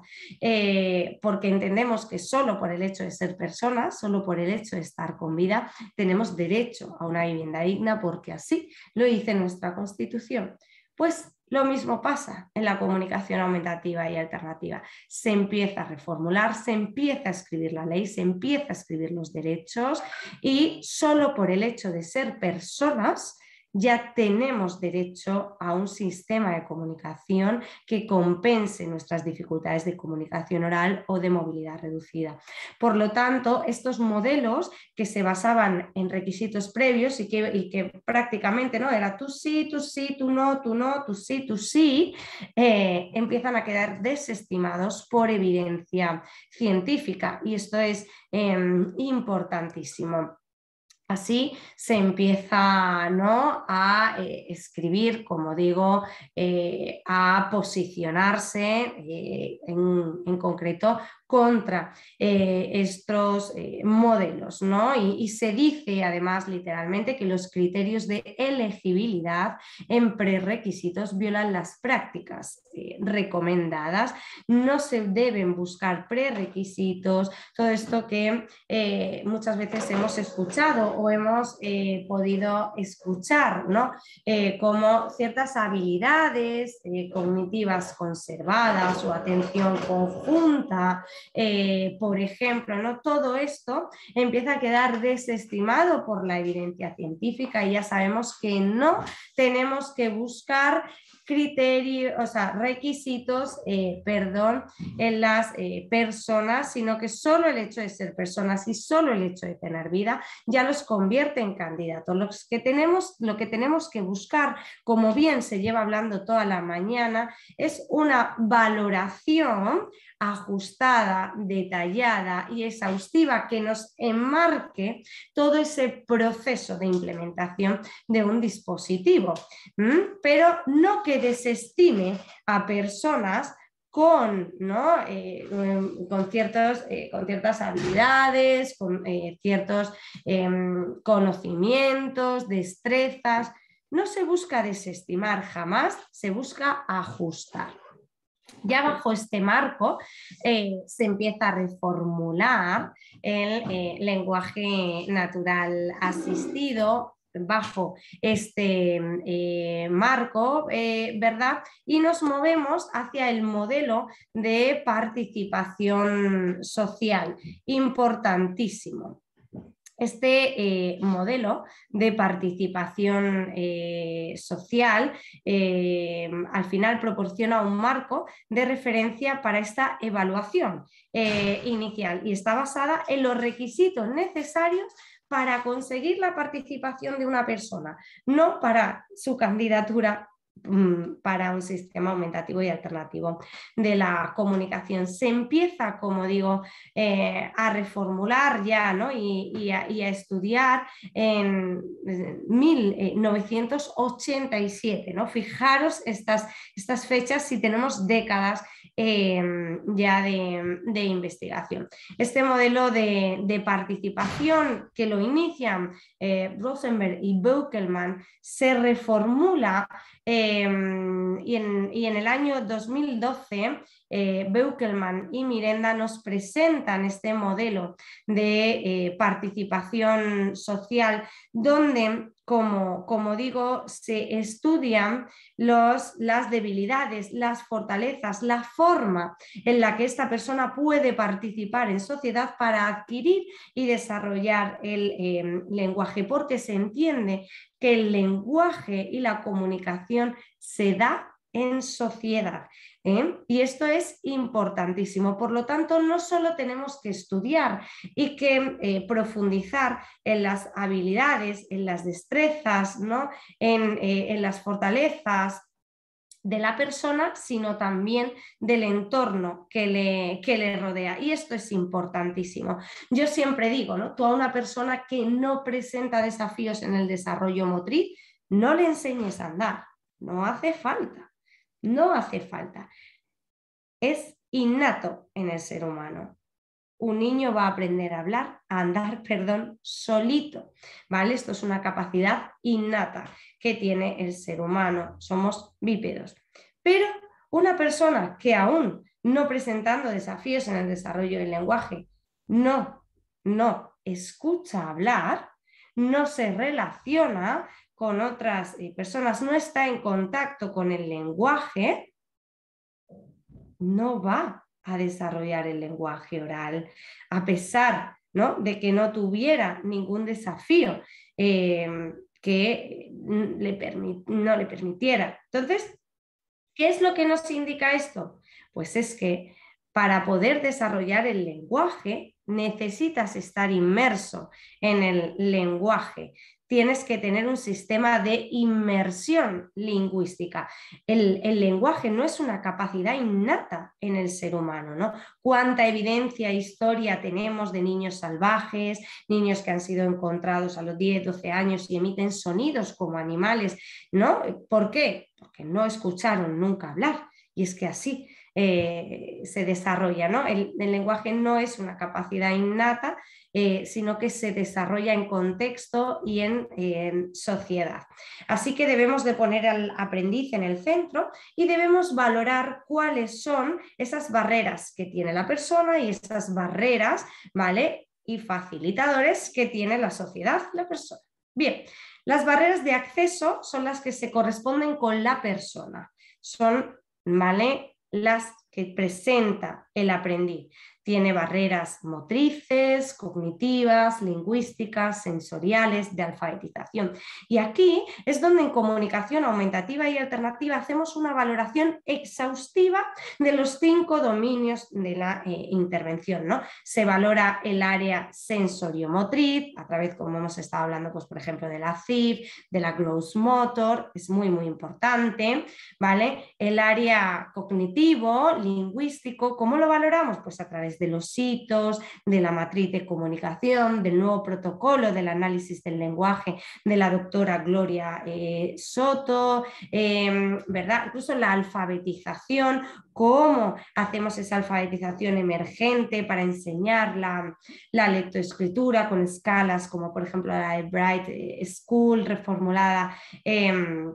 eh, porque entendemos que solo por el hecho de ser personas, solo por el hecho de estar con vida, tenemos derecho a una vivienda digna, porque así lo dice nuestra Constitución. Pues lo mismo pasa en la comunicación aumentativa y alternativa. Se empieza a reformular, se empieza a escribir la ley, se empieza a escribir los derechos y solo por el hecho de ser personas ya tenemos derecho a un sistema de comunicación que compense nuestras dificultades de comunicación oral o de movilidad reducida. Por lo tanto, estos modelos que se basaban en requisitos previos y que, y que prácticamente ¿no? era tú sí, tú sí, tú no, tú no, tú sí, tú sí, eh, empiezan a quedar desestimados por evidencia científica, y esto es eh, importantísimo. Así se empieza ¿no? a eh, escribir, como digo, eh, a posicionarse eh, en, en concreto contra eh, estos eh, modelos, ¿no? Y, y se dice además literalmente que los criterios de elegibilidad en prerequisitos violan las prácticas eh, recomendadas, no se deben buscar prerequisitos, todo esto que eh, muchas veces hemos escuchado o hemos eh, podido escuchar, ¿no? Eh, como ciertas habilidades eh, cognitivas conservadas o atención conjunta, eh, por ejemplo, ¿no? Todo esto empieza a quedar desestimado por la evidencia científica y ya sabemos que no tenemos que buscar criterios, o sea, requisitos, eh, perdón, en las eh, personas, sino que solo el hecho de ser personas y solo el hecho de tener vida ya los convierte en candidatos. Los que tenemos, lo que tenemos que buscar, como bien se lleva hablando toda la mañana, es una valoración ajustada, detallada y exhaustiva que nos enmarque todo ese proceso de implementación de un dispositivo, ¿m? Pero no que desestime a personas con, ¿no? eh, con, ciertos, eh, con ciertas habilidades, con eh, ciertos eh, conocimientos, destrezas. No se busca desestimar jamás, se busca ajustar. Ya bajo este marco eh, se empieza a reformular el eh, lenguaje natural asistido bajo este eh, marco, eh, ¿verdad? Y nos movemos hacia el modelo de participación social, importantísimo. Este eh, modelo de participación eh, social eh, al final proporciona un marco de referencia para esta evaluación eh, inicial y está basada en los requisitos necesarios para conseguir la participación de una persona, no para su candidatura para un sistema aumentativo y alternativo de la comunicación. Se empieza, como digo, eh, a reformular ya, ¿no? y, y, a, y a estudiar en mil novecientos ochenta y siete. ¿no? Fijaros estas, estas fechas si tenemos décadas eh, ya de, de investigación. Este modelo de, de participación que lo inician eh, Rosenberg y Böckelmann se reformula eh, y, en, y en el año dos mil doce eh, Böckelmann y Mirenda nos presentan este modelo de eh, participación social donde, como, como digo, se estudian los, las debilidades, las fortalezas, la forma en la que esta persona puede participar en sociedad para adquirir y desarrollar el eh, lenguaje, porque se entiende que el lenguaje y la comunicación se da en sociedad. ¿eh? Y esto es importantísimo. Por lo tanto, no solo tenemos que estudiar y que eh, profundizar en las habilidades, en las destrezas, ¿no? en, eh, en las fortalezas de la persona, sino también del entorno que le, que le rodea. Y esto es importantísimo. Yo siempre digo, ¿no? Tú a una persona que no presenta desafíos en el desarrollo motriz, no le enseñes a andar. No hace falta. No hace falta. Es innato en el ser humano. Un niño va a aprender a hablar, a andar, perdón, solito, ¿vale? Esto es una capacidad innata que tiene el ser humano. Somos bípedos. Pero una persona que aún no presentando desafíos en el desarrollo del lenguaje, no, no escucha hablar, no se relaciona con otras personas, no está en contacto con el lenguaje, no va a desarrollar el lenguaje oral, a pesar, ¿no? de que no tuviera ningún desafío eh, que le permi- no le permitiera. Entonces, ¿qué es lo que nos indica esto? Pues es que para poder desarrollar el lenguaje necesitas estar inmerso en el lenguaje. Tienes que tener un sistema de inmersión lingüística. El, el lenguaje no es una capacidad innata en el ser humano, ¿no? ¿Cuánta evidencia, historia tenemos de niños salvajes, niños que han sido encontrados a los diez, doce años y emiten sonidos como animales, ¿no? ¿Por qué? Porque no escucharon nunca hablar. Y es que así eh, se desarrolla, ¿no? El, el lenguaje no es una capacidad innata, eh, sino que se desarrolla en contexto y en, eh, en sociedad. Así que debemos de poner al aprendiz en el centro y debemos valorar cuáles son esas barreras que tiene la persona y esas barreras, ¿vale? Y facilitadores que tiene la sociedad, la persona. Bien, las barreras de acceso son las que se corresponden con la persona. Son, ¿vale? Las que presenta el aprendiz. tiene barreras motrices, cognitivas, lingüísticas, sensoriales, de alfabetización. Y aquí es donde en comunicación aumentativa y alternativa hacemos una valoración exhaustiva de los cinco dominios de la eh, intervención, ¿no? Se valora el área sensoriomotriz, a través, como hemos estado hablando, pues, por ejemplo, de la C I F, de la gross motor, es muy, muy importante, ¿vale? El área cognitivo, lingüístico, ¿cómo lo valoramos? Pues a través de los hitos, de la matriz de comunicación, del nuevo protocolo del análisis del lenguaje de la doctora Gloria eh, Soto, eh, ¿verdad? Incluso la alfabetización, cómo hacemos esa alfabetización emergente para enseñar la, la lectoescritura con escalas como por ejemplo la de Bright School reformulada eh,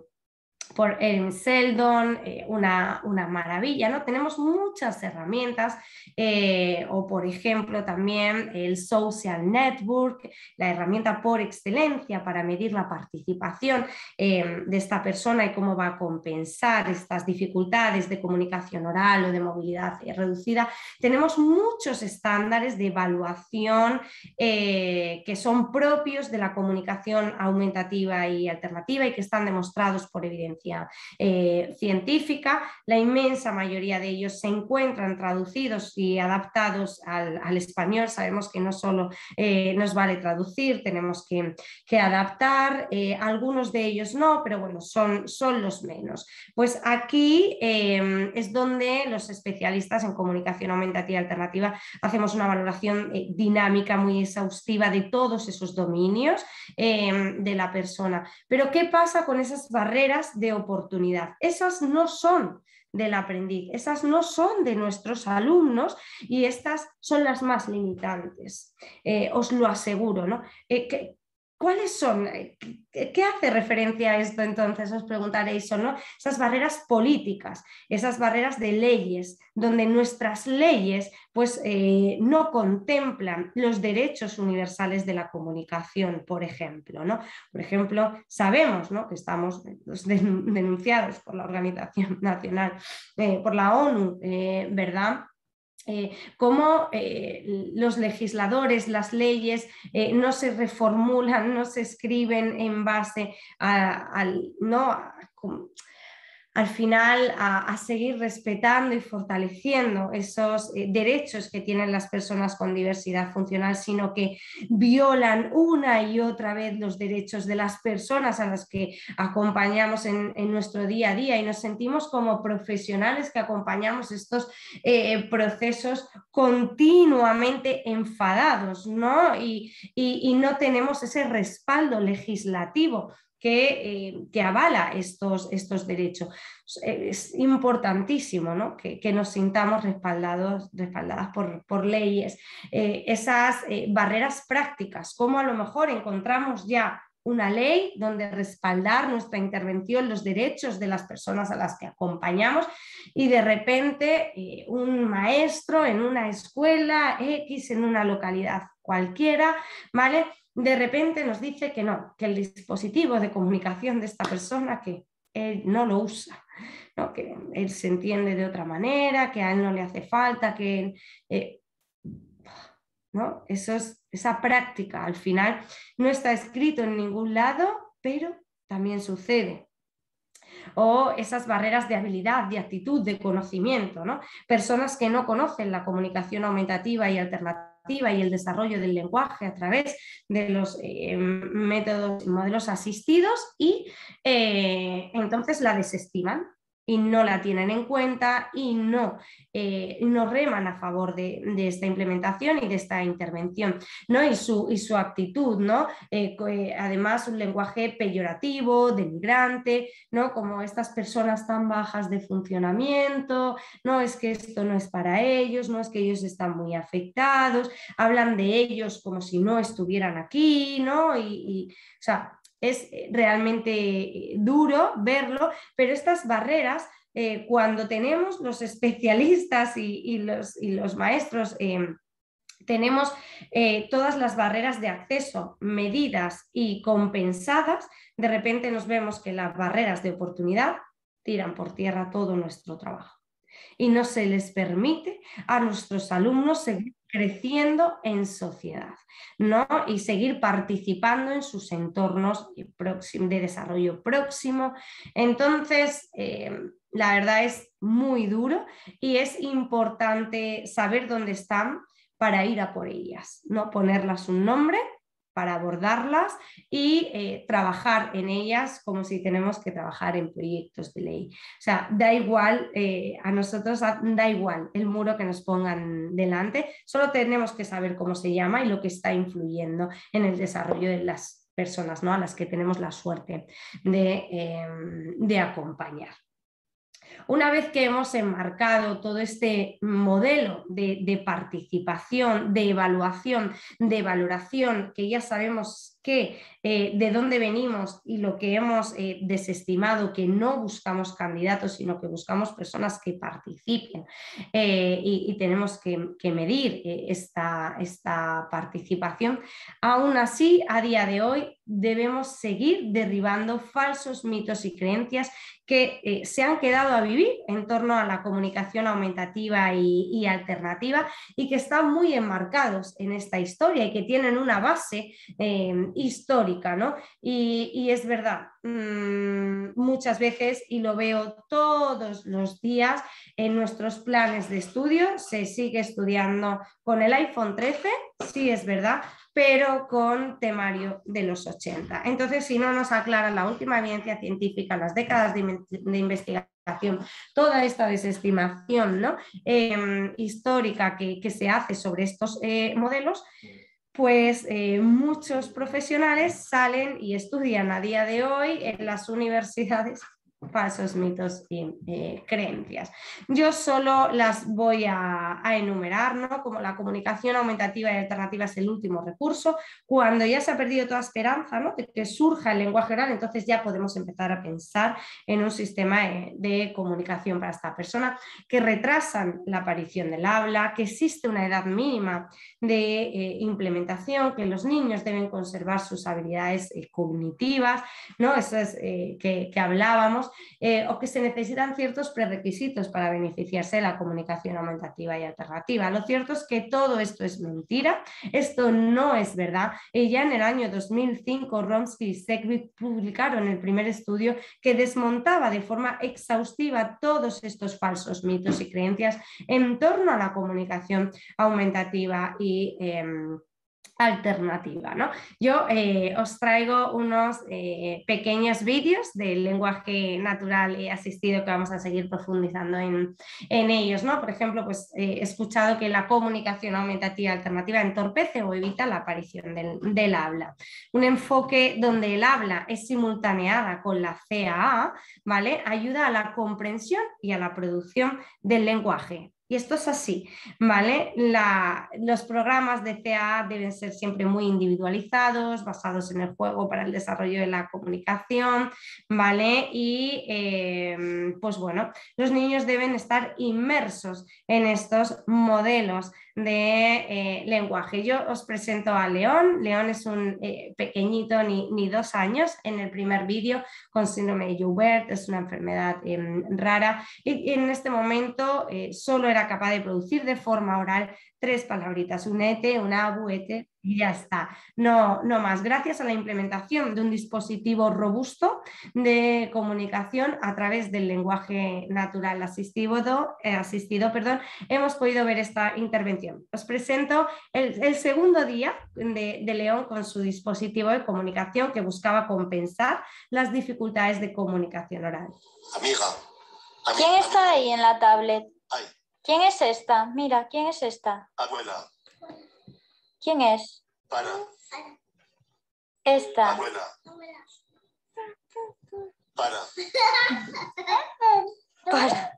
por Erin Seldon, eh, una, una maravilla, ¿no? Tenemos muchas herramientas, eh, o por ejemplo también el Social Network, la herramienta por excelencia para medir la participación eh, de esta persona y cómo va a compensar estas dificultades de comunicación oral o de movilidad reducida. Tenemos muchos estándares de evaluación eh, que son propios de la comunicación aumentativa y alternativa y que están demostrados por evidencia Eh, científica. La inmensa mayoría de ellos se encuentran traducidos y adaptados al, al español. Sabemos que no solo eh, nos vale traducir, tenemos que, que adaptar, eh, algunos de ellos no, pero bueno, son, son los menos. Pues aquí eh, es donde los especialistas en comunicación aumentativa y alternativa hacemos una valoración eh, dinámica muy exhaustiva de todos esos dominios eh, de la persona. Pero ¿qué pasa con esas barreras de oportunidad? Esas no son del aprendiz, esas no son de nuestros alumnos y estas son las más limitantes, eh, os lo aseguro, ¿no? Eh, que, ¿Cuáles son? ¿Qué hace referencia a esto entonces? Os preguntaréis, ¿no? Esas barreras políticas, esas barreras de leyes, donde nuestras leyes pues, eh, no contemplan los derechos universales de la comunicación, por ejemplo, ¿no? Por ejemplo, sabemos, ¿no?, que estamos denunciados por la Organización Nacional, eh, por la ONU, eh, ¿verdad?, Eh, cómo eh, los legisladores, las leyes eh, no se reformulan, no se escriben en base a, a, ¿no? a, al final a, a seguir respetando y fortaleciendo esos eh, derechos que tienen las personas con diversidad funcional, sino que violan una y otra vez los derechos de las personas a las que acompañamos en, en nuestro día a día y nos sentimos como profesionales que acompañamos estos eh, procesos continuamente enfadados, ¿no? Y, y, y no tenemos ese respaldo legislativo Que, eh, que avala estos, estos derechos. Es importantísimo, ¿no?, que, que nos sintamos respaldados, respaldadas por, por leyes. Eh, esas eh, barreras prácticas, como a lo mejor encontramos ya una ley donde respaldar nuestra intervención, los derechos de las personas a las que acompañamos y de repente eh, un maestro en una escuela X, en una localidad cualquiera, ¿vale?, de repente nos dice que no, que el dispositivo de comunicación de esta persona, que él no lo usa, ¿no?, que él se entiende de otra manera, que a él no le hace falta, que eh, ¿no? Eso es, esa práctica al final no está escrito en ningún lado, pero también sucede. O esas barreras de habilidad, de actitud, de conocimiento, ¿no? Personas que no conocen la comunicación aumentativa y alternativa y el desarrollo del lenguaje a través de los eh, métodos y modelos asistidos y eh, entonces la desestiman y no la tienen en cuenta y no, eh, no reman a favor de, de esta implementación y de esta intervención, ¿no? Y su, y su actitud, ¿no? Eh, eh, además un lenguaje peyorativo, denigrante, ¿no?, como estas personas tan bajas de funcionamiento, no, es que esto no es para ellos, no, es que ellos están muy afectados, hablan de ellos como si no estuvieran aquí, ¿no? Y, y o sea, es realmente duro verlo, pero estas barreras, eh, cuando tenemos los especialistas y, y, los, y los maestros, eh, tenemos eh, todas las barreras de acceso medidas y compensadas, de repente nos vemos que las barreras de oportunidad tiran por tierra todo nuestro trabajo. y no se les permite a nuestros alumnos seguir creciendo en sociedad, ¿no? Y seguir participando en sus entornos de desarrollo próximo. Entonces, eh, la verdad es muy duro y es importante saber dónde están para ir a por ellas, ¿no? Ponerlas un nombre para abordarlas y eh, trabajar en ellas como si tenemos que trabajar en proyectos de ley. O sea, da igual, eh, a nosotros da igual el muro que nos pongan delante, solo tenemos que saber cómo se llama y lo que está influyendo en el desarrollo de las personas, ¿no? A las que tenemos la suerte de, eh, de acompañar. Una vez que hemos enmarcado todo este modelo de, de participación, de evaluación, de valoración, que ya sabemos que, eh, de dónde venimos y lo que hemos eh, desestimado, que no buscamos candidatos, sino que buscamos personas que participen eh, y, y tenemos que, que medir eh, esta, esta participación, aún así, a día de hoy, debemos seguir derribando falsos mitos y creencias que eh, se han quedado a vivir en torno a la comunicación aumentativa y, y alternativa y que están muy enmarcados en esta historia y que tienen una base eh, histórica, ¿no? Y, y es verdad, mmm, muchas veces, y lo veo todos los días, en nuestros planes de estudio se sigue estudiando con el iPhone trece, sí es verdad, pero con temario de los ochenta. Entonces, si no nos aclaran la última evidencia científica, las décadas de, de investigación, toda esta desestimación, ¿no? eh, histórica que, que se hace sobre estos eh, modelos, pues eh, muchos profesionales salen y estudian a día de hoy en las universidades falsos mitos y eh, creencias. Yo solo las voy a, a enumerar, ¿no? Como la comunicación aumentativa y alternativa es el último recurso. Cuando ya se ha perdido toda esperanza, ¿no? de que surja el lenguaje oral, entonces ya podemos empezar a pensar en un sistema de, de comunicación para esta persona, que retrasan la aparición del habla, que existe una edad mínima de eh, implementación, que los niños deben conservar sus habilidades eh, cognitivas, ¿no? Eso es eh, que, que hablábamos. Eh, o que se necesitan ciertos prerequisitos para beneficiarse de la comunicación aumentativa y alternativa. Lo cierto es que todo esto es mentira, esto no es verdad. Eh, ya en el año dos mil cinco, Romsky y Segwick publicaron el primer estudio que desmontaba de forma exhaustiva todos estos falsos mitos y creencias en torno a la comunicación aumentativa y eh, alternativa, ¿no? Yo eh, os traigo unos eh, pequeños vídeos del lenguaje natural y asistido que vamos a seguir profundizando en, en ellos, ¿no? Por ejemplo, pues eh, he escuchado que la comunicación aumentativa alternativa entorpece o evita la aparición del, del habla. Un enfoque donde el habla es simultaneada con la C A A, ¿vale? Ayuda a la comprensión y a la producción del lenguaje. Y esto es así, ¿vale? La, los programas de C A A deben ser siempre muy individualizados, basados en el juego para el desarrollo de la comunicación, ¿vale? Y eh, pues bueno, los niños deben estar inmersos en estos modelos de eh, lenguaje. Yo os presento a León. León es un eh, pequeñito, ni, ni dos años, en el primer vídeo, con síndrome de Joubert, es una enfermedad eh, rara, y, y en este momento eh, solo era capaz de producir de forma oral tres palabritas, un ete, un abu, ete, y ya está, no, no más. Gracias a la implementación de un dispositivo robusto de comunicación a través del lenguaje natural asistido, eh, asistido perdón, hemos podido ver esta intervención. Os presento el, el segundo día de, de León con su dispositivo de comunicación que buscaba compensar las dificultades de comunicación oral. Amiga, amiga ¿quién está ahí en la tablet? Ay. ¿Quién es esta? Mira, ¿quién es esta? Abuela. ¿Quién es? Para. Esta. Abuela. Para. Para.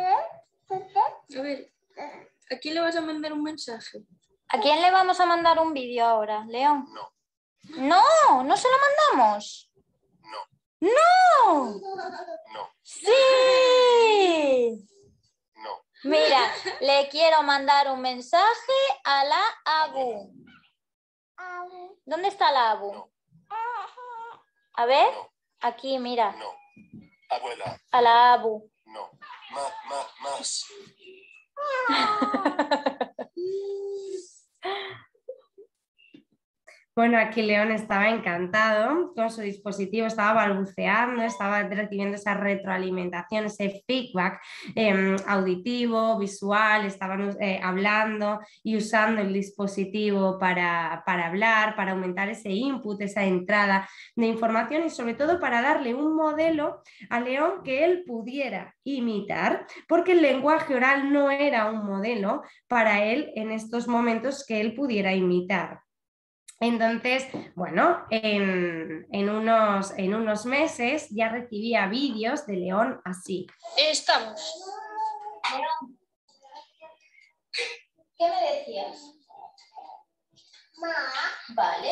A ver, ¿a quién le vas a mandar un mensaje? ¿A quién le vamos a mandar un vídeo ahora, León? No. No, no se lo mandamos. No. No. No. Sí. No. Mira, le quiero mandar un mensaje a la Abu. ¿Dónde está la Abu? No. A ver, No. aquí, mira. No. Abuela. A la Abu. no, ma, ma, más. Bueno, aquí León estaba encantado con su dispositivo, estaba balbuceando, estaba recibiendo esa retroalimentación, ese feedback eh, auditivo, visual, estaban eh, hablando y usando el dispositivo para, para hablar, para aumentar ese input, esa entrada de información y sobre todo para darle un modelo a León que él pudiera imitar, porque el lenguaje oral no era un modelo para él en estos momentos que él pudiera imitar. Entonces, bueno, en, en, unos, en unos meses ya recibía vídeos de León así. Estamos. León, ¿qué me decías? Ma. Vale.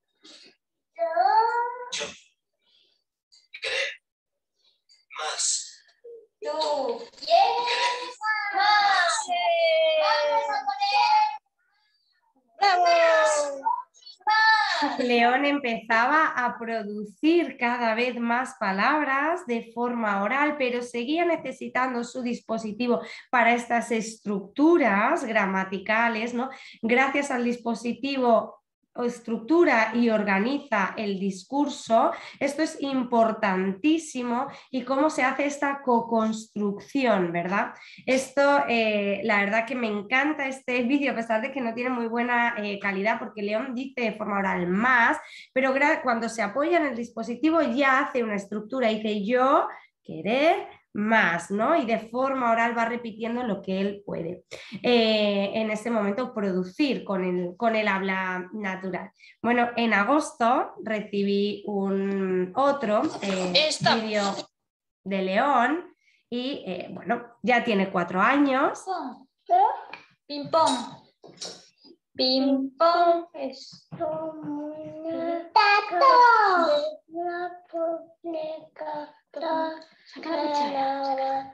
Yo. Querer. Más. Tú. ¿Quieres más? Vamos a poner. ¡Bravo! León empezaba a producir cada vez más palabras de forma oral, pero seguía necesitando su dispositivo para estas estructuras gramaticales, ¿no? Gracias al dispositivo estructura y organiza el discurso. Esto es importantísimo y cómo se hace esta co-construcción, ¿verdad? Esto, eh, la verdad que me encanta este vídeo, a pesar de que no tiene muy buena eh, calidad, porque León dice de forma oral más, pero cuando se apoya en el dispositivo ya hace una estructura, dice yo, querer, más, ¿no? Y de forma oral va repitiendo lo que él puede. Eh, en ese momento producir con el, con el habla natural. Bueno, en agosto recibí un otro eh, vídeo de León y eh, bueno, ya tiene cuatro años. Ping pong. Ping pong es saca la cuchara.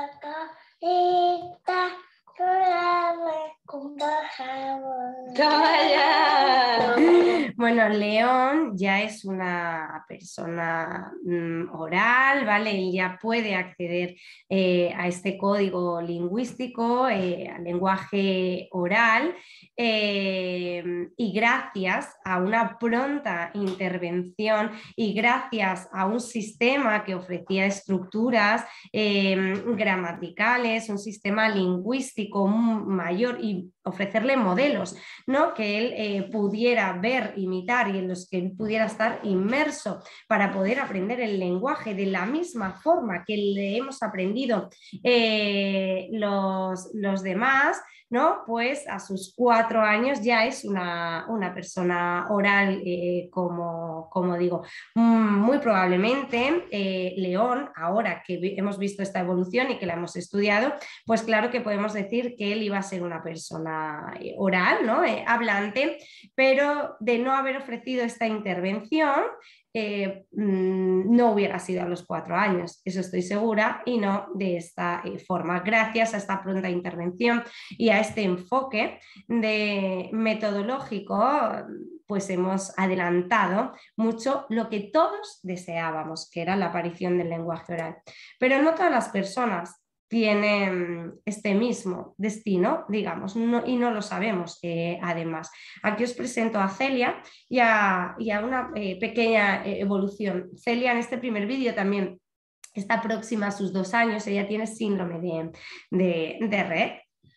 Bueno, León ya es una persona mm, oral, ¿vale? Él ya puede acceder eh, a este código lingüístico, eh, al lenguaje oral, eh, y gracias a una pronta intervención y gracias a un sistema que ofrecía estructuras eh, gramaticales, un sistema lingüístico mayor y ofrecerle modelos, ¿no? Que él eh, pudiera ver, imitar y en los que él pudiera estar inmerso para poder aprender el lenguaje de la misma forma que le hemos aprendido eh, los, los demás, ¿no? Pues a sus cuatro años ya es una, una persona oral, eh, como, como digo. Muy probablemente eh, León, ahora que hemos visto esta evolución y que la hemos estudiado, pues claro que podemos decir que él iba a ser una persona oral, ¿no? Eh, hablante, pero de no haber ofrecido esta intervención, Eh, no hubiera sido a los cuatro años, eso estoy segura, y no de esta eh, forma. Gracias a esta pronta intervención y a este enfoque de metodológico, pues hemos adelantado mucho lo que todos deseábamos, que era la aparición del lenguaje oral. Pero no todas las personas tienen este mismo destino, digamos, no, y no lo sabemos eh, además. Aquí os presento a Celia y a, y a una eh, pequeña evolución. Celia en este primer vídeo también está próxima a sus dos años, ella tiene síndrome de, de, de Rett.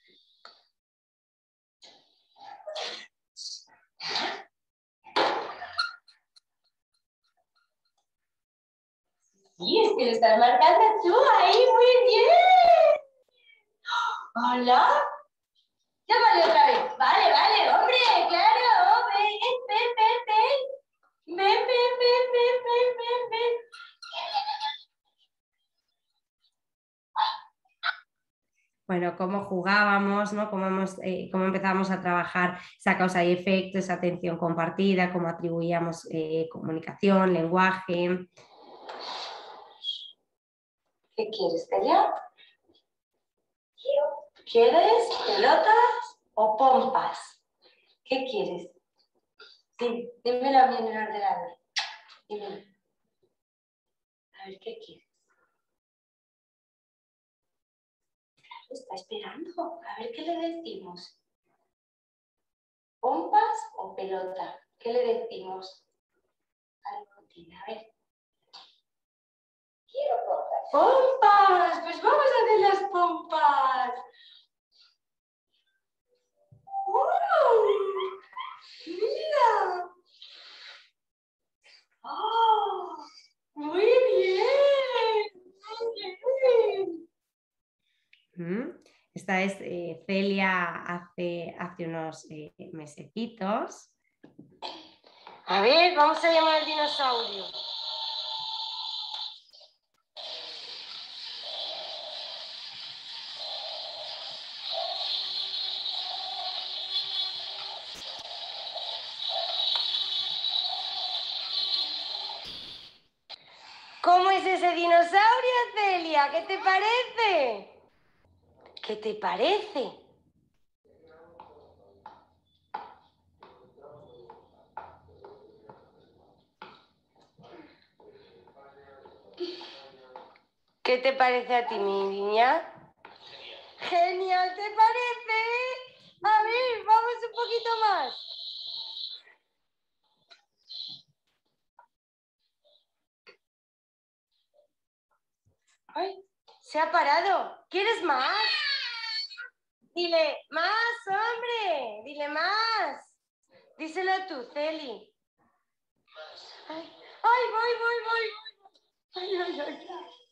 Sí, es que lo estás marcando tú ahí, muy bien. Hola. Llámale otra vez. Vale, vale, hombre, claro. Ven, ven, ven, ven. Ven, ven, ven, ven, ven, ven, ven. Bueno, cómo jugábamos, ¿no? Cómo, hemos, eh, cómo empezábamos a trabajar esa causa y efecto, esa atención compartida, cómo atribuíamos eh, comunicación, lenguaje. ¿Qué quieres, Celia? ¿Quieres pelotas o pompas? ¿Qué quieres? Sí, dímelo a mí en el ordenador. Dímelo. A ver, ¿qué quieres? está esperando. A ver qué le decimos. ¿Pompas o pelota? ¿Qué le decimos? Al botín, a ver. Quiero pompas. ¡Pompas! Pues vamos a hacer las pompas. ¡Wow! ¡Mira! ¡Oh! ¡Muy bien! ¡Muy bien! Mm. Esta es eh, Celia hace, hace unos eh, mesecitos. A ver, vamos a llamar al dinosaurio. ¿Cómo es ese dinosaurio, Celia? ¿Qué te parece? ¿Qué te parece? ¿Qué te parece a ti, mi niña? Genial, ¿te parece? A ver, vamos un poquito más. Ay, se ha parado. ¿Quieres más? Dile, más, hombre. Dile más. Díselo tú, Celi. Ay, ay, voy, voy, voy. Ay, ay, ay.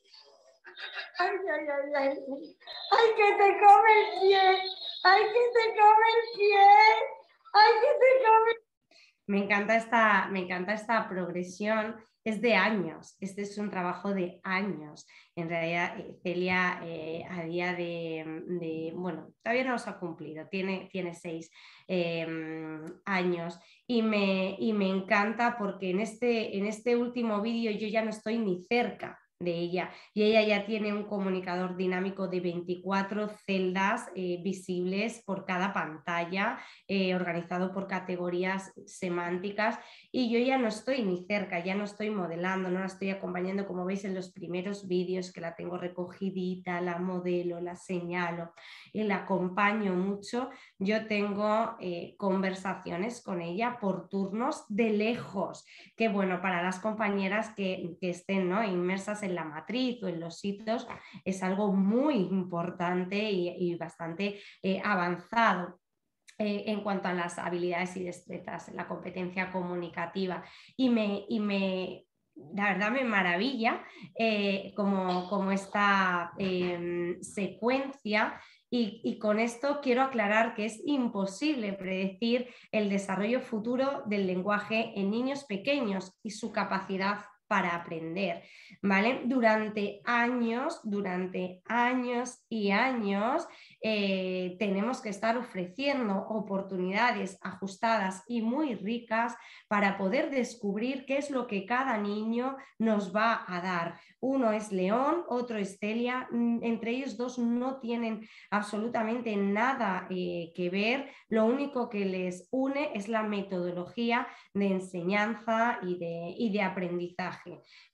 Ay, ay, ay, ay. Ay, que te come el pie. Ay, que te come el pie. Ay, que te come. Me encanta esta, me encanta esta progresión. Es de años, este es un trabajo de años. En realidad, Celia eh, a día de, de, bueno, todavía no los ha cumplido, tiene, tiene seis eh, años y me, y me encanta porque en este, en este último vídeo yo ya no estoy ni cerca de ella y ella ya tiene un comunicador dinámico de veinticuatro celdas eh, visibles por cada pantalla, eh, organizado por categorías semánticas, y yo ya no estoy ni cerca, ya no estoy modelando, no la estoy acompañando como veis en los primeros vídeos, que la tengo recogidita, la modelo, la señalo y la acompaño mucho. Yo tengo eh, conversaciones con ella por turnos de lejos, que bueno, para las compañeras que, que estén, ¿no?, inmersas en la matriz o en los hitos, es algo muy importante y, y bastante eh, avanzado. Eh, en cuanto a las habilidades y destrezas, la competencia comunicativa, y me, y me la verdad me maravilla eh, como, como esta eh, secuencia. Y, y con esto quiero aclarar que es imposible predecir el desarrollo futuro del lenguaje en niños pequeños y su capacidad para aprender, ¿vale? Durante años, durante años y años eh, tenemos que estar ofreciendo oportunidades ajustadas y muy ricas para poder descubrir qué es lo que cada niño nos va a dar. Uno es León, otro es Celia, entre ellos dos no tienen absolutamente nada eh, que ver, lo único que les une es la metodología de enseñanza y de, y de aprendizaje.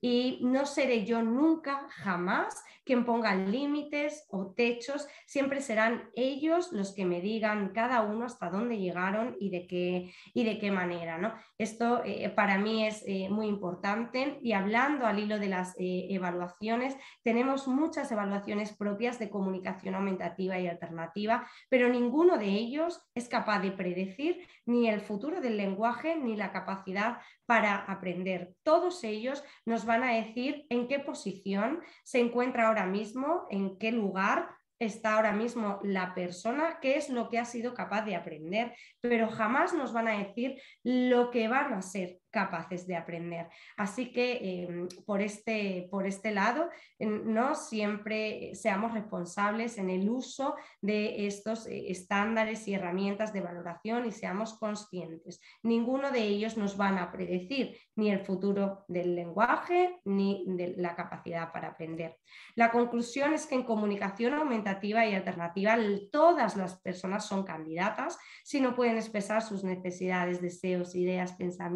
Y no seré yo nunca, jamás, quien ponga límites o techos, siempre serán ellos los que me digan cada uno hasta dónde llegaron y de qué, y de qué manera, ¿no? Esto eh, para mí es eh, muy importante. Y hablando al hilo de las eh, evaluaciones, tenemos muchas evaluaciones propias de comunicación aumentativa y alternativa, pero ninguno de ellos es capaz de predecir ni el futuro del lenguaje ni la capacidad para aprender. Todos ellos nos van a decir en qué posición se encuentra ahora mismo, en qué lugar está ahora mismo la persona, qué es lo que ha sido capaz de aprender, pero jamás nos van a decir lo que van a ser capaces de aprender. Así que eh, por, este, por este lado, no siempre seamos responsables en el uso de estos estándares y herramientas de valoración y seamos conscientes. Ninguno de ellos nos van a predecir ni el futuro del lenguaje ni de la capacidad para aprender. La conclusión es que en comunicación aumentativa y alternativa todas las personas son candidatas si no pueden expresar sus necesidades, deseos, ideas, pensamientos,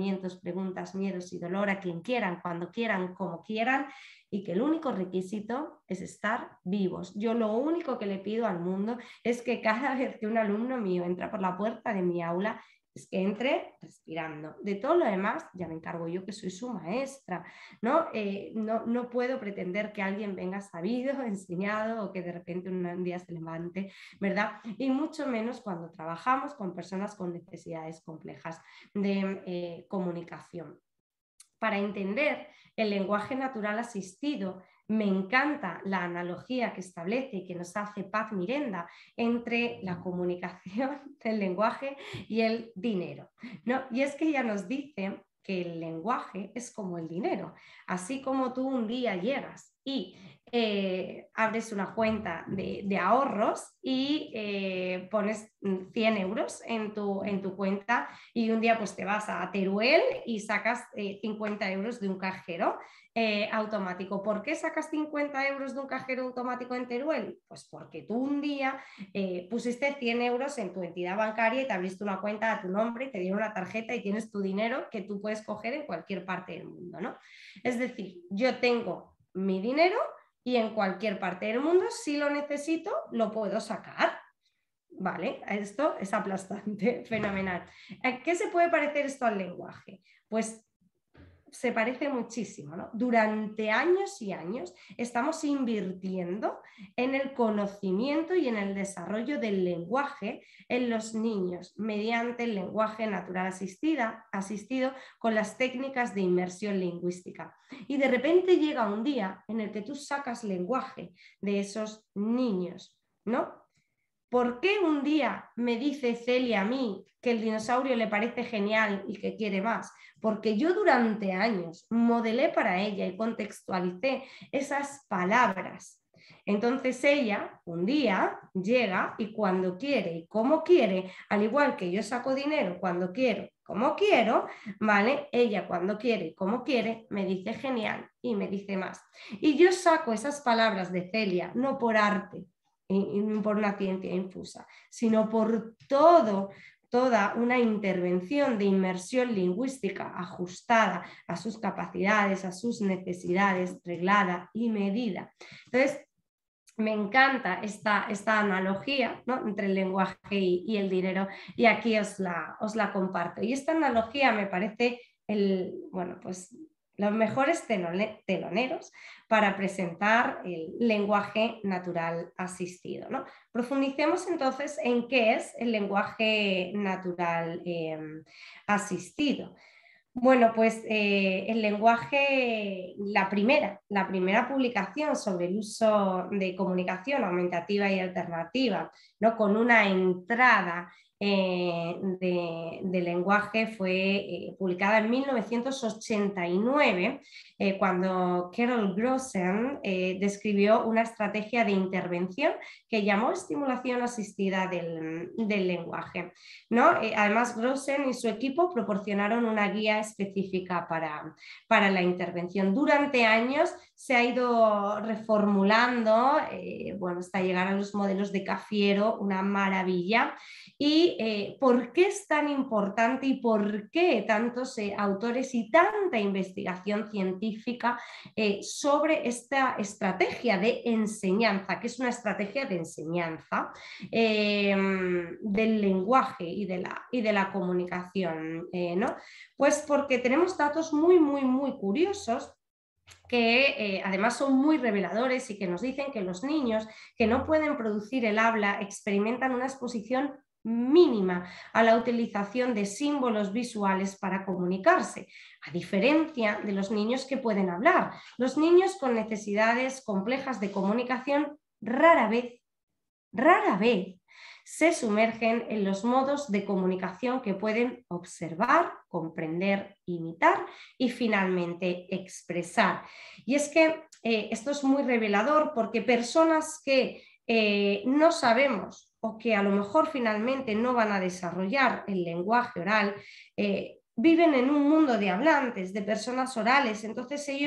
preguntas, miedos y dolor a quien quieran, cuando quieran, como quieran, y que el único requisito es estar vivos. Yo lo único que le pido al mundo es que cada vez que un alumno mío entra por la puerta de mi aula, es que entre respirando. De todo lo demás ya me encargo yo, que soy su maestra, ¿no? Eh, no, no puedo pretender que alguien venga sabido, enseñado o que de repente un día se levante, ¿verdad? Y mucho menos cuando trabajamos con personas con necesidades complejas de eh, comunicación. Para entender el lenguaje natural asistido, me encanta la analogía que establece y que nos hace Paz Mirenda entre la comunicación del lenguaje y el dinero, ¿no? Y es que ella nos dice que el lenguaje es como el dinero. Así como tú un día llegas y eh, abres una cuenta de, de ahorros y eh, pones cien euros en tu, en tu cuenta y un día pues te vas a Teruel y sacas eh, cincuenta euros de un cajero eh, automático. ¿Por qué sacas cincuenta euros de un cajero automático en Teruel? Pues porque tú un día eh, pusiste cien euros en tu entidad bancaria y te abriste una cuenta a tu nombre y te dieron una tarjeta y tienes tu dinero que tú puedes coger en cualquier parte del mundo, ¿no? Es decir, yo tengo mi dinero y en cualquier parte del mundo, si lo necesito, lo puedo sacar. Vale, esto es aplastante, fenomenal. ¿A qué se puede parecer esto al lenguaje? Pues se parece muchísimo, ¿no? Durante años y años estamos invirtiendo en el conocimiento y en el desarrollo del lenguaje en los niños mediante el lenguaje natural asistida, asistido con las técnicas de inmersión lingüística. Y de repente llega un día en el que tú sacas lenguaje de esos niños, ¿no? ¿Por qué un día me dice Celia a mí que el dinosaurio le parece genial y que quiere más? Porque yo durante años modelé para ella y contextualicé esas palabras. Entonces ella un día llega y cuando quiere y como quiere, al igual que yo saco dinero cuando quiero, como quiero, ¿vale? Ella cuando quiere y como quiere me dice genial y me dice más. Y yo saco esas palabras de Celia no por arte, y no por una ciencia infusa, sino por todo, toda una intervención de inmersión lingüística ajustada a sus capacidades, a sus necesidades, reglada y medida. Entonces, me encanta esta, esta analogía, ¿no?, entre el lenguaje y, y el dinero, y aquí os la, os la comparto. Y esta analogía me parece el, bueno, pues, los mejores teloneros para presentar el lenguaje natural asistido, ¿no? Profundicemos entonces en qué es el lenguaje natural eh, asistido. Bueno, pues eh, el lenguaje, la primera, la primera publicación sobre el uso de comunicación aumentativa y alternativa, ¿no?, con una entrada eh, de, de lenguaje fue eh, publicada en mil novecientos ochenta y nueve, eh, cuando Carol Grossen eh, describió una estrategia de intervención que llamó estimulación asistida del, del lenguaje, ¿no? Eh, además, Grossen y su equipo proporcionaron una guía específica para, para la intervención. Durante años se ha ido reformulando, eh, bueno, hasta llegar a los modelos de Cafiero, una maravilla. Y eh, ¿por qué es tan importante y por qué tantos eh, autores y tanta investigación científica eh, sobre esta estrategia de enseñanza, que es una estrategia de enseñanza eh, del lenguaje y de la, y de la comunicación, eh, ¿no? Pues porque tenemos datos muy, muy, muy curiosos que eh, además son muy reveladores y que nos dicen que los niños que no pueden producir el habla experimentan una exposición mínima a la utilización de símbolos visuales para comunicarse, a diferencia de los niños que pueden hablar. Los niños con necesidades complejas de comunicación rara vez, rara vez se sumergen en los modos de comunicación que pueden observar, comprender, imitar y finalmente expresar. Y es que eh, esto es muy revelador porque personas que eh, no sabemos o que a lo mejor finalmente no van a desarrollar el lenguaje oral, eh, viven en un mundo de hablantes, de personas orales, entonces ellos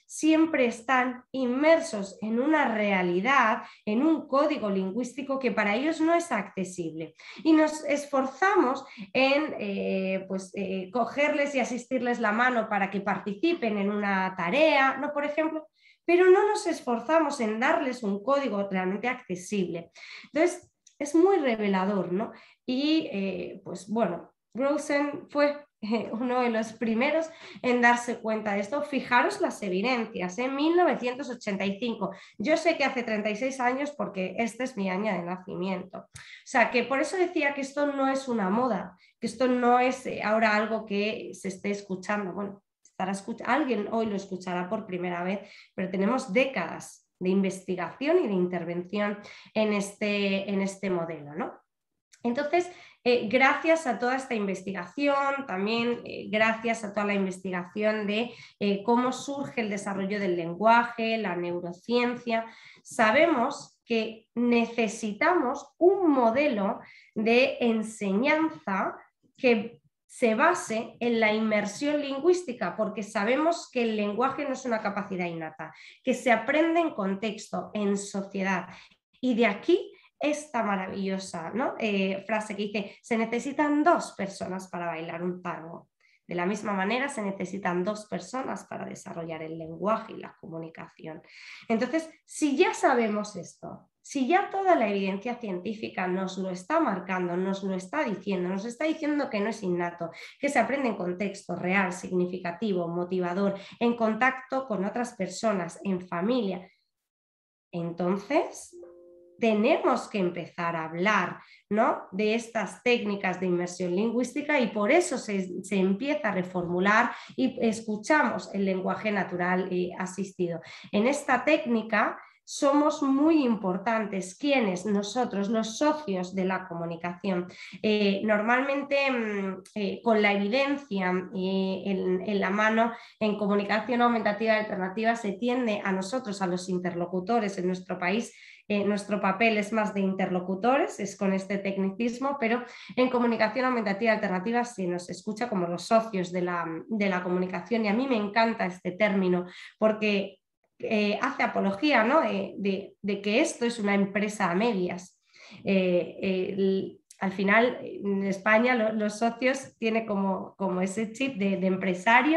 siempre están inmersos en una realidad, en un código lingüístico que para ellos no es accesible. Y nos esforzamos en eh, pues, eh, cogerles y asistirles la mano para que participen en una tarea, ¿no? Por ejemplo, pero no nos esforzamos en darles un código realmente accesible. Entonces, es muy revelador, ¿no? Y eh, pues bueno, Rosen fue eh, uno de los primeros en darse cuenta de esto. Fijaros las evidencias, en mil novecientos ochenta y cinco. Yo sé que hace treinta y seis años porque este es mi año de nacimiento. O sea, que por eso decía que esto no es una moda, que esto no es eh, ahora algo que se esté escuchando. Bueno, estará escuchando, alguien hoy lo escuchará por primera vez, pero tenemos décadas de investigación y de intervención en este, en este modelo, ¿no? Entonces, eh, gracias a toda esta investigación, también eh, gracias a toda la investigación de eh, cómo surge el desarrollo del lenguaje, la neurociencia, sabemos que necesitamos un modelo de enseñanza que se base en la inmersión lingüística, porque sabemos que el lenguaje no es una capacidad innata, que se aprende en contexto, en sociedad. Y de aquí esta maravillosa, ¿no? eh, frase que dice, se necesitan dos personas para bailar un tango. De la misma manera se necesitan dos personas para desarrollar el lenguaje y la comunicación. Entonces, si ya sabemos esto, si ya toda la evidencia científica nos lo está marcando, nos lo está diciendo, nos está diciendo que no es innato, que se aprende en contexto real, significativo, motivador, en contacto con otras personas, en familia, entonces tenemos que empezar a hablar, ¿no?, de estas técnicas de inmersión lingüística y por eso se, se empieza a reformular y escuchamos el lenguaje natural eh, asistido. En esta técnica somos muy importantes. ¿Quiénes? Nosotros, los socios de la comunicación. Eh, normalmente eh, con la evidencia eh, en, en la mano, en comunicación aumentativa y alternativa se tiende a nosotros, a los interlocutores en nuestro país. Eh, nuestro papel es más de interlocutores, es con este tecnicismo, pero en comunicación aumentativa y alternativa se nos escucha como los socios de la, de la comunicación y a mí me encanta este término porque Eh, hace apología, ¿no?, de, de, de que esto es una empresa a medias. Eh, eh, el, al final, en España lo, los socios tienen como, como ese chip de, de empresario.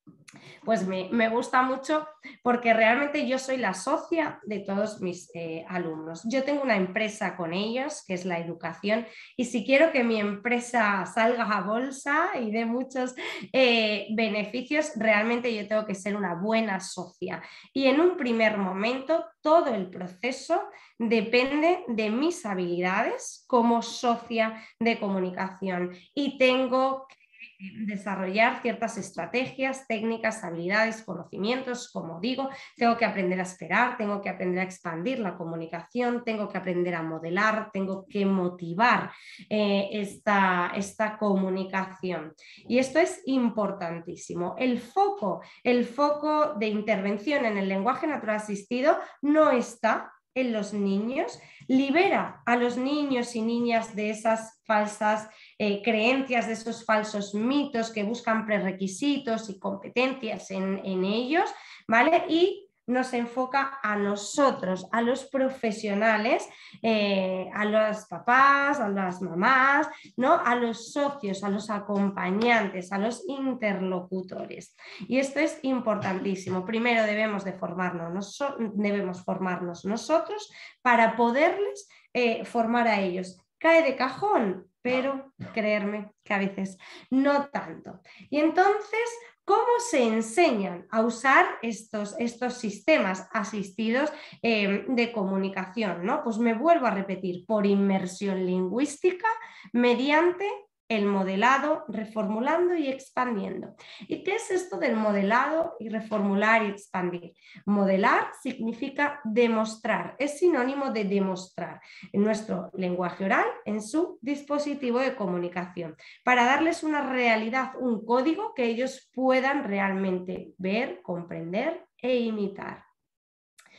Pues me, me gusta mucho porque realmente yo soy la socia de todos mis eh, alumnos. Yo tengo una empresa con ellos, que es la educación, y si quiero que mi empresa salga a bolsa y dé muchos eh, beneficios, realmente yo tengo que ser una buena socia. Y en un primer momento, todo el proceso depende de mis habilidades como socia de comunicación y tengo que desarrollar ciertas estrategias, técnicas, habilidades, conocimientos, como digo, tengo que aprender a esperar, tengo que aprender a expandir la comunicación, tengo que aprender a modelar, tengo que motivar eh, esta, esta comunicación. Y esto es importantísimo. El foco, el foco de intervención en el lenguaje natural asistido no está en los niños, libera a los niños y niñas de esas falsas eh, creencias, de esos falsos mitos que buscan prerequisitos y competencias en, en ellos, ¿vale? Y nos enfoca a nosotros, a los profesionales, eh, a los papás, a las mamás, ¿no?, a los socios, a los acompañantes, a los interlocutores. Y esto es importantísimo. Primero debemos de formarnos, debemos formarnos nosotros para poderles eh, formar a ellos. Cae de cajón, pero creerme que a veces no tanto. Y entonces, ¿cómo se enseñan a usar estos, estos sistemas asistidos eh, de comunicación, ¿no? Pues me vuelvo a repetir, por inmersión lingüística mediante el modelado, reformulando y expandiendo. ¿Y qué es esto del modelado y reformular y expandir? Modelar significa demostrar, es sinónimo de demostrar en nuestro lenguaje oral, en su dispositivo de comunicación, para darles una realidad, un código que ellos puedan realmente ver, comprender e imitar.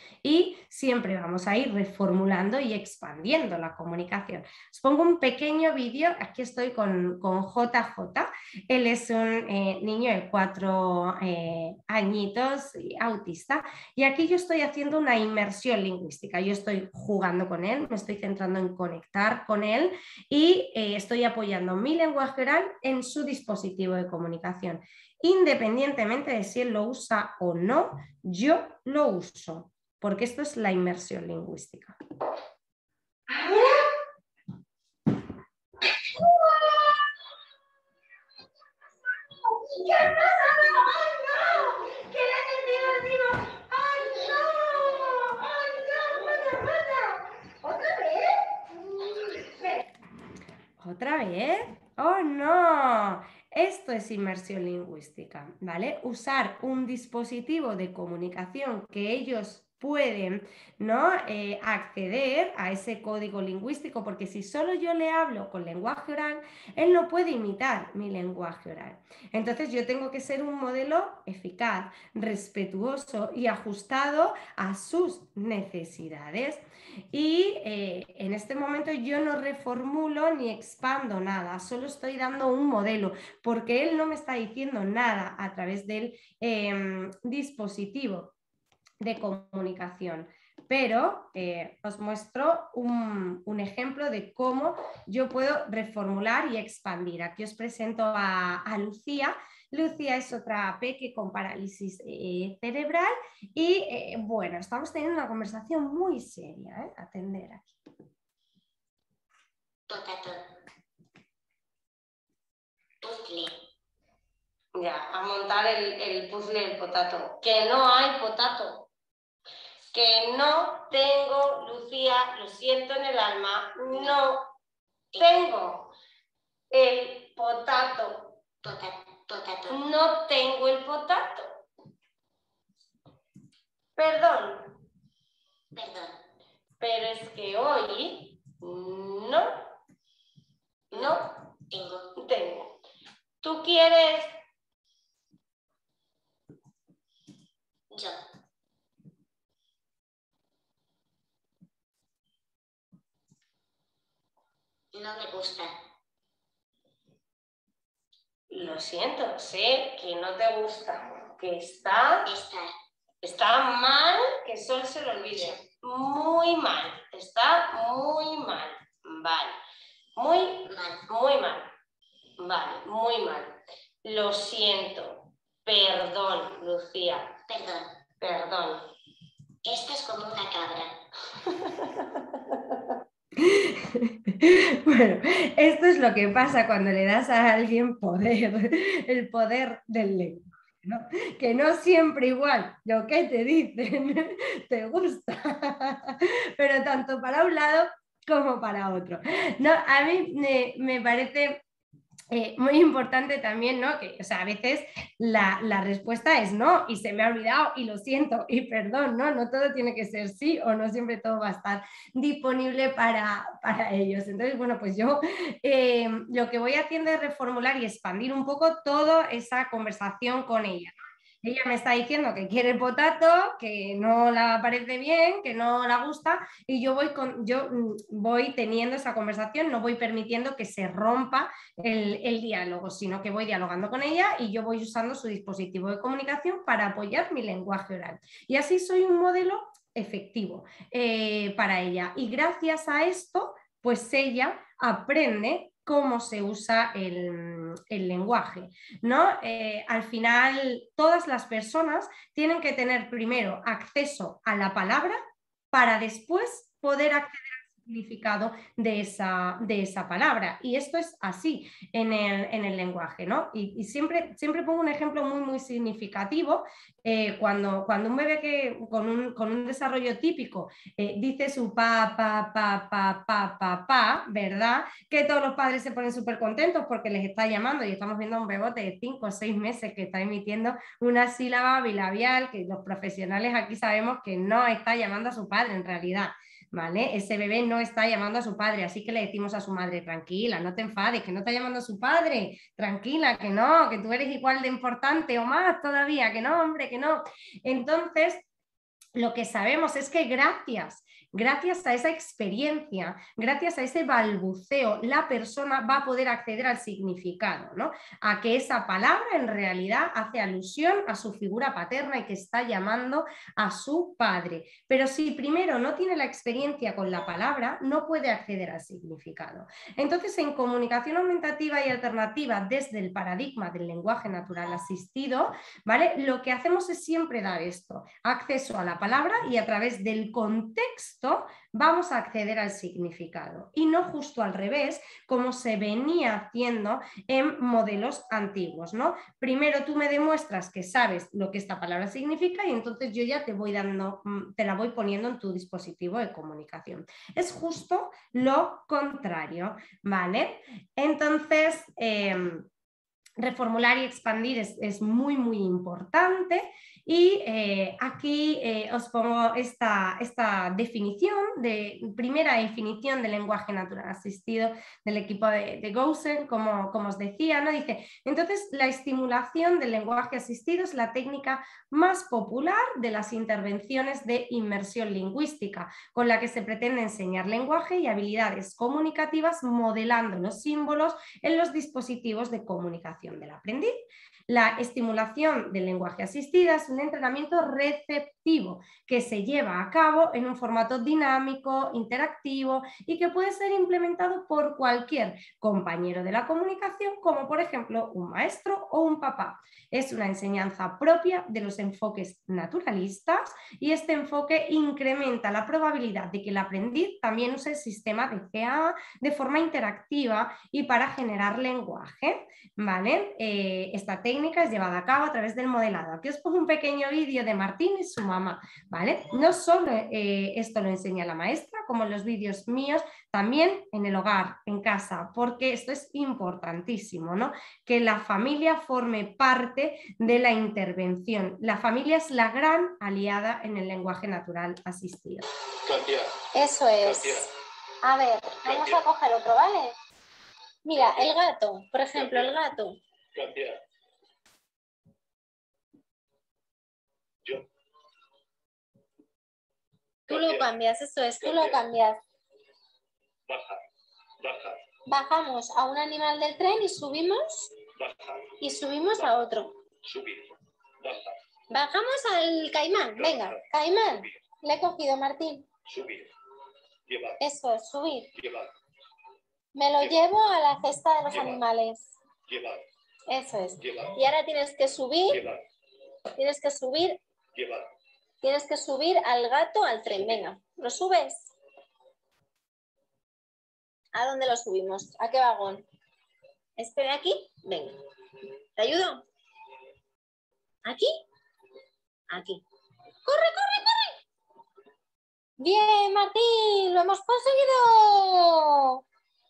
Y siempre vamos a ir reformulando y expandiendo la comunicación. Os pongo un pequeño vídeo, aquí estoy con, con J J, él es un eh, niño de cuatro eh, añitos, autista, y aquí yo estoy haciendo una inmersión lingüística, yo estoy jugando con él, me estoy centrando en conectar con él y eh, estoy apoyando mi lenguaje oral en su dispositivo de comunicación. Independientemente de si él lo usa o no, yo lo uso. Porque esto es la inmersión lingüística. ¿Otra vez? ¡Oh, no! Esto es inmersión lingüística, ¿vale? Usar un dispositivo de comunicación que ellos pueden, ¿no? eh, acceder a ese código lingüístico, porque si solo yo le hablo con lenguaje oral, él no puede imitar mi lenguaje oral. Entonces yo tengo que ser un modelo eficaz, respetuoso y ajustado a sus necesidades. Y eh, en este momento yo no reformulo ni expando nada, solo estoy dando un modelo, porque él no me está diciendo nada a través del eh, dispositivo de comunicación. Pero eh, os muestro un, un ejemplo de cómo yo puedo reformular y expandir. Aquí os presento a, a Lucía. Lucía es otra peque con parálisis eh, cerebral y eh, bueno, estamos teniendo una conversación muy seria, ¿eh? Atender aquí. Potato. Puzzle. Ya, a montar el, el puzzle del potato. Que no hay potato. Que no tengo, Lucía, lo siento en el alma, no tengo el potato. Potato, potato. No tengo el potato. Perdón. Perdón. Pero es que hoy no, no tengo. tengo. ¿Tú quieres? Yo. No me gusta. Lo siento, sé que no te gusta, que está... Está. Está mal, que Sol se lo olvide. Muy mal, está muy mal. Vale. Muy mal, muy mal. Vale, muy mal. Lo siento. Perdón, Lucía. Perdón. Perdón. Esta es como una cabra. Bueno, esto es lo que pasa cuando le das a alguien poder, el poder del lenguaje, ¿no? Que no siempre igual lo que te dicen te gusta, pero tanto para un lado como para otro. No, a mí me, me parece Eh, muy importante también, ¿no? Que, o sea, a veces la, la respuesta es no y se me ha olvidado y lo siento y perdón, ¿no? No todo tiene que ser sí o no siempre todo va a estar disponible para, para ellos. Entonces, bueno, pues yo eh, lo que voy haciendo es reformular y expandir un poco toda esa conversación con ella. Ella me está diciendo que quiere el potato, que no la parece bien, que no la gusta y yo voy, con, yo voy teniendo esa conversación, no voy permitiendo que se rompa el, el diálogo, sino que voy dialogando con ella y yo voy usando su dispositivo de comunicación para apoyar mi lenguaje oral. Y así soy un modelo efectivo eh, para ella. Y gracias a esto, pues ella aprende cómo se usa el, el lenguaje, ¿no? Eh, al final, todas las personas tienen que tener primero acceso a la palabra para después poder acceder al significado de esa, de esa palabra. Y esto es así en el, en el lenguaje, ¿no? Y, y siempre, siempre pongo un ejemplo muy, muy significativo. Eh, cuando, cuando un bebé que, con, un, con un desarrollo típico eh, dice su pa, pa, pa, pa, pa, pa, pa, ¿verdad? Que todos los padres se ponen súper contentos porque les está llamando y estamos viendo a un bebote de cinco o seis meses que está emitiendo una sílaba bilabial que los profesionales aquí sabemos que no está llamando a su padre en realidad. ¿Vale? Ese bebé no está llamando a su padre, así que le decimos a su madre, tranquila, no te enfades, que no está llamando a su padre, tranquila, que no, que tú eres igual de importante o más todavía, que no, hombre, que no. Entonces, lo que sabemos es que gracias, gracias a esa experiencia, gracias a ese balbuceo, la persona va a poder acceder al significado, ¿no? A que esa palabra en realidad hace alusión a su figura paterna y que está llamando a su padre. Pero si primero no tiene la experiencia con la palabra, no puede acceder al significado. Entonces, en comunicación aumentativa y alternativa desde el paradigma del lenguaje natural asistido, ¿vale? Lo que hacemos es siempre dar esto, acceso a la palabra, y a través del contexto vamos a acceder al significado y no justo al revés como se venía haciendo en modelos antiguos, ¿no? Primero tú me demuestras que sabes lo que esta palabra significa y entonces yo ya te voy dando, te la voy poniendo en tu dispositivo de comunicación. Es justo lo contrario, ¿vale? Entonces, eh, reformular y expandir es, es muy muy importante. Y eh, aquí eh, os pongo esta, esta definición, de, primera definición del lenguaje natural asistido del equipo de, de Goosen, como, como os decía, ¿no? Dice, entonces la estimulación del lenguaje asistido es la técnica más popular de las intervenciones de inmersión lingüística, con la que se pretende enseñar lenguaje y habilidades comunicativas modelando los símbolos en los dispositivos de comunicación del aprendiz. La estimulación del lenguaje asistida es un entrenamiento receptivo que se lleva a cabo en un formato dinámico, interactivo y que puede ser implementado por cualquier compañero de la comunicación, como por ejemplo un maestro o un papá. Es una enseñanza propia de los enfoques naturalistas y este enfoque incrementa la probabilidad de que el aprendiz también use el sistema de C A A de forma interactiva y para generar lenguaje, ¿vale? Eh, esta técnica es llevada a cabo a través del modelado. Aquí os pongo un pequeño vídeo de Martín y su mamá, ¿vale? No solo eh, esto lo enseña la maestra, como en los vídeos míos, también en el hogar, en casa, porque esto es importantísimo, ¿no? Que la familia forme parte de la intervención. La familia es la gran aliada en el lenguaje natural asistido. Cambiar. Eso es. Cambiar. A ver, vamos Cambiar. a coger otro, ¿vale? Mira, Cambiar. el gato, por ejemplo, Cambiar. el gato. Cambiar. Yo. Tú lo Cambiar. cambias, eso es, tú lo Cambiar. cambias. Bajar. Bajar. Bajamos a un animal del tren y subimos Bajar. y subimos a otro. Subir. Bajar. Bajamos al caimán, venga, caimán. Le he cogido, Martín. Subir. Llevar. Eso es, subir. Llevar. Me lo llevo a la cesta de los Llevar. animales. Llevar. Eso es. Llevar. Y ahora tienes que subir, Llevar. tienes que subir, Llevar. tienes que subir al gato al tren. Venga, ¿lo subes? ¿A dónde lo subimos? ¿A qué vagón? ¿Este de aquí? Venga. ¿Te ayudo? ¿Aquí? Aquí. ¡Corre, corre, corre! Bien, Martín, lo hemos conseguido.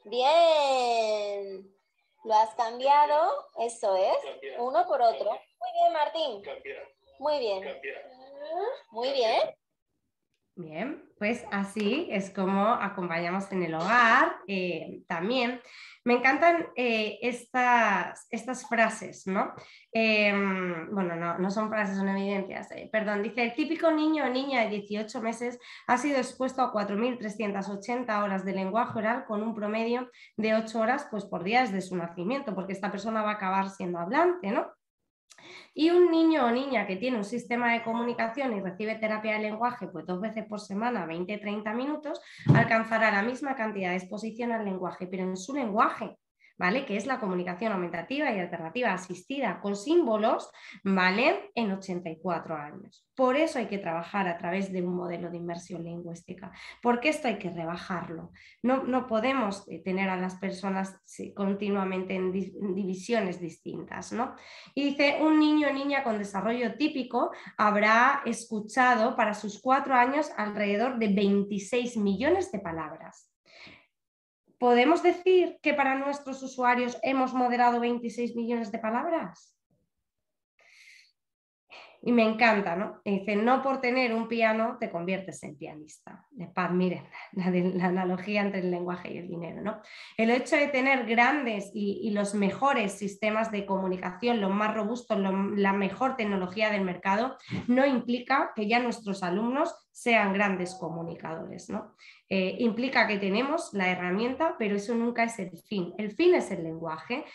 Bien. Lo has cambiado, eso es, Cambiar. uno por otro. Muy bien, Martín. Cambiar. Muy bien. Cambiar. Muy bien. Bien, pues así es como acompañamos en el hogar. Eh, también me encantan eh, estas, estas frases, ¿no? Eh, bueno, no, no son frases, son evidencias. Eh, perdón, dice, el típico niño o niña de dieciocho meses ha sido expuesto a cuatro mil trescientas ochenta horas de lenguaje oral con un promedio de ocho horas pues, por día desde su nacimiento, porque esta persona va a acabar siendo hablante, ¿no? Y un niño o niña que tiene un sistema de comunicación y recibe terapia de lenguaje pues dos veces por semana, veinte a treinta minutos, alcanzará la misma cantidad de exposición al lenguaje, pero en su lenguaje, ¿vale? Que es la comunicación aumentativa y alternativa asistida con símbolos, ¿vale? En ochenta y cuatro años. Por eso hay que trabajar a través de un modelo de inmersión lingüística, porque esto hay que rebajarlo. No, no podemos tener a las personas continuamente en, di en divisiones distintas, ¿no? Y dice, un niño o niña con desarrollo típico habrá escuchado para sus cuatro años alrededor de veintiséis millones de palabras. ¿Podemos decir que para nuestros usuarios hemos moderado veintiséis millones de palabras? Y me encanta, ¿no? Y dice, no por tener un piano te conviertes en pianista. Paz, miren, la, de, la analogía entre el lenguaje y el dinero, ¿no? El hecho de tener grandes y, y los mejores sistemas de comunicación, los más robustos, lo, la mejor tecnología del mercado, no implica que ya nuestros alumnos sean grandes comunicadores, ¿no? Eh, implica que tenemos la herramienta, pero eso nunca es el fin. El fin es el lenguaje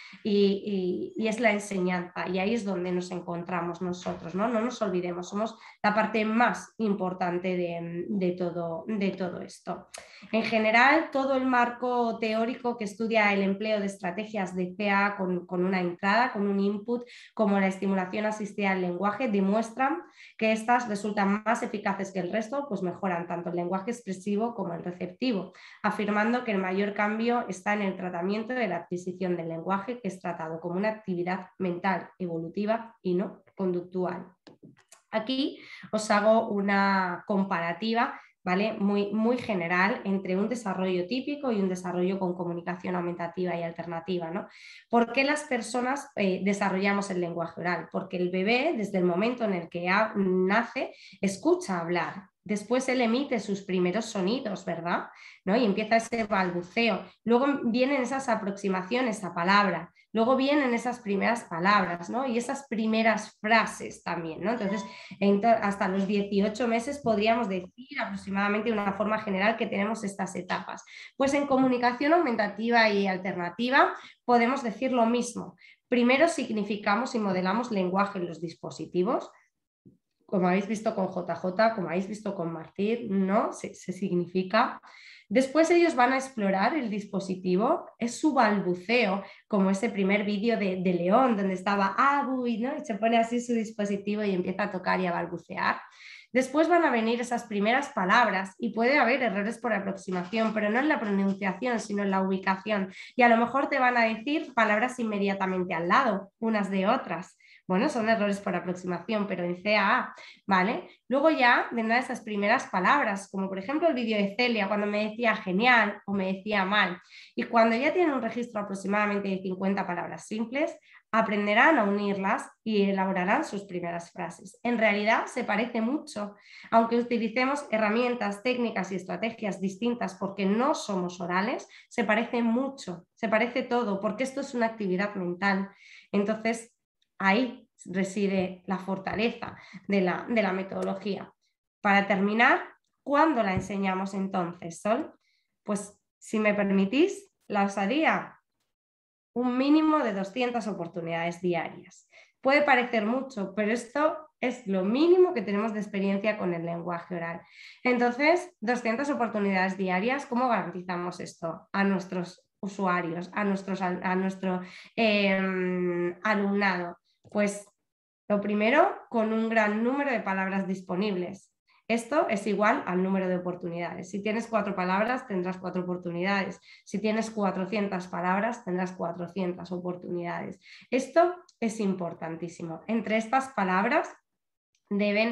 y, y, y es la enseñanza, y ahí es donde nos encontramos nosotros, ¿no? No nos olvidemos, somos la parte más importante de, de, todo, de todo esto. En general, todo el marco teórico que estudia el empleo de estrategias de C A con, con una entrada, con un input, como la estimulación asistida al lenguaje, demuestran que estas resultan más eficaces que el resto, pues mejoran tanto el lenguaje expresivo como el receptivo, afirmando que el mayor cambio está en el tratamiento de la adquisición del lenguaje, que es tratado como una actividad mental, evolutiva y no conductual. Aquí os hago una comparativa, ¿vale? Muy, muy general entre un desarrollo típico y un desarrollo con comunicación aumentativa y alternativa, ¿no? ¿Por qué las personas eh, desarrollamos el lenguaje oral? Porque el bebé, desde el momento en el que ha, nace, escucha hablar. Después él emite sus primeros sonidos, ¿verdad? ¿No? Y empieza ese balbuceo. Luego vienen esas aproximaciones a palabra. Luego vienen esas primeras palabras, ¿no? Y esas primeras frases también, ¿no? Entonces, hasta los dieciocho meses podríamos decir aproximadamente de una forma general que tenemos estas etapas. Pues en comunicación aumentativa y alternativa podemos decir lo mismo. Primero significamos y modelamos lenguaje en los dispositivos, como habéis visto con J J, como habéis visto con Martín, ¿no? Se, se significa. Después ellos van a explorar el dispositivo, es su balbuceo, como ese primer vídeo de, de León, donde estaba Abu, ¿no? Y se pone así su dispositivo y empieza a tocar y a balbucear. Después van a venir esas primeras palabras y puede haber errores por aproximación, pero no en la pronunciación, sino en la ubicación. Y a lo mejor te van a decir palabras inmediatamente al lado, unas de otras. Bueno, son errores por aproximación, pero en C A A, ¿vale? Luego ya vendrán esas primeras palabras, como por ejemplo el vídeo de Celia, cuando me decía genial o me decía mal. Y cuando ya tienen un registro aproximadamente de cincuenta palabras simples, aprenderán a unirlas y elaborarán sus primeras frases. En realidad se parece mucho, aunque utilicemos herramientas, técnicas y estrategias distintas porque no somos orales, se parece mucho, se parece todo, porque esto es una actividad mental. Entonces, ahí reside la fortaleza de la, de la metodología. Para terminar, ¿cuándo la enseñamos entonces, Sol? Pues, si me permitís, la usaría un mínimo de doscientas oportunidades diarias. Puede parecer mucho, pero esto es lo mínimo que tenemos de experiencia con el lenguaje oral. Entonces, doscientas oportunidades diarias, ¿cómo garantizamos esto a nuestros usuarios, a, nuestros, a nuestro eh, alumnado? Pues lo primero, con un gran número de palabras disponibles. Esto es igual al número de oportunidades. Si tienes cuatro palabras, tendrás cuatro oportunidades. Si tienes cuatrocientas palabras, tendrás cuatrocientas oportunidades. Esto es importantísimo. Entre estas palabras deben,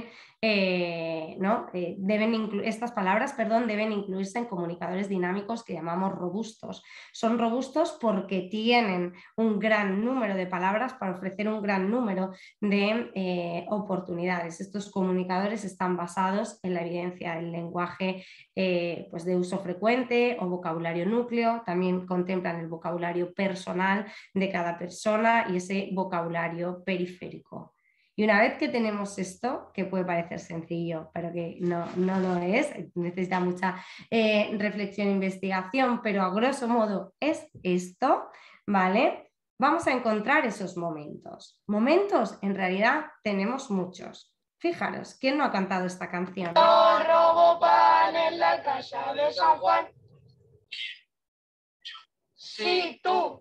eh, ¿no? eh, deben estas palabras perdón, deben incluirse en comunicadores dinámicos que llamamos robustos. Son robustos porque tienen un gran número de palabras para ofrecer un gran número de eh, oportunidades. Estos comunicadores están basados en la evidencia del lenguaje eh, pues de uso frecuente o vocabulario núcleo. También contemplan el vocabulario personal de cada persona y ese vocabulario periférico. Y una vez que tenemos esto, que puede parecer sencillo, pero que no, no lo es, necesita mucha eh, reflexión e investigación, pero a grosso modo es esto, ¿vale? Vamos a encontrar esos momentos. Momentos, en realidad, tenemos muchos. Fijaros, ¿quién no ha cantado esta canción? Yo robo pan en la casa de San Juan. Sí, tú.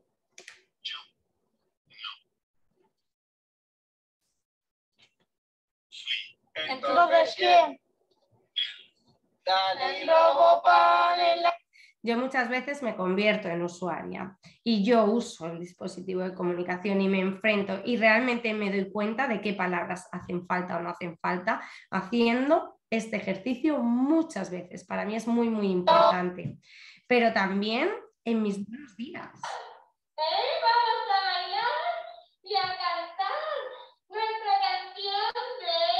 Entonces, ¿quién? Dale, robo pan en la... Yo muchas veces me convierto en usuaria y yo uso el dispositivo de comunicación y me enfrento y realmente me doy cuenta de qué palabras hacen falta o no hacen falta haciendo este ejercicio muchas veces. Para mí es muy, muy importante. Pero también en mis buenos días. ¿Eh? Vamos a bailar y a cantar nuestra canción de...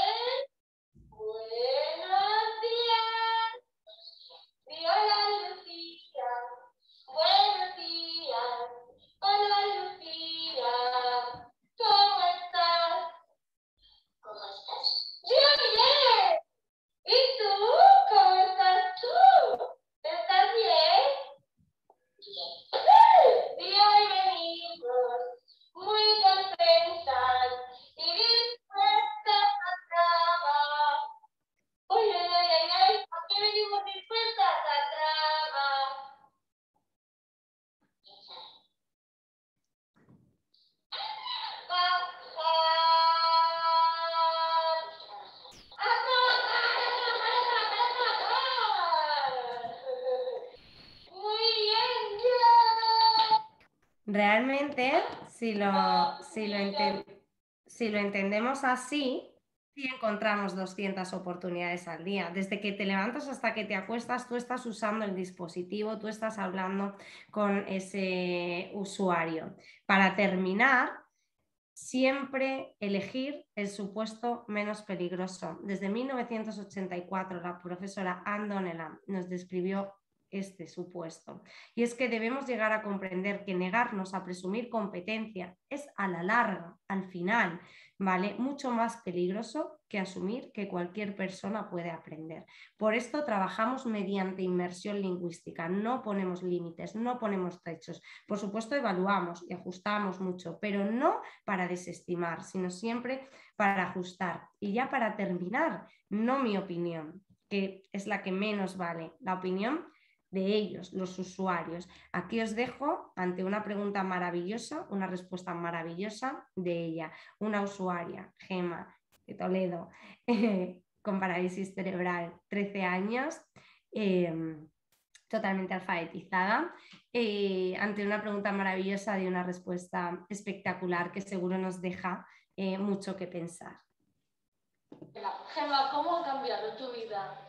Realmente, si lo, si lo, enten- si lo entendemos así, sí encontramos doscientas oportunidades al día. Desde que te levantas hasta que te acuestas, tú estás usando el dispositivo, tú estás hablando con ese usuario. Para terminar, siempre elegir el supuesto menos peligroso. Desde mil novecientos ochenta y cuatro, la profesora Anne Donnellan nos describió este supuesto. Y es que debemos llegar a comprender que negarnos a presumir competencia es a la larga, al final, ¿vale? Mucho más peligroso que asumir que cualquier persona puede aprender. Por esto trabajamos mediante inmersión lingüística, no ponemos límites, no ponemos techos. Por supuesto evaluamos y ajustamos mucho, pero no para desestimar, sino siempre para ajustar. Y ya para terminar, no mi opinión, que es la que menos vale, la opinión de ellos, los usuarios. Aquí os dejo ante una pregunta maravillosa, una respuesta maravillosa de ella, una usuaria, Gema de Toledo, eh, con parálisis cerebral, trece años, eh, totalmente alfabetizada, eh, ante una pregunta maravillosa de una respuesta espectacular que seguro nos deja eh, mucho que pensar. Gemma, ¿cómo ha cambiado tu vida?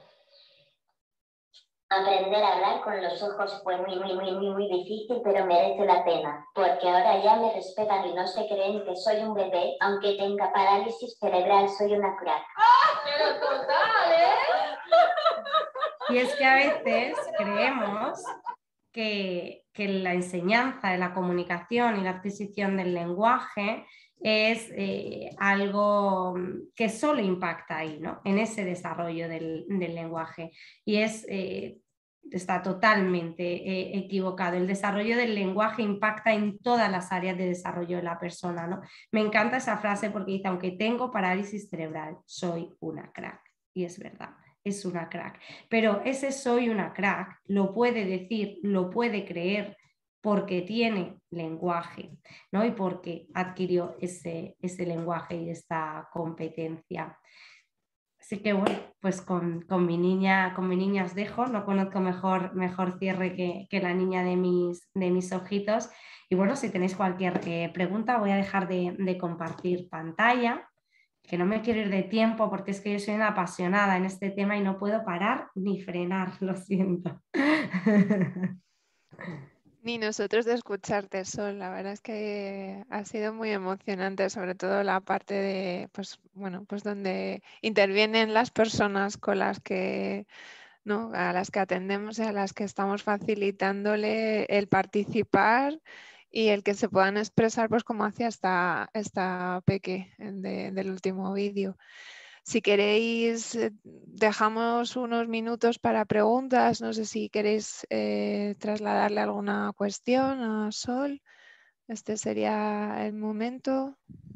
Aprender a hablar con los ojos fue muy, muy, muy, muy, muy difícil, pero merece la pena, porque ahora ya me respetan y no se creen que soy un bebé, aunque tenga parálisis cerebral, soy una crack. ¡Ah! ¡Pero total, eh! Y es que a veces creemos que, que la enseñanza de la comunicación y la adquisición del lenguaje es eh, algo que solo impacta ahí, ¿no? En ese desarrollo del, del lenguaje. Y es, eh, está totalmente eh, equivocado. El desarrollo del lenguaje impacta en todas las áreas de desarrollo de la persona, ¿no? Me encanta esa frase porque dice, aunque tengo parálisis cerebral, soy una crack. Y es verdad. Es una crack, pero ese soy una crack lo puede decir, lo puede creer porque tiene lenguaje, ¿no? Y porque adquirió ese, ese lenguaje y esta competencia. Así que bueno, pues con, con, mi, niña, con mi niña os dejo, no conozco mejor, mejor cierre que, que la niña de mis, de mis ojitos. Y bueno, si tenéis cualquier eh, pregunta voy a dejar de, de compartir pantalla, que no me quiero ir de tiempo porque es que yo soy una apasionada en este tema y no puedo parar ni frenar, lo siento. Ni nosotros de escucharte, Sol. La verdad es que ha sido muy emocionante, sobre todo la parte de, pues, bueno, pues donde intervienen las personas con las que, ¿no? A las que atendemos y a las que estamos facilitándole el participar y el que se puedan expresar, pues como hacía esta, esta Peque de, del último vídeo. Si queréis, dejamos unos minutos para preguntas. No sé si queréis eh, trasladarle alguna cuestión a Sol. Este sería el momento.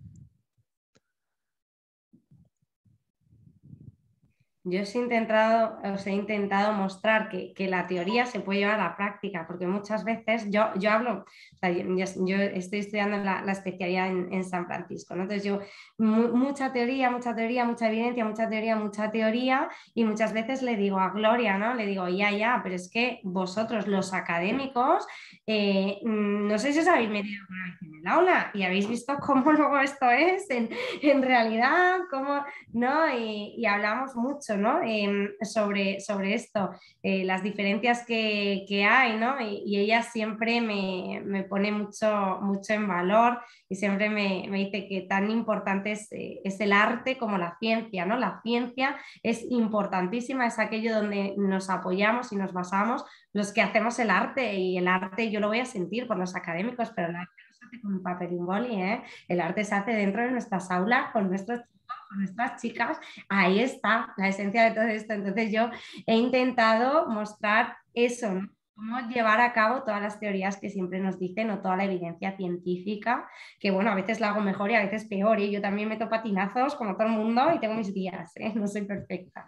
Yo os he intentado, os he intentado mostrar que, que la teoría se puede llevar a la práctica, porque muchas veces yo, yo hablo, o sea, yo, yo estoy estudiando la, la especialidad en, en San Francisco, ¿no? Entonces yo, mu, mucha teoría, mucha teoría, mucha evidencia, mucha teoría, mucha teoría, y muchas veces le digo a Gloria, ¿no? Le digo, ya, ya, pero es que vosotros los académicos, eh, no sé si os habéis metido una vez en el aula y habéis visto cómo luego esto es en, en realidad, cómo, ¿no? Y, y hablamos mucho, ¿no? Eh, sobre, sobre esto, eh, las diferencias que, que hay, ¿no? Y, y ella siempre me, me pone mucho, mucho en valor y siempre me, me dice que tan importante es, eh, es el arte como la ciencia, ¿no? La ciencia es importantísima, es aquello donde nos apoyamos y nos basamos los que hacemos el arte, y el arte yo lo voy a sentir por los académicos, pero el arte no se hace con un papel y un boli, ¿eh? El arte se hace dentro de nuestras aulas con nuestros con nuestras chicas, ahí está la esencia de todo esto. Entonces yo he intentado mostrar eso, ¿no? Cómo llevar a cabo todas las teorías que siempre nos dicen o toda la evidencia científica, que bueno, a veces la hago mejor y a veces peor, y ¿eh? Yo también meto patinazos como todo el mundo y tengo mis días, ¿eh? No soy perfecta.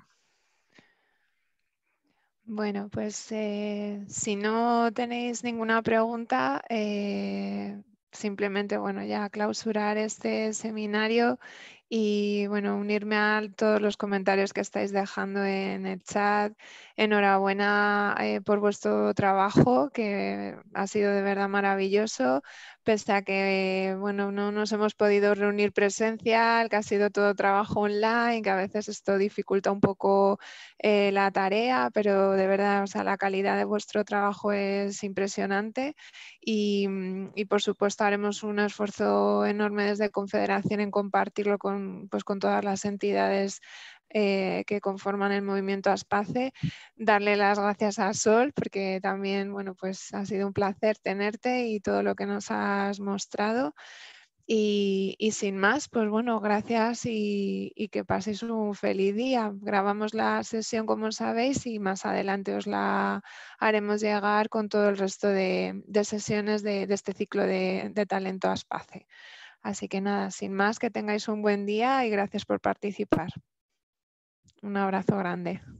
Bueno, pues eh, si no tenéis ninguna pregunta, eh, simplemente, bueno, ya clausurar este seminario Y bueno, unirme a todos los comentarios que estáis dejando en el chat. Enhorabuena eh, por vuestro trabajo, que ha sido de verdad maravilloso, pese a que bueno, no nos hemos podido reunir presencial, que ha sido todo trabajo online, que a veces esto dificulta un poco eh, la tarea, pero de verdad, o sea, la calidad de vuestro trabajo es impresionante y, y por supuesto haremos un esfuerzo enorme desde Confederación en compartirlo con, pues, con todas las entidades eh, que conforman el movimiento ASPACE. Darle las gracias a Sol porque también, bueno, pues ha sido un placer tenerte y todo lo que nos has mostrado. Y, y sin más, pues bueno, gracias y, y que paséis un feliz día. Grabamos la sesión como sabéis y más adelante os la haremos llegar con todo el resto de, de sesiones de, de este ciclo de, de talento ASPACE. Así que nada, sin más, que tengáis un buen día y gracias por participar. Un abrazo grande.